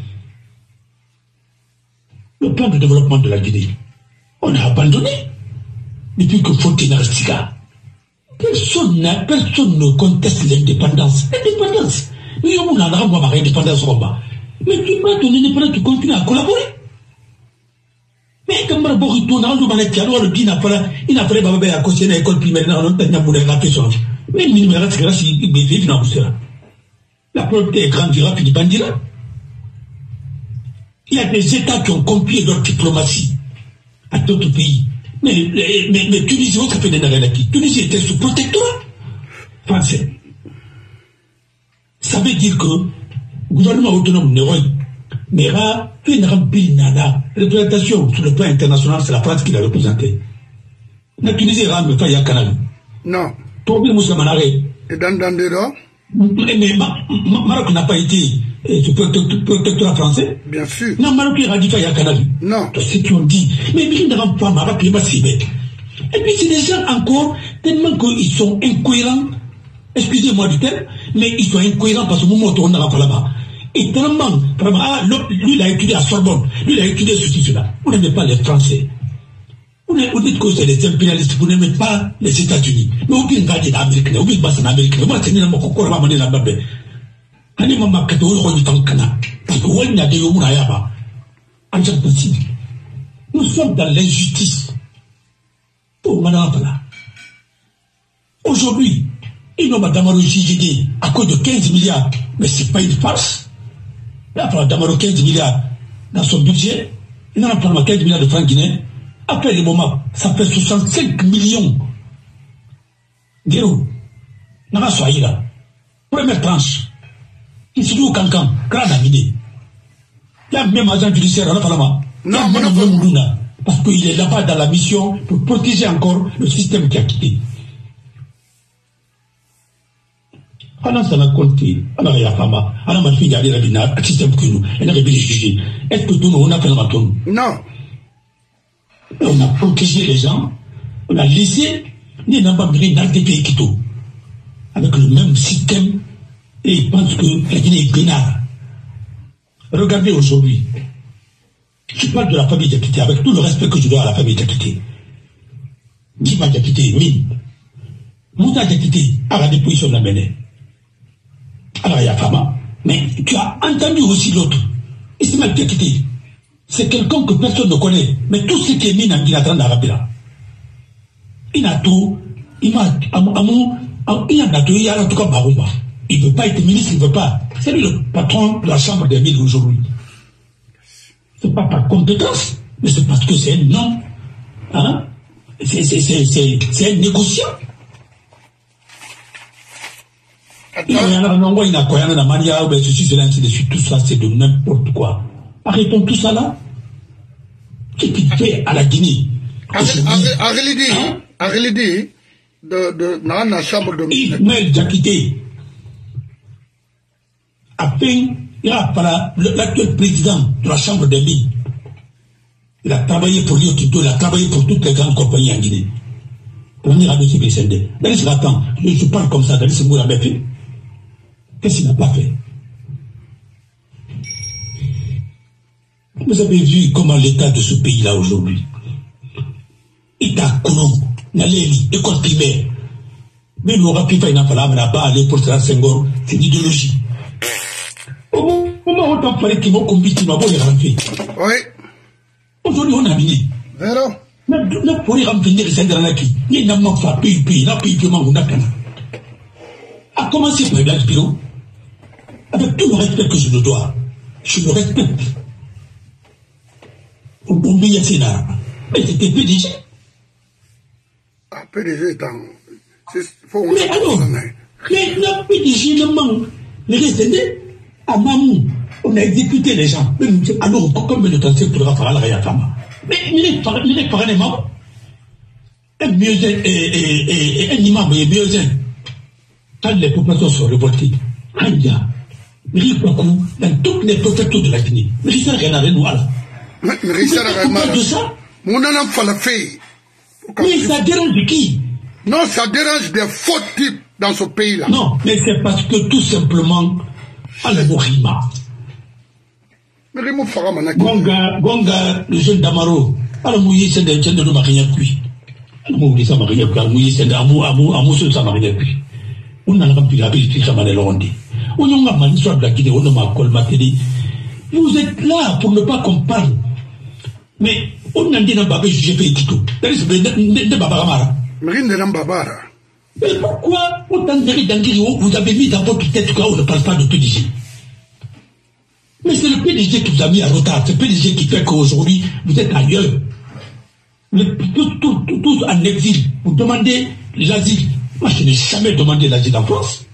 Le plan de développement de la Guinée, on a abandonné. Depuis que Fontaine reste là. Personne ne conteste l'indépendance. L'indépendance. Mais on a un indépendance Roma. Mais tu m'as donné l'indépendance, tu continues à collaborer. Mais comme on a retourné dans le manette, alors le dit n'a pas babé à cautionner l'école primaire, non, on n'a pas la question. Mais il me reste grâce à l'IBV dans le la probabilité grandira puis il bandira. Il y a des États qui ont copié leur diplomatie à d'autres pays. Mais Tunisie, on fait des narratifs. Tunisie était sous protectorat français. Ça veut dire que le gouvernement autonome n'est pas une remplie nana. Représentation sur le plan international, c'est la France qui l'a représenté. La Tunisie ne pas y a Canal. Non. Problème Moussamanaré. Et dans Dandero? Mais Maroc n'a pas été sous protectorat français. Bien sûr. Non, Maroc est radical, il y a Canal. Non. C'est ce qu'on dit. Mais il ne rend pas Maroc, il n'est pas si bête. Et puis c'est des gens encore, tellement qu'ils sont incohérents, excusez-moi du terme, mais ils sont incohérents parce que nous on n'a pas là-bas. Et tellement, vraiment, lui il a étudié à Sorbonne, lui il a étudié ceci, cela. Vous n'aimez pas les Français. Vous dites que c'est les impérialistes, vous n'aimez pas les États-Unis. Mais vous pouvez garder l'Amérique, vous pouvez passer l'Amérique, vous pouvez tenir mon coco, vous pouvez la babé. Allez, maman, que vous avez un canard. Parce que vous avez des hommes là-bas. En genre possible. Nous sommes dans l'injustice. Pour madame là. Aujourd'hui, ils n'ont pas Damaro JGD à cause de 15 milliards. Mais ce n'est pas une farce. Là, il Damaro 15 milliards dans son budget. Il n'en a pas 15 milliards de francs guinéens. Après le moment, ça fait 65 millions d'euros. N'a pas soyé là. Première tranche. Il se dit au cancan, grande amidée. Il y a même agent judiciaire à la Parlement. Non, parce qu'il est là-bas dans la mission pour protéger encore le système qui a quitté. Pendant ça, on a compté. On a Yafama. On a ma fille d'aller à la un système que nous. Elle a révélé juger. Est-ce que nous, on a fait le maton? Non. On a protégé les gens, on a laissé les Nambamiri dans des pays Quito, avec le même système, et ils pensent que la Guinée est bénard. Regardez aujourd'hui, je parle de la famille Diakité, avec tout le respect que je dois à la famille Diakité. Dima Diakité, Mine. Moussa Diakité, à la déposition de la Bénin. Alors il y a Fama. Mais tu as entendu aussi l'autre, Ismaël Diakité. C'est quelqu'un que personne ne connaît. Mais tout ce qui est mis dans Guinatran d'Arabie là, il a tout. Il a tout, il a en tout cas Barumba. Il ne veut pas être ministre, il ne veut pas. C'est lui le patron de la Chambre des Mines aujourd'hui. Ce n'est pas par compétence, mais c'est parce que c'est un nom. Hein? C'est un négociant. Il y a un endroit, il y a quoi, il y a mania, ceci, cela, ainsi de suite. Tout ça, c'est de n'importe quoi. Arrêtons tout ça là. Qu'est-ce qu'il fait à la Guinée? Arélidi, de la chambre de Ismaël Diakité, à peine, il a pas l'actuel président de la chambre des mines. Il a travaillé pour Rio Tinto, il a travaillé pour toutes les grandes compagnies en Guinée. Pour venir à M. Bessende. D'ailleurs, attends, je parle comme ça, d'ailleurs, c'est moi qui fait. Qu'est-ce qu'il n'a pas fait? Vous avez vu comment l'état de ce pays-là aujourd'hui. Il est à Colombe, Naléli, école primaire. Mais nous aura pu faire une falabre là-bas, aller pour ça, Senghor, c'est l'idéologie. Au moment où on parlait qu'ils vont combattre, ils vont les rentrer. Oui. Aujourd'hui, on a mis. Véro. Mais pour y remplir les Sénégalais, il n'a pas fait pays, n'a pas eu de a commencé par Black Bureau, avec tout le respect que je le dois. Je le respecte. Au bon pays, mais c'était PDG. Ah, PDG est en. Mais alors, mais le PDG, le manque, les descendants, à Mamou, on a exécuté les gens. Alors, comme le temps, c'est pour la parole à la femme. Mais il est parallèlement un mieux et un imam et mieux quand les populations sont révoltées. Kanya, Rikwaku, dans toutes les préfectures de la Guinée. Mais il s'est rien à Renouala. Mais il s'est rien à ça. Mon âme falafé. Mais ça dérange qui? Non, ça dérange des faux types dans ce pays-là. Non, mais c'est parce que tout simplement, à la Bourima. Gonga, le jeune d'Amaro, alors mouillé c'est des gens de Maria Cui. Alors mouillé ça Maria Cui, mouillé c'est d'amour sur sa Maria Cui. On n'a pas pu la vérité, ça m'a l'ondé. On n'a pas l'histoire de la Guinée, on n'a pas matéri. Vous êtes là pour ne pas qu'on parle. Mais on a dit dans Babé, j'ai fait Tito. C'est de Babaramara. Mais pourquoi autant de d'Angiro vous avez mis dans votre tête qu'on ne parle pas de PDG? Mais c'est le PDG qui vous a mis à retard. C'est le PDG qui fait qu'aujourd'hui, vous êtes ailleurs. Tous en exil. Vous demandez l'asile. Moi, je n'ai jamais demandé l'asile en France.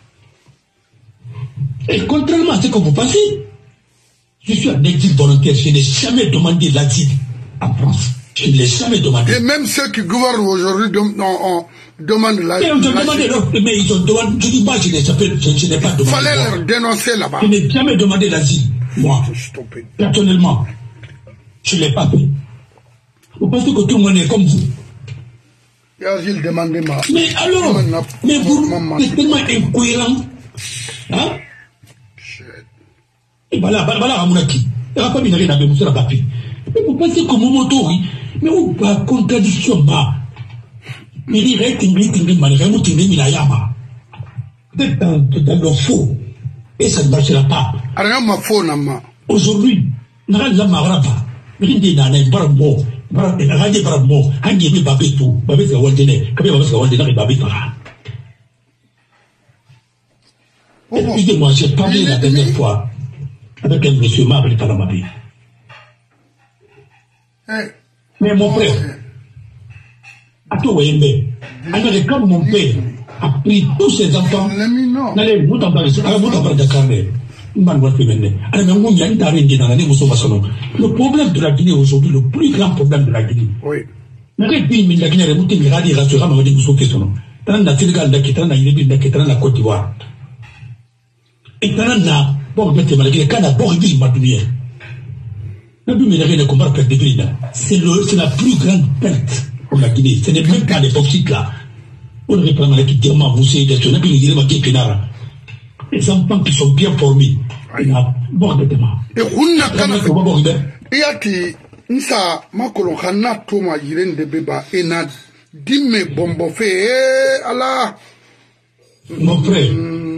Et contrairement à ce que vous pensez, je suis en exil volontaire. Je n'ai jamais demandé l'asile en France. Je ne l'ai jamais demandé. Et même ceux qui gouvernent aujourd'hui demandent l'asile. Mais ils ont demandé. Je dis, moi, je n'ai pas demandé. Il fallait leur dénoncer là-bas. Je n'ai jamais demandé l'asile. Moi, personnellement, je ne l'ai pas fait. Vous pensez que tout le monde est comme vous? Mais alors, mais vous êtes tellement incohérent. Hein? Et voilà, Ramounaki. Il n'y a pas mis rien à faire, la papier. Mais vous pensez que Momoto, oui, mais où pas contradiction, ma. Mais il reste dans le faux. Et ça ne marchera pas. Aujourd'hui, nous avons la maraba. Nous avons un barbo. Nous avons un barbo. Nous avons un babetou. Babé, Waldene. Excusez-moi, j'ai parlé la dernière fois avec un monsieur m'a appelé par la mabé. Mais mon frère, à toi, comme mon père a pris tous ses enfants, le problème de la Guinée aujourd'hui, le plus grand problème de la Guinée. Oui. La Côte d'Ivoire. Et c'est la plus grande perte pour la Guinée. Ce n'est même pas l'époque là. On ne reprend la qui les enfants qui sont bien formés. Et Nsa makolo khana toma yiren de beba ena dimme bombo fe ala. Mon frère,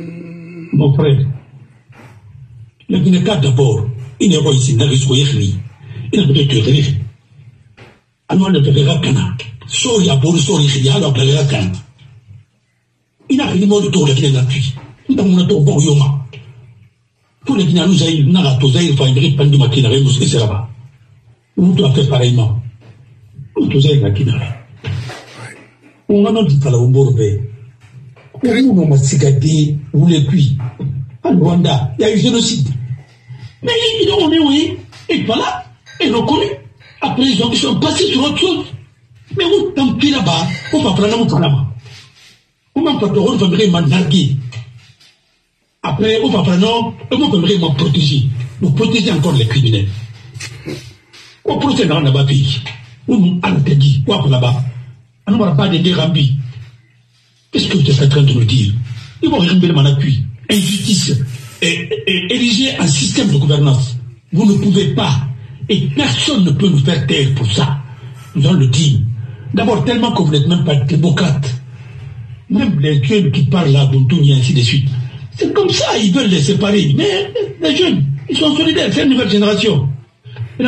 le Guinée d'abord, il n'est pas ici, n'a risque yéhri, il n'a pas de rire. Alors le verra cana, sori à bord sori il y a alors verra cana. Il n'a rien de tout le Guinée d'appui. Il n'a pas de bon yoma. Pour les Guinéens, nous avons n'a pas de faire une réponse de maquina, nous c'est là-bas. On doit faire pareillement. On doit faire la Guinée. On a dit par la Omborbe. On a cigardé, vous les cuits. En Rwanda, il y a eu génocide. Mais on est oui, et voilà, et reconnu. Après, ils sont passés sur autre chose. Mais où tant pis là-bas, on va prendre un autre là-bas. On va prendre on va vraiment narguer. Après, on va prendre, on va vraiment protéger. Nous protéger encore les criminels. On protège là-bas, pays. On nous interdit. Quoi là-bas? On ne va pas des Rambi. Qu'est-ce que vous êtes en train de nous dire? Ils vont remettre mon appui. Injustice. Et ériger un système de gouvernance. Vous ne pouvez pas. Et personne ne peut nous faire taire pour ça. Nous allons le dire. D'abord, tellement que vous n'êtes même pas démocrate. Même les jeunes qui parlent là, Buntouni et ainsi de suite. C'est comme ça, ils veulent les séparer. Mais les jeunes, ils sont solidaires. C'est une nouvelle génération. Mais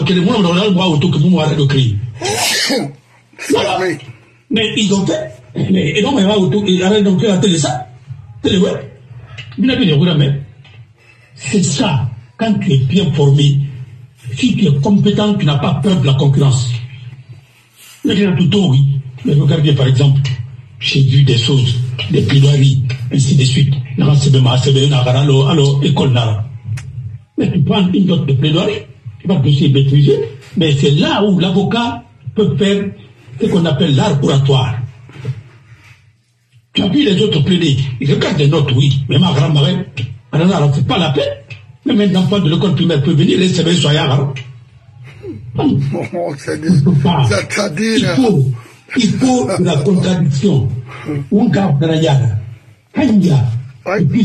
ils ont fait. Et donc, ils arrêtent donc la télé ça. Télé web. C'est ça. Quand tu es bien formé, si tu es compétent, tu n'as pas peur de la concurrence. Mais oui. Mais regardez par exemple, j'ai vu des choses, des plaidoiries, ainsi de suite. Alors, école Nara. Mais tu prends une note de plaidoirie, tu vas dossier maîtriser, mais c'est là où l'avocat peut faire ce qu'on appelle l'art oratoire. Tu as vu les autres plaider, ils regardent des notes, oui, mais ma grand-mère, alors c'est pas la peine. Même un enfant de l'école primaire peut venir, les CV soient là. Il faut la contradiction. On garde la Yara. Depuis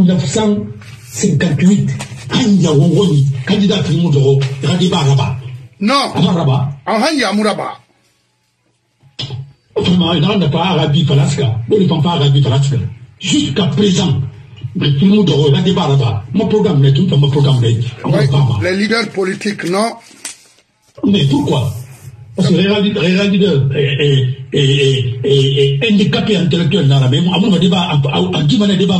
1958, Hanya Wongoni, candidat à Fimoudoro, Radiba Rabat. Non, Hanya Mouraba. Autrement, il n'a pas Arabi Falaska, ne dépend pas Arabi Falaska. Jusqu'à présent, Fimoudoro, Radiba Rabat, mon programme n'est tout, mon programme n'est pas. Les leaders politiques, non. Mais pourquoi? Parce que les leaders est handicapé intellectuel dans la même. À mon débat, à qui m'a débat?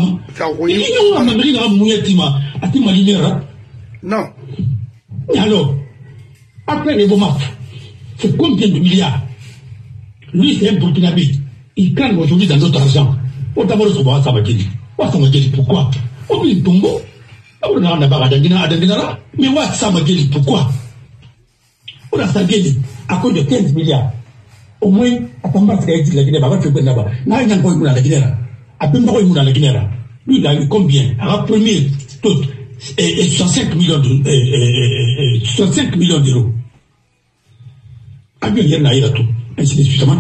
Non. Et alors, après les moments, c'est combien de milliards? Lui, c'est un Burkinabé. Il crée aujourd'hui dans notre argent. On t'a volé sur moi, ça m'a dit. Pourquoi? On dit Tongo. On a mais ça m'a dit pourquoi? On a sagé à cause de 15 milliards. Au moins, à combattre la Guinée, là-bas. Là, il y a encore une la Guinée. À peine pas une la Guinée. Lui, il a eu combien? À la première, tout, et 65 millions d'euros. À bien, il y en a tout. Ainsi de suite, à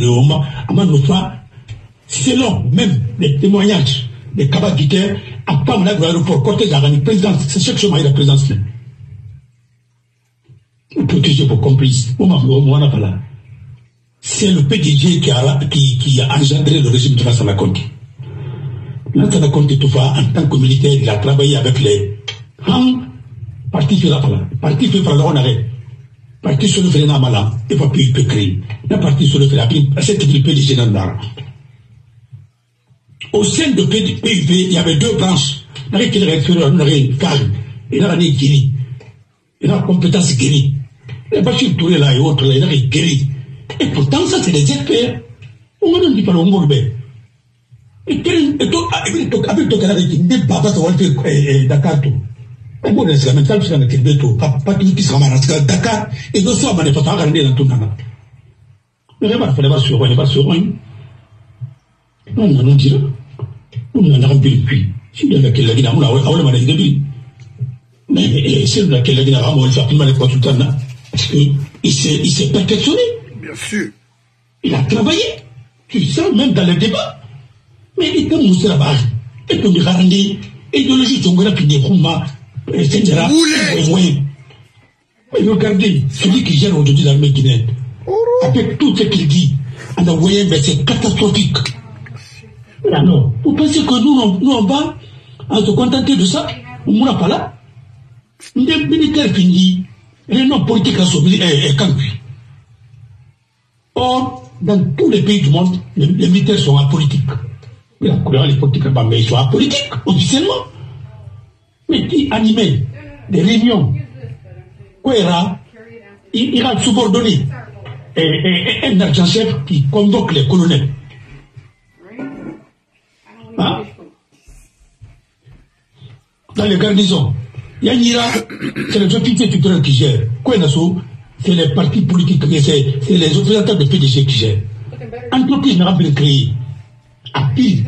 selon même les témoignages des cabaditaires, à pas mon aéroport, côté de la présidence, c'est chaque chose, la présidence. Protéger vos complices. C'est le PDG qui a engendré le régime de Lansana Conté. Lansana Conté, en tant que militaire, il a travaillé avec les partis sur la parti fait par le arrêt. Parti sur le Fréna Malam, et pas puis il peut créer. La partie sur le Fréna, c'est le PDG Nandara. Au sein de PIP, il y avait deux branches. Il y avait une référence, il y avait une calme, il y avait une guérie. Il y a la compétence guérie. Les Bachir Touré là et autres, là, il y a guéri. Et pourtant, ça, c'est des experts. On ne dit pas le mot, mais. Et avec ton canal, il n'est pas Dakar. Et bon, c'est la même chose, c'est la même chose. Pas qui sera malade, Dakar, et de ça, on n'est pas regardé dans tout le monde. Mais vraiment, il fallait pas se rendre, il fallait pas se rendre. On nous dit, on a rempli le puits. Si il y a laquelle la Guinée, on a maladie de lui. Mais c'est laquelle la Guinée, on va faire plus mal les consultants là. Parce qu'il s'est perfectionné. Bien sûr. Il a travaillé. Tu sais, même dans les débats. Mais il peut mousser là-bas. Et puis, il a rendu idéologie, on a pris etc. Mais regardez, celui qui gère aujourd'hui l'armée guinéenne, avec tout ce qu'il dit, on a voyé, mais c'est catastrophique. Alors, vous pensez que nous on va se contenter de ça? On ne pas là. Les militaires finis, les noms politiques est campus. Or, dans tous les pays du monde, les militaires sont apolitiques. La couleur, les politiques, mais ils sont apolitiques, officiellement. Mais qui animait des réunions, il ira subordonné et un adjudant-chef qui convoque les colonels. Hein? Dans les garnisons, Yanira, c'est les officiers tutélaires qui gèrent. c'est les partis politiques, c'est les représentants de PDG qui gèrent. Entreprise n'a pas créé. À pile.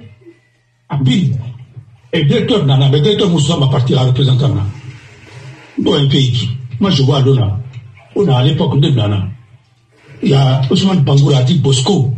Et directeur Nana, le directeur Moussa va partir à représentant Nana. Dans un pays. Moi, je vois Lona. On a à l'époque de Nana. Il y a Ousmane Bangoura dit Bosco.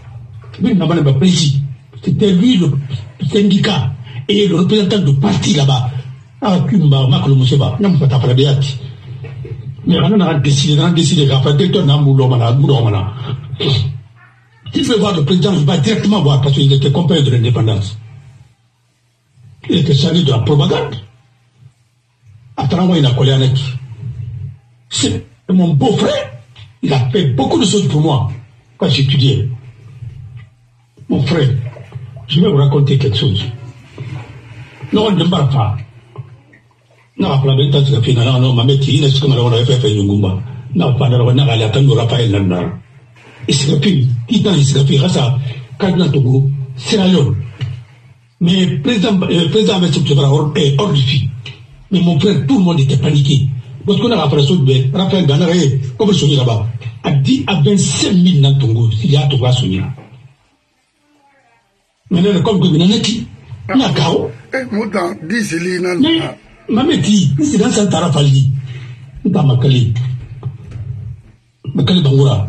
C'était lui le syndicat et le représentant du parti là-bas. Ah, Kumba, Makolo Mousseba, n'a pas tapé la béate. Mais on a décidé, le directeur Namoulomana. Si je veux voir le président, je vais directement voir parce qu'il était compagnon de l'indépendance. Il était chargé de la propagande. Attends, il a collé avec. C'est mon beau-frère. Il a fait beaucoup de choses pour moi quand j'étudiais. Mon frère, je vais vous raconter quelque chose. Non, on ne parle pas. Non, la bête, c'est que non, ma mère, il est comme on a fait Yungumba. Non, pas on a allé attendre Raphaël Nanda. Il se fait, il se fait, ça, Cardinal Togo, Sierra Leone. Mais le président est hors du fil. Mais mon frère, tout le monde était paniqué. Parce qu'on a l'impression de Raphaël Banaré, comme je suis là-bas, a dit à 25 000 dans Togo, s'il y a Togo à Sonia. Maintenant, comme que vous n'en êtes pas, il y a Gao. Moutan, dis-le, non. Mais, ma métier, c'est dans cette Tarafali. Dans Makali. Makali Bangoura.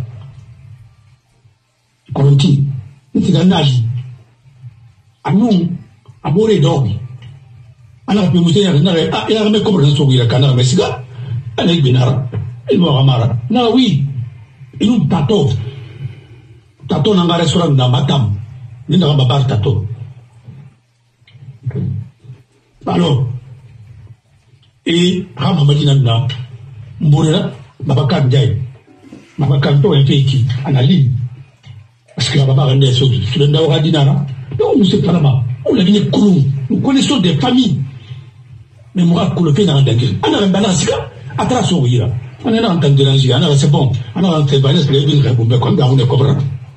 Coronti. C'est dans Nali. À nous, à Boré d'Orbi. Alors, je me suis dit, il a remis comme dans le canard, mais c'est là. Avec Benara. Il m'a ramara. Non, oui. Il nous tato. Tato dans un restaurant dans Matam. Il n'a pas tato. Alors, et Ramamadina na Mbourera, Babakan Diaye, Babakan to un pays qui en a ligne. Parce que la Baba rendait sur le Ndaora Dinara. Donc, nous sommes pas là-bas. On a dit Koulou. Nous connaissons des familles. Mais moi, Koulou fait dans la dingue. On a un balansica, à travers son rire. On a un temps de l'angie. On a c'est bon. On a un très balèze, les villes répondent comme dans une cobra.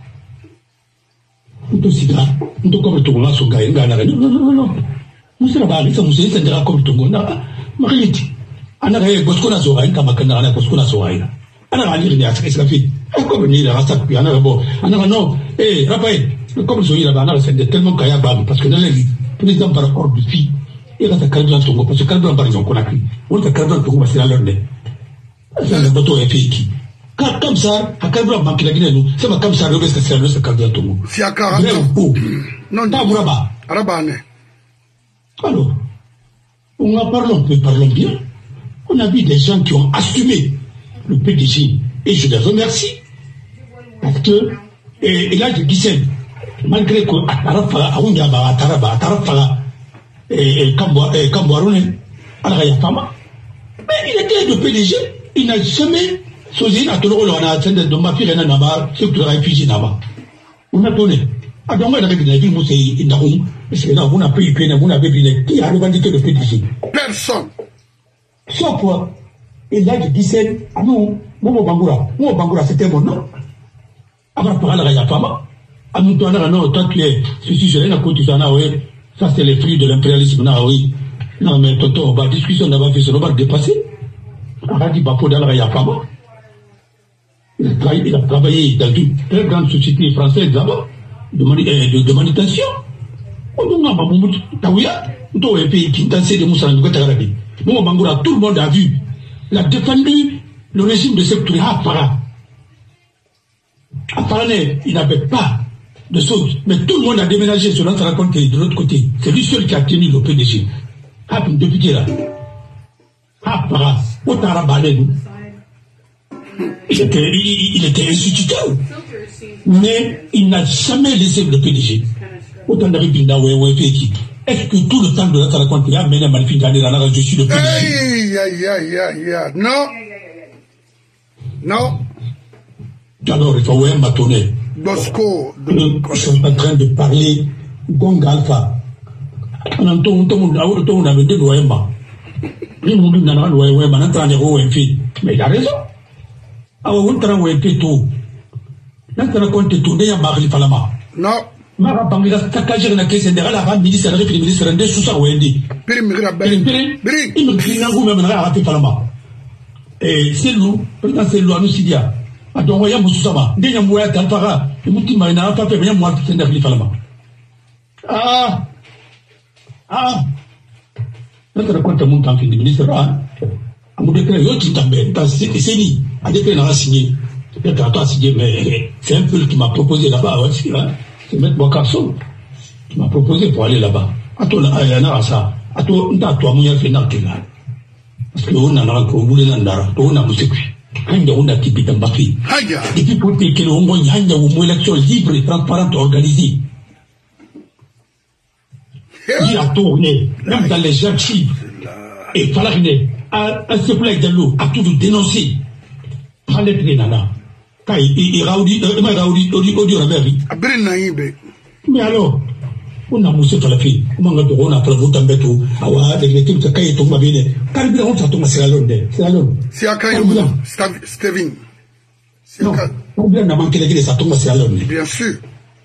Nous sommes comme tout le monde, son gars, non. Nous sommes là-bas, nous sommes là comme tout le monde. Mariti. On a réglé Boscona Zoraï, Kamakana, on a Boscona Zoraï. On a réglé à ce que ça fait. Comme il y a un sac, on a bon. On a non. Eh, Raphaël, comme je dis là-bas, on a c'est tellement Kayabam, parce que dans les présidents par rapport du fille, il y a un carburant Togo, parce que carburant par exemple, on a pris. On a carburant Togo, c'est la leur nez. C'est un bateau et pays qui. Comme ça, à carburant banque la Guinée, nous, c'est pas comme ça, le reste, c'est le carburant Togo. C'est à 40 ans. Non, pas Bouraba. Arabane. Alors, on en parlons bien. On a vu des gens qui ont assumé le PDG. Et je les remercie. Parce que, et là, je disais, malgré que Atarafa, Aouniaba, Atarafa, et Kamboarone, Alrayafama, mais il était le PDG. Il n'a jamais, Sozine, à tout le monde, on a atteint de ma fille, ce que réfugié là-bas. On a donné. Ah, donc, on avait dit, c'est Naroum, parce que là, on a payé, on avait dit, qui a revendiqué le PDG? Personne. Sauf quoi, et là, je disais, ah non, Momo Bangoura, c'était mon nom. Avant de parler à la femme, à nous donner un nom, tant que ceci, je l'ai raconté, ça c'est les fruits de l'impérialisme, oui. Non, mais tonton, la discussion n'a pas fait, ça va dépasser. On a dit, bah, pour d'aller à la femme. Il a travaillé dans une très grande société française là-bas, de manutention. On n'a pas beaucoup de taouya, dans un pays qui dansait de Moussa Ndougatarabi. Momo Bangoura, tout le monde a vu. Il a défendu le régime de Sékou Touré à Para. À Para, il n'avait pas de choses. Mais tout le monde a déménagé sur l'autre raconte de l'autre côté. C'est lui seul qui a tenu le PDG. Depuis là. À Para, au Tarabalé, il était instituteur. Mais il n'a jamais laissé le PDG. Autant d'arrivés est-ce que tout le temps de notre raconte, il a mené à Malfine d'aller dans la je suis le PDG? Non. Alors, il faut m'attendre. Bosco. Ils sont en train de parler Gonga Alpha. On entend on avait deux loyements. Mais il a raison. Alors, on t'a envoyé tout. Là, tu racontes tout, il y a Marie Palama. Non. Mara Bangira, Takajir, la caisse de la ministre, la ministre, de Sousa Wendy. Il me crie un goût même à Palama. c'est nous, c'est nous, nous, Sidia. Donc, il y a Moussama, il y a Mouya Talpara, et Moutima, il n'y a pas de bien, moi, qui s'est falama. Notre compte à mon temps, le ministre, à mon décret, l'autre, c'est dit, à décret, n'a signé. Mais c'est un peu le qui m'a proposé là-bas, c'est M. Boakasso qui m'a proposé pour aller là-bas. À toi, il y en a ça. À toi, on a toi, fait parce que on a un gros on a musique. On a typé un baffi. Et puis pour que l'on ait une élection libre et transparente organisée. Il a tourné, même dans les archives. Et Falahine, à ce plaît de l'eau, a tout dénoncé. Parlez de Nana. Mais alors, on a moussé par la fille, on a travaillé dans le béton, avec les types de cahiers de Mabine, car ils ont fait c'est la Lone. C'est à Kayouna, Steven. On vient de manquer les ça tombe c'est la Lone. Bien sûr.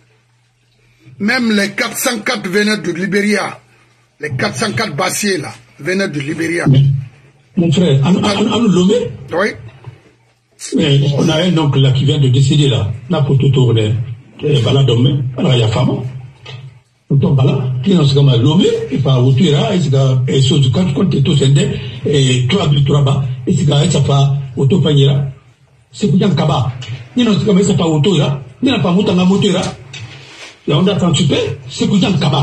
Même les 404 venaient de Libéria. Les 404 bassiers là venaient de Libéria. Mon frère, à nous Lomé. Oui. Mais on a un oncle là qui vient de décéder là. Là pour tout tourner. Voilà demain. Alors il y a femme. Donc voilà. Qui est comme Lomé. Et par où tu iras. Et c'est que chose du quand tu es tout sendé. Et trois bas. Et c'est que ça pas auto paniera. C'est pour un kaba. Ni non c'est comme ça pas auto là. Ni n'a pas monté en moto là. Là on a transpé. C'est pour un kaba.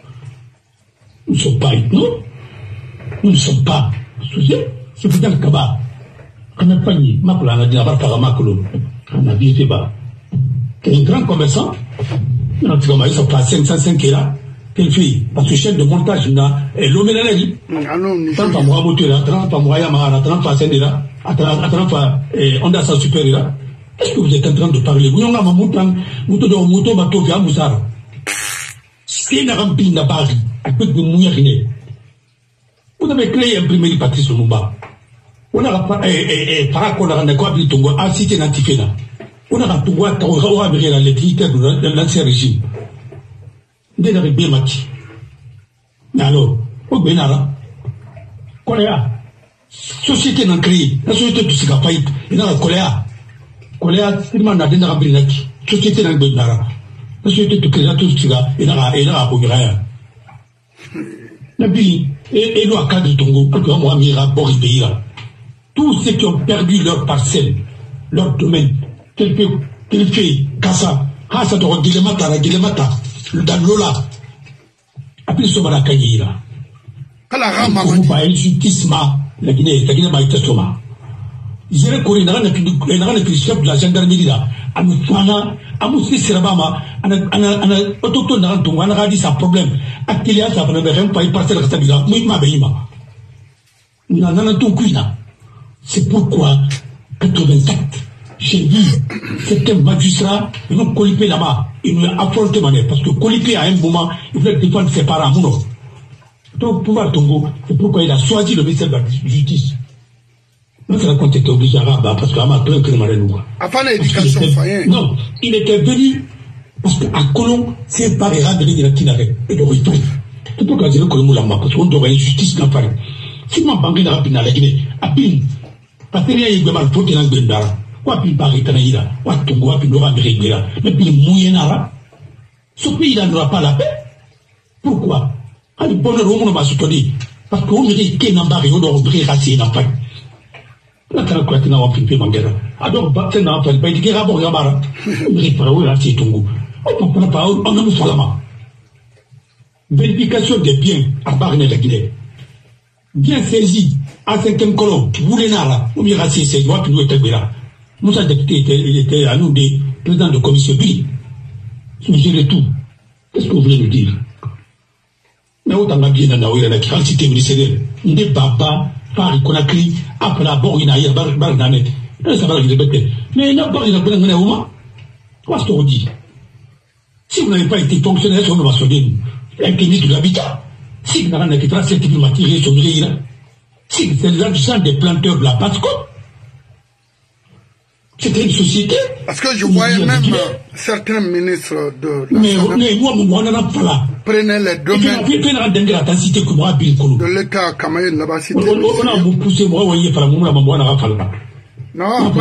Nous ne sommes pas non. Nous ne sommes pas. C'est pour un kaba. On a payé, Makula, on a dit à Makulu, on a visité bas. Un grand commerçant, on a dit que ça passe 505 là, quelle fille, parce que chef de montage, on a l'homme là, 30 fois moi moteur là, 30 fois moi Yamaha, 30 fois Sende là, 30 fois Honda Sans Super là. Est-ce que vous êtes en train de parler? Vous n'avez pas moto, bateau, via Moussara. C'est une rampine à Paris, à côté de Mouyarine. Vous avez créé un premier Patrice Lumumba. On a pas qu'on a quoi plus tongo à cité natifena. On a tout voir qu'on a viré les critères de l'ancien régime. Dès le bien match. Mais alors, au Benara, Coléa, société non créée, la société de Sikapaït, et dans la Coléa, c'est le mandat de Rabinaki, société dans le Benara, la société de Kézatou Siga, et dans la Bouraya. La vie, et l'eau à cadre de Tongo, pour que moi, Mira, Boribéira. Tous ceux qui ont perdu leur parcelle, leur domaine, tel fait Kassa, Hassa de Gilemata, dans l'Ola, après ce que la Kayira. On va injustice, la Guinée m'a été soma. Ils avaient couru dans le chef de la gendarmerie là, à nous faire, à nous faire Sirabama, à un autochtone dans le Tonga, on a dit ça problème. À Kélia, ça ne veut pas y passer la Sabila, moi, ma béima. Nous n'en avons tout cuina. C'est pourquoi, 84, j'ai vu certains magistrats, ils ont colipé là-bas, ils nous ont affronté, parce que colipé à un moment, il voulait défendre ses parents, Mouno. Donc, pouvoir Tongo, c'est pourquoi il a choisi le ministère de la Justice. Notre raconte était obligé à rabat, parce qu'il a plein de Marelouga. Avant l'éducation, non, il était venu, parce qu'à Colomb, c'est pas les rats de la Tinare, et de Ritoy. C'est pourquoi j'ai le Colomb là-bas, parce qu'on doit une justice dans Paris. Si moi, banque dans la Guinée, à Pine, parce que il y a un pote dans le Bendara, ou à Pine Paris, Tanaïda, ou à Tongo, à Pine Nora, Béréguera, mais Pine Mouyenara, ce pays n'aura pas la paix. Pourquoi? À l'époque, on va se tenir, parce qu'on dirait qu'il y a un baril, on doit ouvrir racine dans Paris. La tranquillité n'a pas pu m'engager. Alors, c'est n'a pas pu dire, bon, Yamara, on dirait pas où racine Tongo. On ne peut pas, on a mis sur la main. Vérification des biens à Barne la Guinée. Bien saisi, à 5e colonne, Boulenara, ou Mirassi, c'est moi qui nous était là. Moussa député, il était à nous des présidents de commission Billy. Suggérez tout. Qu'est-ce que vous voulez nous dire? Mais autant de bien dans la qui a cité ministériel. N'est pas par Conakry, après la Borina, il y a Barnanet. Ça va le répéter. Mais il n'a pas eu de moment. Qu'est-ce qu'on dit? Si vous n'avez pas été fonctionnaire sur le maçonnier, un ministre de l'habitat, si vous n'avez pas été matériel sur le riz, si c'est les gens des planteurs de la Pasco, C'était une société. Parce que je voyais même certains ministres de la prenaient les domaines de l'État Kamayen là-bas. Non,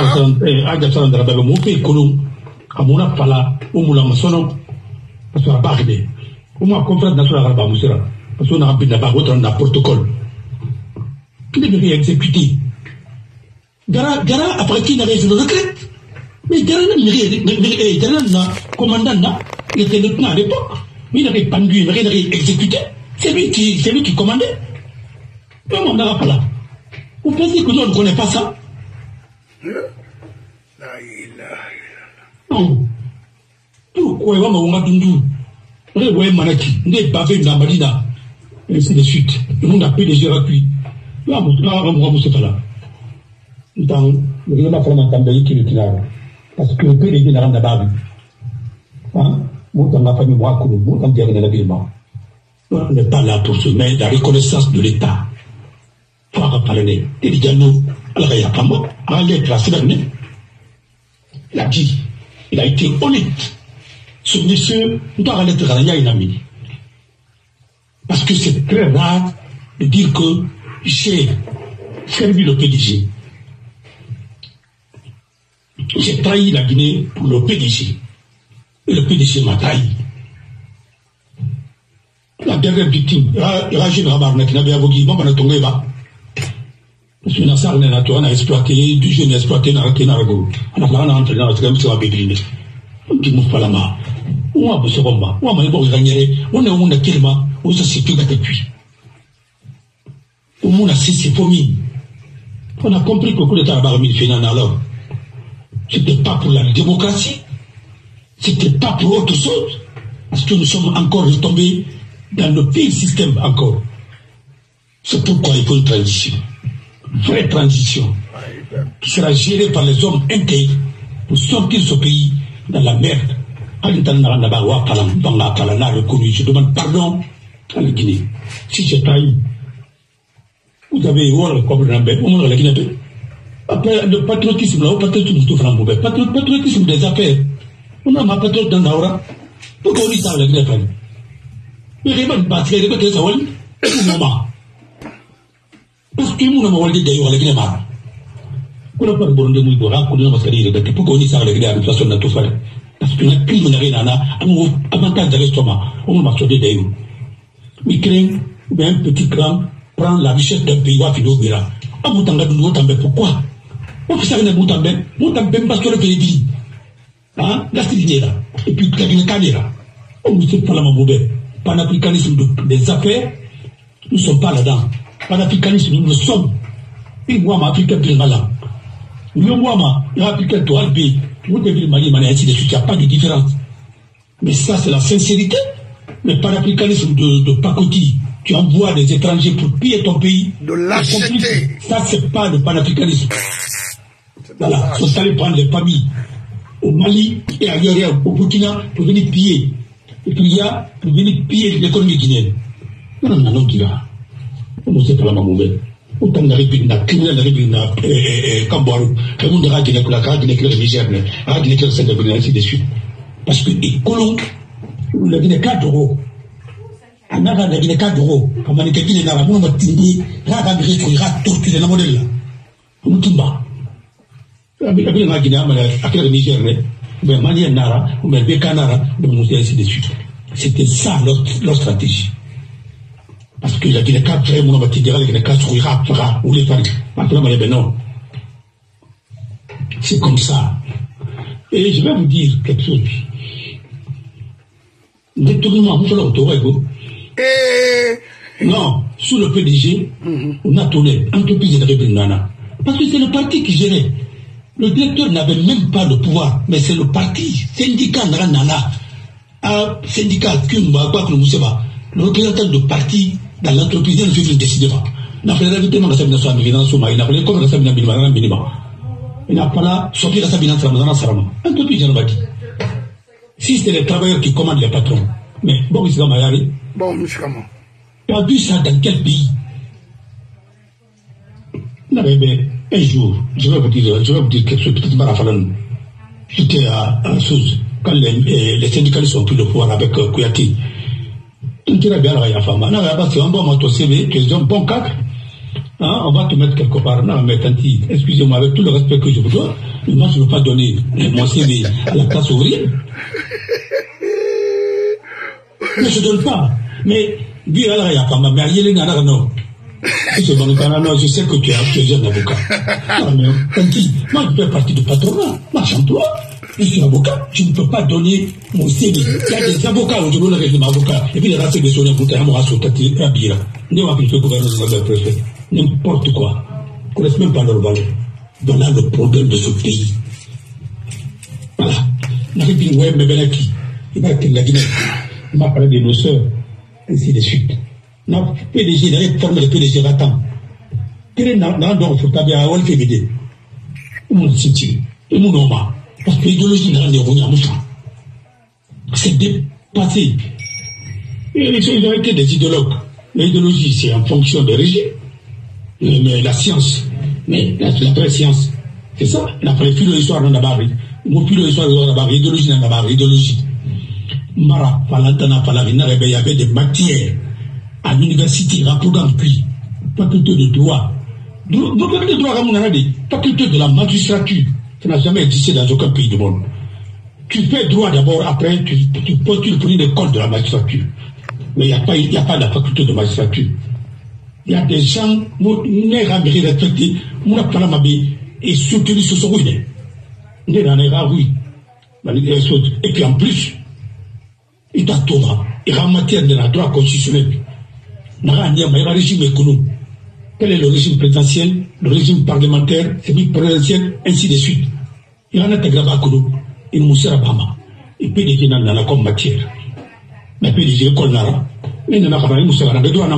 Gara, après qu'il n'avait fait le retraite. Mais Gara n'a commandant, il était lieutenant à l'époque. Mais il avait pendu, il avait exécuté. C'est lui qui commandait. Mais on n'aura pas là. Vous pensez que nous, on ne connaît pas ça? Non. Pourquoi il va m'avoir dundu? Réoué Manaki, n'est pas fait la Malina. Et ainsi de suite. Le monde a pris des yeux à cuit. Là, on va là. Dans le gouvernement flamand qui est là, parce que le PDG n'a rien à voir. Hein? Moi, dans ma famille, moi, comme vous, dans le gouvernement, on n'est pas là pour se mettre la reconnaissance de l'État. Pour parler, il dit à nous, alors il n'y a pas moi, à l'être à Séverne. Il a dit, il a été honnête. Ce monsieur, il doit aller être à l'ami. Parce que c'est très rare de dire que j'ai servi le PDG. J'ai trahi la Guinée pour le PDG. Et le PDG m'a trahi. La dernière victime, Rajin Rabarna, qui n'avait avogué, moi, je suis là. Parce que Nassar n'a exploité, du jeune exploité, n'a rien à go. On a entraîné dans la trame sur la bégrine. On dit, mouf pas la main. On a besoin de moi. On a besoin de gagner. On a un kilma. On a cité depuis. On a cessé pour mine. On a compris que le coup d'État a barré mille alors. C'était pas pour la démocratie, c'était pas pour autre chose, parce que nous sommes encore retombés dans le pire système encore. C'est pourquoi il faut une transition, une vraie transition, qui sera gérée par les hommes intègres pour sortir ce pays dans la merde. Je demande pardon à la Guinée. Si j'ai trahi, vous avez eu comme la Guinée. Après, le patriotisme, là, le patriotisme, tout franc, mauvais. Patriotisme des affaires. On a ma patriote dans l'aura. Pourquoi on dit ça, la Guinée? Mais il y a une batterie, il y a une batterie, parce que nous avons dit d'ailleurs, la Guinée mara. On n'a pas de bon de mouille, on a pas pourquoi on dit ça, la Guinée, de toute façon, on a tout fait. Parce que la crime n'a rien à avantage de l'estomac. On m'a dit d'ailleurs. Mais craignent, un petit cran prend la richesse d'un pays, va finir au Bira. Ah, vous t'en avez pourquoi? On fait ça avec Moutambe parce que le pays dit. Hein, la Guinée là. Et puis la Guinée là. On ne sait pas la maboubée. Panafricanisme des affaires, nous ne sommes pas là-dedans. Panafricanisme, nous le sommes. Et moi, ma Africain de Malang. Moi, l'Africain de Albi, vous devez le Mali, ainsi de suite, il n'y a pas de différence. Mais ça, c'est la sincérité. Le panafricanisme de Pakoti, tu envoies des étrangers pour piller ton pays. De l'acheter. Ça, c'est pas le panafricanisme. Voilà, ils sont allés prendre les familles au Mali et ailleurs, au Burkina, pour venir piller. Et puis il y a pour venir piller l'économie guinéenne. Non, non, non, qui va. On ne sait pas la mauvaise. Autant de république, criminel de république, Kamboarou, le monde de la Guinée, la Guinée, le Niger, la Guinée, le Sénégal, ainsi de suite. Parce que les colons, la Guinée 4 euros. On a la Guinée 4 euros. Comme on est Guinée, on va t'aider, on va torturer la modèle là. On nous tombe. La Guinée, le Niger, mais Mali Nara, ou bien Beka Nara, ainsi de suite. C'était ça leur stratégie. Parce que la Guinée 4 frères, on va te dire, la Guinée 4 fera, ou les femmes. Maintenant, ben non. C'est comme ça. Et je vais vous dire quelque chose. Détournement, vous faites l'auto, non, sous le PDG, on a tourné, entreprise de République Nana. Parce que c'est le parti qui gérait. Le directeur n'avait même pas le pouvoir, mais c'est le parti, syndicat Nana, syndicat Kumba, quoi que nous savons, le représentant de parti dans l'entreprise, il ne fait décidément. Il n'a pas l'invité dans la Sabina Soumari, il n'a pas les comme la Sabina Binima. Il n'a pas là, sortir la Sabina Sarama. Entreprise, j'en ai dit. Si c'est les travailleurs qui commandent les patrons, mais bon, il s'est Mayari. Bon, monsieur Kamon. Tu as vu ça dans quel pays? Un jour, je vais vous dire quelque chose, peut-être Marafalan. J'étais à Sousse, quand les syndicalistes ont pris le pouvoir avec Kouyaté. Tout est bien, il y a femme. On va te CV, tu es un bon cadre. Hein, on va te mettre quelque part. Non, mais tanti, excusez-moi, avec tout le respect que je vous dois, moi je ne veux pas donner mon CV à la classe ouvrière. Mais je ne donne pas. Mais, il y a femme, mais il y a non. Non, je sais que tu es un avocat. Non, mais tanti, moi je fais partie du patronat. Marche-en-toi. Je suis avocat, je ne peux pas donner mon CV. Il y a des avocats où je donne le règlement avocat. Et puis il y a des gens qui ont un habillé. N'importe quoi. Ils ne connaissent même pas leur valeur. Voilà le problème de ce pays. Voilà. Il m'a parlé de nos soeurs, ainsi de suite. Non, PDG, il a formé le PDG Ratan. Quel est le parce que l'idéologie n'a rien de c'est dépassé. Ils ont été des idéologues. L'idéologie, c'est en fonction des régimes. Mais la science, mais la vraie science, c'est ça. La philo-histoire dans la barre. Philo-histoire dans la barre. Idéologie dans la barre. Idéologie. Mara, Falantana, Falarina, il y avait des matières à l'université, à programme puis, faculté de droit. Faculté de droit, faculté de la magistrature. Ça n'a jamais existé dans aucun pays du monde. Tu fais droit d'abord, après tu postules pour une école de la magistrature. Mais il n'y a pas de la faculté de magistrature. Il y a des gens, respectés, et soutenus sur ce ruine. Et puis en plus, il t'a tout. Il y a matière de la droit constitutionnel. Il y a un régime économique. Quel est le régime présidentiel, le régime parlementaire, semi-présidentiel, ainsi de suite. Il y en a des gravats à il moussera Bama. Et puis les gens n'ont comme matière. Mais puis les gens qu'on a, mais il n'y a pas de moussera. Il y a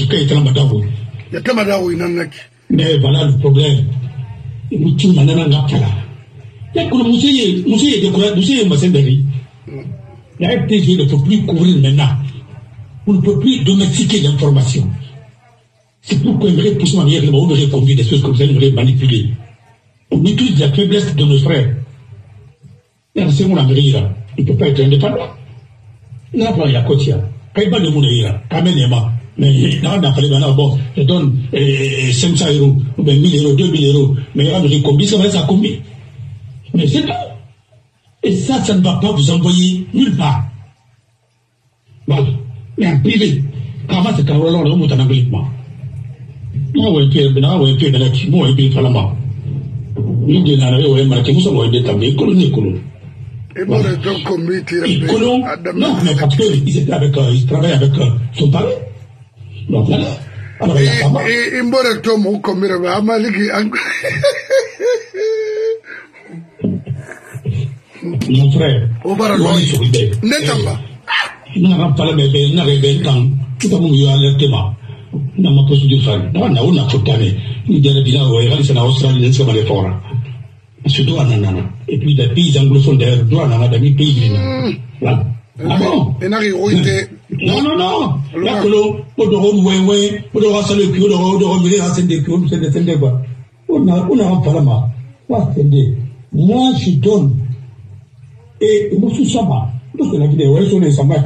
mais voilà le problème. Il nous tue maintenant là. Il y a que le musée de Massendari. La FDG ne peut plus couvrir maintenant. On ne peut plus domestiquer l'information. C'est pourquoi il me pousser ma mère, on me conduire des choses comme ça, il me manipuler. On utilise la faiblesse de nos frères. C'est mon Amérique, il ne peut pas être indépendant. Il n'a pas la côte. Quand il va de mon Amérique, quand même, mais là, on a parlé maintenant, bon, je donne 500 €, ou bien 1000 €, 2000 €, mais il y a des combien, ça va être à combien? Mais c'est tout. Et ça ne va pas vous envoyer nulle part. Voilà. Mais en privé, comment c'est quand on remonte en Amérique? Moi, je suis un peu de la Kimo, et puis Falama. Il dit, on est marqué, nous sommes des tablés, colonés. Et moi, je suis comité. Non, mais parce qu'ils travaillent avec son pari. Donc voilà. Alors, il y a pas mal. Et moi, je suis mon comité, mon frère, on va rejoindre. N'est-ce il n'a pas le temps, tout le monde y a alertement. N'a pas possible de faire. Non, on a foutu. Il y a des bilans, il y a Australie, il y a des forts. Ce doit nanana. Et puis des pays anglophones d'ailleurs, doit nanana, des pays. Ah bon? Non. Là, que l'on, on doit saluer, on doit revenir à Sende, quoi. On a pas la main. Moi, je donne. Et moi, je suis samba. Parce que la vidéo, elle sonne samba.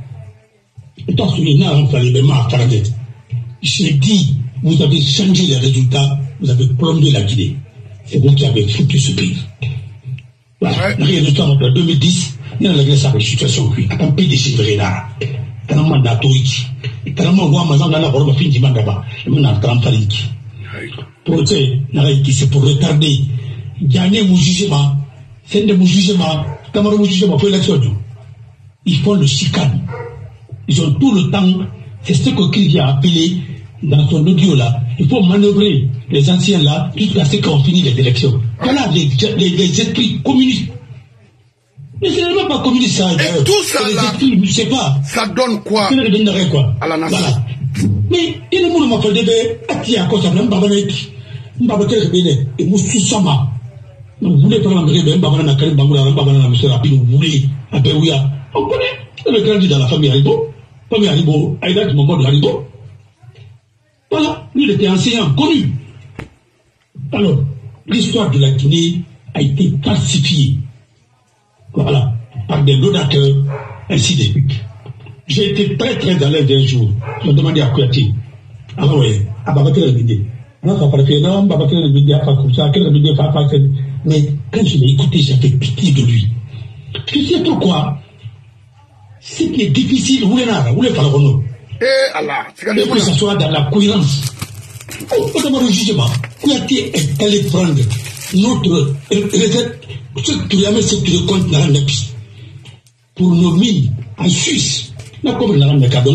J'ai dit, vous avez changé les résultats, vous avez plombé la Guinée. C'est vous qui avez foutu ce pays. Voilà. Rien de temps, en 2010, il y a la situation. Un pays de Sévérina. Quand on m'a dit, quand on m'a dit, on a fini de mandaba. On a transféré. C'est pour retarder. Gagner mon jugement. C'est de mon jugement. Quand mon jugement pour l'élection. Ils font le chicane. Ils ont tout le temps. C'est ce que Kiki a appelé dans son audio là. Il faut manœuvrer les anciens là jusqu'à ce qu'on finisse les élections. Voilà les esprits communistes. Mais ce n'est même pas communiste ça. Et tout ça les là, esprits, je sais pas. ça donne quoi, quoi à la nation? Voilà. Mais il est monde m'a fait des acquis à cause de l'embarrassement. M'babater bene et musu sama. Vous voulez par l'engrais m'babana na Karim Bangoula, m'babana na Monsieur Rapi, vous voulez à Béouya. On connaît. Le grandi dans la famille Haribo. Famille Haribo, Aïda du moment de Haribo. Voilà, lui il était enseignant, connu. Alors, l'histoire de la Guinée a été falsifiée. Voilà, par des donateurs, ainsi de suite. J'ai été très très à l'aise un jour. Je me demandais à Kouyaté. Ah ouais, à Babacar Bidé. Non, ça paraît non, Babacar Bidé a pas comme ça, quel Bidé a pas fait. Mais quand je l'ai écouté, j'ai fait pitié de lui. Tu sais pourquoi? Ce qui est difficile, vous les faire le Allah, et que ce soit dans la cohérence. Au jugement, Kouyaté est allé prendre notre recette, ce compte dans la pour nos mines en Suisse. Pourquoi on n'a pas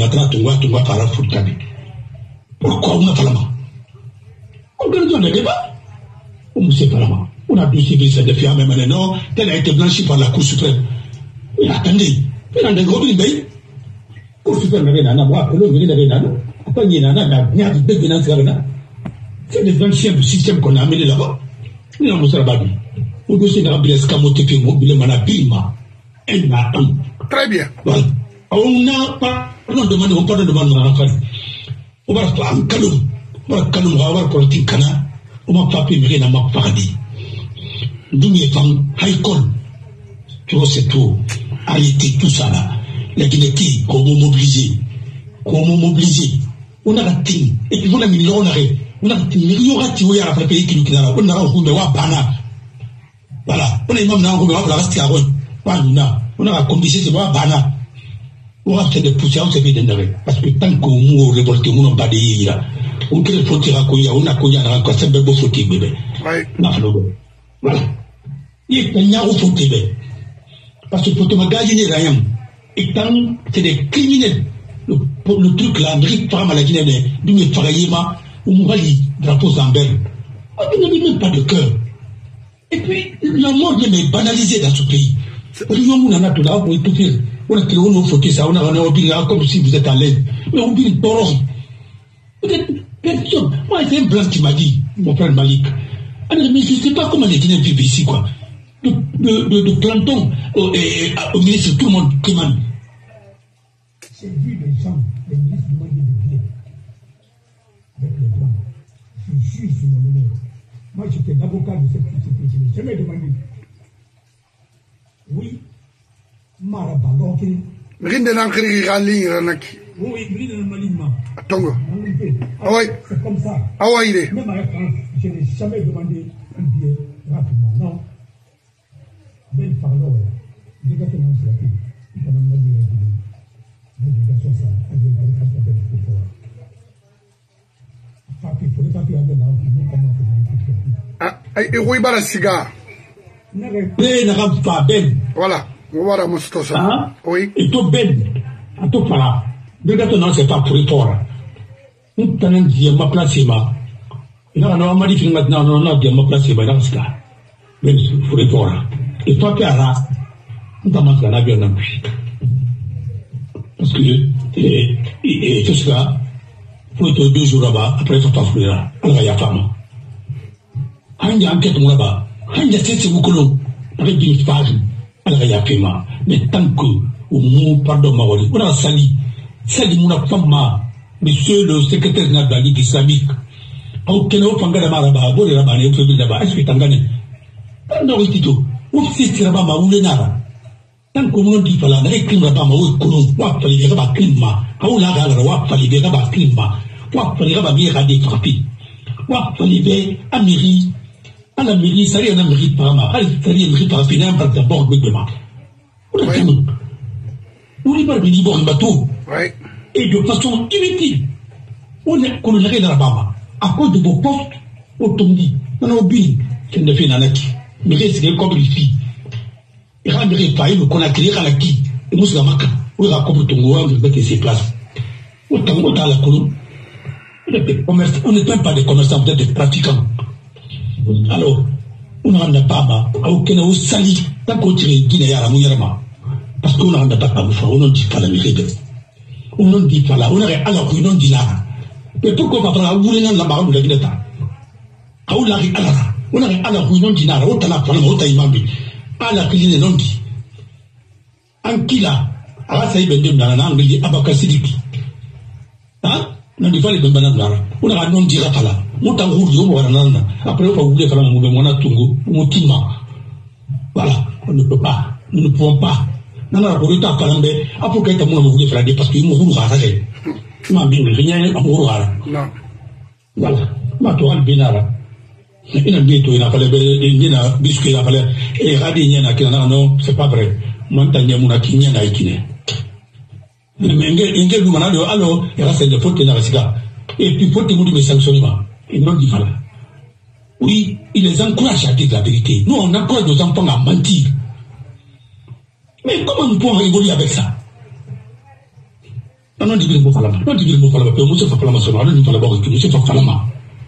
on donne le débat. On ne sait pas. On a 2 civils de faire même maintenant, tel a été blanchi par la Cour suprême. Mais attendez, il y a des gros pays. Cour suprême n'avait pas moi, l'autre n'avait pas. Après, il y en a, il y a des bénéfices. C'est des anciens systèmes qu'on a amenés là-bas. Il y a un moussa là-bas. Au dossier de la Biescamote, puis mobile, Manabima. Très bien. Voilà. On n'a pas de demande. On va faire un calme. On va calme, on va avoir politique cana. On va pas payer dans ma paradis. D'où les femmes, haïkol. Tu vois, c'est tout. Arrêtez tout ça là. La Guinée, comment mobiliser? On a raté. Et puis on a mis l'honneur. On a raté. Il y aura tiré à la pays qui nous quittera. On a rencontré Wabana. Voilà. On a même rencontré Wabana. On a compliqué ce Wabana. On a fait des poussières, on s'est fait des nerfs. Parce que tant qu'on nous révolte, on n'a pas de yéya. On crée le fautier à Koya, on a Koya, on a quoi, c'est un beau fautier, bébé. Voilà. Il est un yaro fautier, bébé. Parce que pour te magayer, rien. Et tant, c'est des criminels. Le truc là, André Farm à la Guinée, d'où il travaillait, on m'a dit, drapeau Zambel. On n'a même pas de cœur. Et puis, la mort est banalisée dans ce pays. On a tout là pour étouffer. On a créé nos fautiers, ça, on a oublié comme si vous êtes à l'aise. Mais on oublie le taureau. Peut-être personne. Moi, c'est un blanc qui m'a dit, mon frère Malik. Alors, mais je ne sais pas comment les Guinéens vivent ici, quoi. De planton au ministre, tout le monde qui m'a dit. C'est vu les gens, les ministres du monde de bien. Avec les blancs. Je suis sur mon honneur. Moi, j'étais l'avocat de cette société. Je n'ai jamais demandé. Oui. Marabalonke. Rinde l'encre rally ranaki. Oui, rinde le malima. Tongo. Ah oui. C'est comme ça. Ah oui, il est. Même à la France, je n'ai jamais demandé un billet rapidement. Non. Ben pardon. Exactement sur la pile. On a demandé la pile. Délégation ça. On a dit qu'on a fait des efforts. Enfin, il faudrait pas qu'il y ait un mélange. Nous, comment on fait. Ah, et oui, bah la cigare. Voilà. Voilà, Moustapha. Oui. Et tout ben. En tout cas, non, c'est pas pour toi. Nous t'en disons ma place, ma. Il a un mari qui maintenant, non, non, ma place, ma, dans ce cas. Mais pour toi. Et toi, tu as là. On t'a manqué la vie en plus. Parce que, et tout ça, faut être 2 jours là-bas, après, il faut t'affronter là. Alors, il y a femme. Il y a enquête là-bas. Il y a 7 secondes, avec une page. Alors, il y a paiement. Mais tant que, au mot, pardon, Maori, on a sali mon femme, monsieur le secrétaire de la Ligue islamique. Aucun autre fangala maraba, bon, les rabanes, au feu là-bas, est-ce que t'en gagnes? Non, oui, Tito. Ou si c'est là-bas, ou les nara. Tant qu'on dit pas là, n'avez qu'un là-bas, ou qu'on voit pas les rabats climat, ou là, ou pas les rabats climat, ou pas les rabats bien radés frappés, ou pas les Amériques. À la mairie, ça y est, on a mairie par ma. Ça y est, mairie par finir par d'abord, mais demain. On a fait nous. On est pas venu voir un bateau. Et de façon inutile. On est colonel dans la Bama. À cause de vos postes, au Tondi, on a oublié qu'elle ne fait nanaki. Mais c'est comme les filles. Et quand on a fait, on a créé à la qui. Et nous, c'est la maca. On a comme le Tongo, on a fait ses places. Autant dans la colonne. On n'est même pas des commerçants, peut-être des pratiquants. Alors, on n'a pas aucun sali, tant qu'on tire Guinée à la Mouyama. Parce qu'on n'a pas on ne dit pas la vérité. On ne dit pas là, on aurait alors qu'on ne dit là. Mais pourquoi on va faire la Moulina la barre de la Guinée? On aurait alors qu'on ne dit là, on t'a parlé, on t'a imamé. À la cuisine, non dit. En qui là, à la saïbe de Nana, on dit Abakasidiki. Hein? On ne dit pas les bananes là. On aura non dit là. Après, on va vouloir faire un mouvement Tungo, Moutima. Voilà, on ne peut pas, nous ne pouvons pas. Non, non, pour le temps, après qu'il y ait un mouvement de faire parce qu'il mourra à ça. Ma bien, rien, mourra. Non. Voilà, ma toile binara. Il a dit, il a fallu, il a biscuit, il a fallu, et radis, non, c'est pas vrai. Montagne, mon akine, n'a ikine. Mais il y a alors, il reste de faute dans la cigarette. Et puis, pour te montrer mes sanctionnements, ils n'ont dit pas. Oui, il les encourage à dire la vérité. Nous, on encourage nos enfants à mentir. Mais comment nous pouvons évoluer avec ça? Non, dis le mot Falama. Non, dis le mot Falama. Monsieur Falama, non, dis Falama. Monsieur Falama.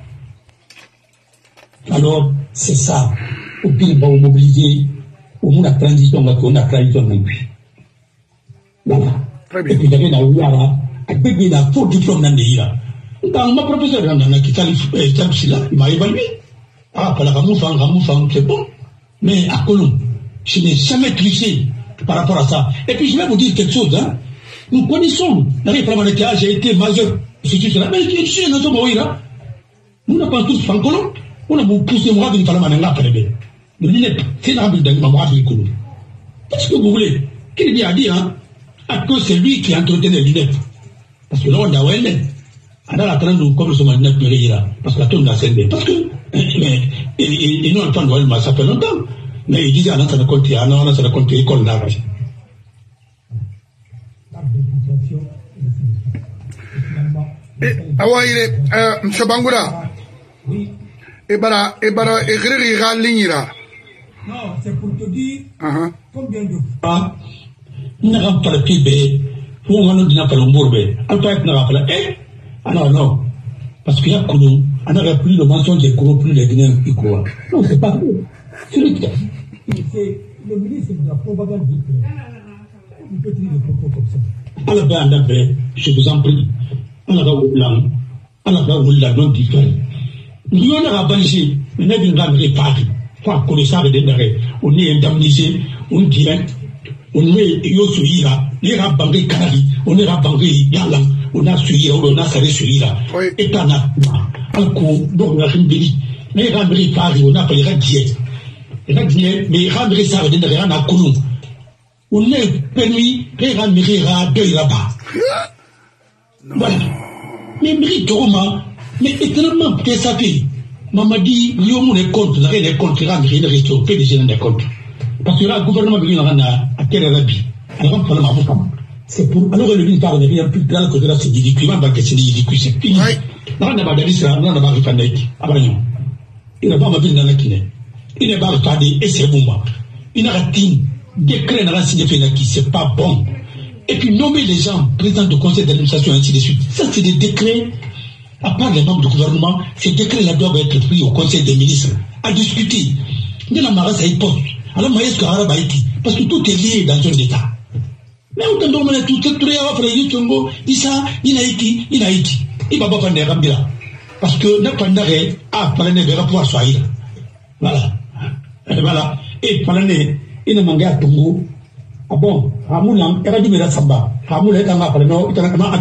Alors, c'est ça. Au pire, on va mobiliser. Au moins, la transition, on a transition non plus. Voilà. Très bien. Et puis, il y avait la Ouara, avec la faux diplôme dans les îles. Dans ma professeur, il m'a évalué. Ah, par la Ramoufang, c'est bon. Mais à Colomb, je n'ai jamais triché par rapport à ça. Et puis je vais vous dire quelque chose, hein. Nous connaissons, j'ai été majeur, ceci, cela. Mais je suis un homme, là. Nous n'avons pas tous en Colomb. On a poussé moi d'une femme à l'enga, le lunette, c'est l'arbre d'un maman de Colomb. Qu'est-ce que vous voulez? Qu'il a dit, hein, à cause c'est lui qui entretient les lunettes. Parce que là, on a oué, on a la traîne de comme ce matin, parce que la tourne a scellé. Parce que, et nous, en temps de ça fait longtemps. Mais il disait, ah non, ça ne compte, ah non, ça ne compte, école là. Awaïre, M. Bangoura. Oui. Ebara, Egriri Ralignira. Non, c'est pour te dire combien de fois nous n'avons pas le PIB, ou on n'a pas le Mourbe. Alpha n'a pas le alors non. Parce qu'il y a Koulou, on n'aurait plus le mensonge des Koulou, plus les Guinéens qui croient. Non, c'est pas vrai. C'est le ministre de la propagande dit on peut tenir des propos comme ça. Alors, ben, je vous en prie. Alors, non différent. Nous, on a balisé, on a bien réparé. Quoi, connaissant les démarrés, on est indemnisé, on dirait, on est yosuira, les rabangés Kanari, on est rabangés Yalan, on a suivi, on a salé suira. Et t'en as, alco, donc la rimbéli, les rabangés Paris, on a appelé Radier. Mais les rabangés ça, les démarrés, on a Koulou. On est permis, les rabangés de là-bas. Voilà. Mais Méritoroma, mais étonnamment, qu'est-ce que ça fait? Maman dit, il y a des comptes, il y a des comptes, il y a des comptes, il y a des comptes. Parce que là, le gouvernement vient à quel arabi? Alors, on parle de c'est pour. Alors, le ministre parle de rien plus grand que de la CDI, qui va baquer CDI, c'est fini. Non, on n'a pas d'Alisra, non, on n'a pas de Fanaïk. Ah, ben non. Il n'a pas ma ville dans la Guinée. Il n'a pas retardé, et c'est bon. Il n'a pas de décret dans la Fenaki, c'est pas bon. Et puis, nommer les gens, président du conseil d'administration, ainsi de suite. Ça, c'est des décrets. À part les membres du gouvernement, ces décrets-là doivent être pris au conseil des ministres, à discuter. Il y a la Mara, ça y poste. Alors, Maïs Kahara Baïti, parce que tout est lié dans un État. Mais on t'a demandé tout, tout est après Yutungo, Issa, Inaïki, il va pas faire des Rambila. Parce que n'a pas d'arrêt, par l'année, il va pouvoir soigner. Voilà. Et voilà. Et par l'année, il a mangé à Tungo. Ah bon, Ramoulam, il a dit, mais la Samba. Ramoul est en après, non, il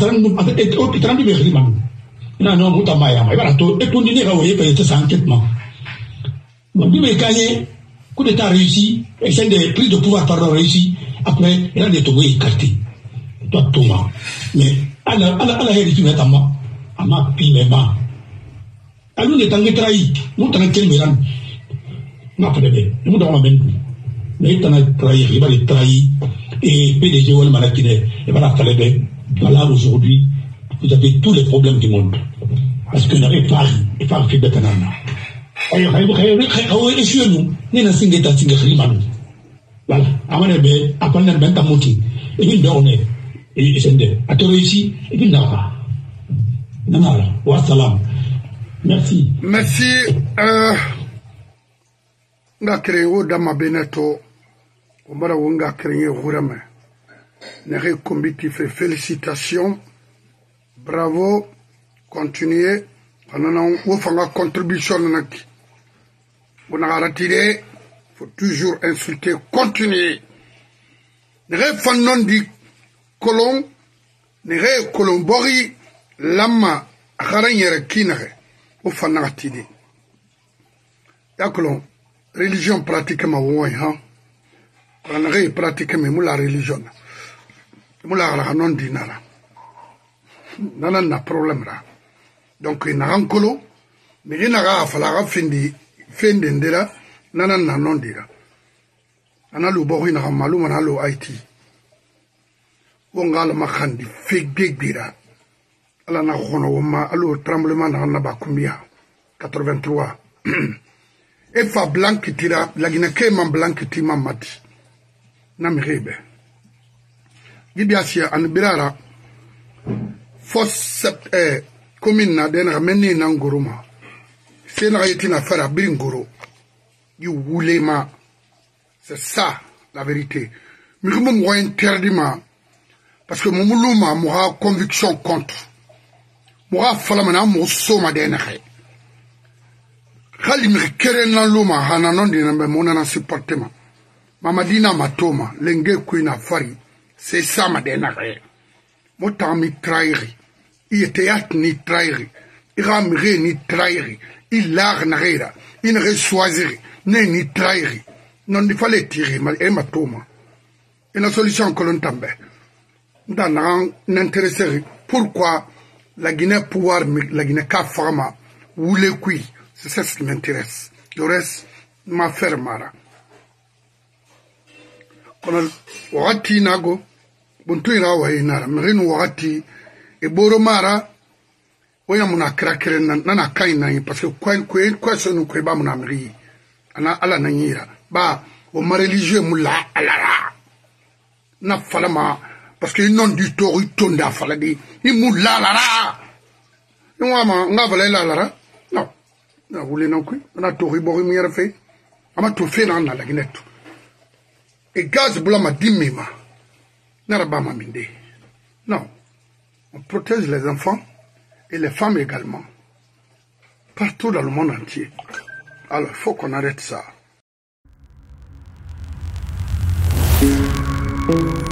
a dit, mais non, non, Moutamaya, il va tout, et tout le monde a fait cet enquêtement. Mon dit, mais gagné, coup d'État réussi, et c'est des prises de pouvoir par réussi, après, il a des Togo écartés. Toi, Thomas. Mais, à la héritière, à ma pile, mais ma. À nous, les temps de trahi, nous, t'en as quel mélan. Ma frère, nous, t'en as même plus. Mais t'en as trahi, il va les trahir, et PDG, ou le malakine, et voilà, fallait voilà, aujourd'hui, vous avez tous les problèmes du monde. Parce que vous n'avez pas et pas fait de tanana. Et chez nous, nous n'avons pas de voilà. Amane be, apane ben tamuti. Et puis on est. Et c'est de. À toi ici, et puis là. Nanara, wa salam. Merci. Merci. Nga créé dama beneto. Obara wonga créé urame. Nere combitif félicitations. Bravo, continuez. On fait une contribution. On a retiré. Il faut toujours insulter. Continuez. Nere non di Colomb, Nere Colombori, Lama, Haranyere Kinere. au fanatide. Yakolon, religion pratique ma woy, hein. Pranare pratique me moula religion. Moula non dinara. Nana na problème là. Donc, il n'a rien colo, mais il n'a pas fallu fendi ndera, nana na non dira. Analu bori na malu manalo Haïti. Wongala makandi fake dira. Ala na khono woma alo tremblement na bakumbia 83. E fa blanc tira la gineke man blanc tima mati. Na mirebe. Gibiasia an birara fos commune na den rameni na ngoroma. C'est na yeti na fara bingoro. You wulema. C'est ça la vérité. Mais je me interdit parce que mon moulouma m'aura conviction contre. M'aura falamana mon soma d'enre. Khali me keren na luma hananon de na mon na supportement. Mamadina matoma lenge kuina fari. C'est ça ma d'enre. Motam mi trairi. Il était ni trairi. Il ramire ni trairi. Il lar narera. Il ne reçoisiri ni trairi. Non, il fallait tirer, mais ma toma. Et la solution que l'on tombe. Dans l'intéressé, pourquoi la Guinée pouvoir, la Guinée ka forma, ou les couilles, c'est ça ce qui m'intéresse. Le reste, m'a fait mara. Quand on wati nago, buntu ira wa inara, merino wati, et boromara, oya muna krakere nana kaina, parce que quoi ce nous creba mon amri, ana ala nanyira. Bah, au ma religieux moula alara. Na falama, parce que non du tout, il tourne à faladi. Il moula alara. Non, n'a valé l'alara. Non. Na voulez non quoi. On a tout ribori mouillère fait. On a tout fait dans la guinette. Et gaz blama dimima. Narabama minde. Non. On protège les enfants et les femmes également. Partout dans le monde entier. Alors, il faut qu'on arrête ça.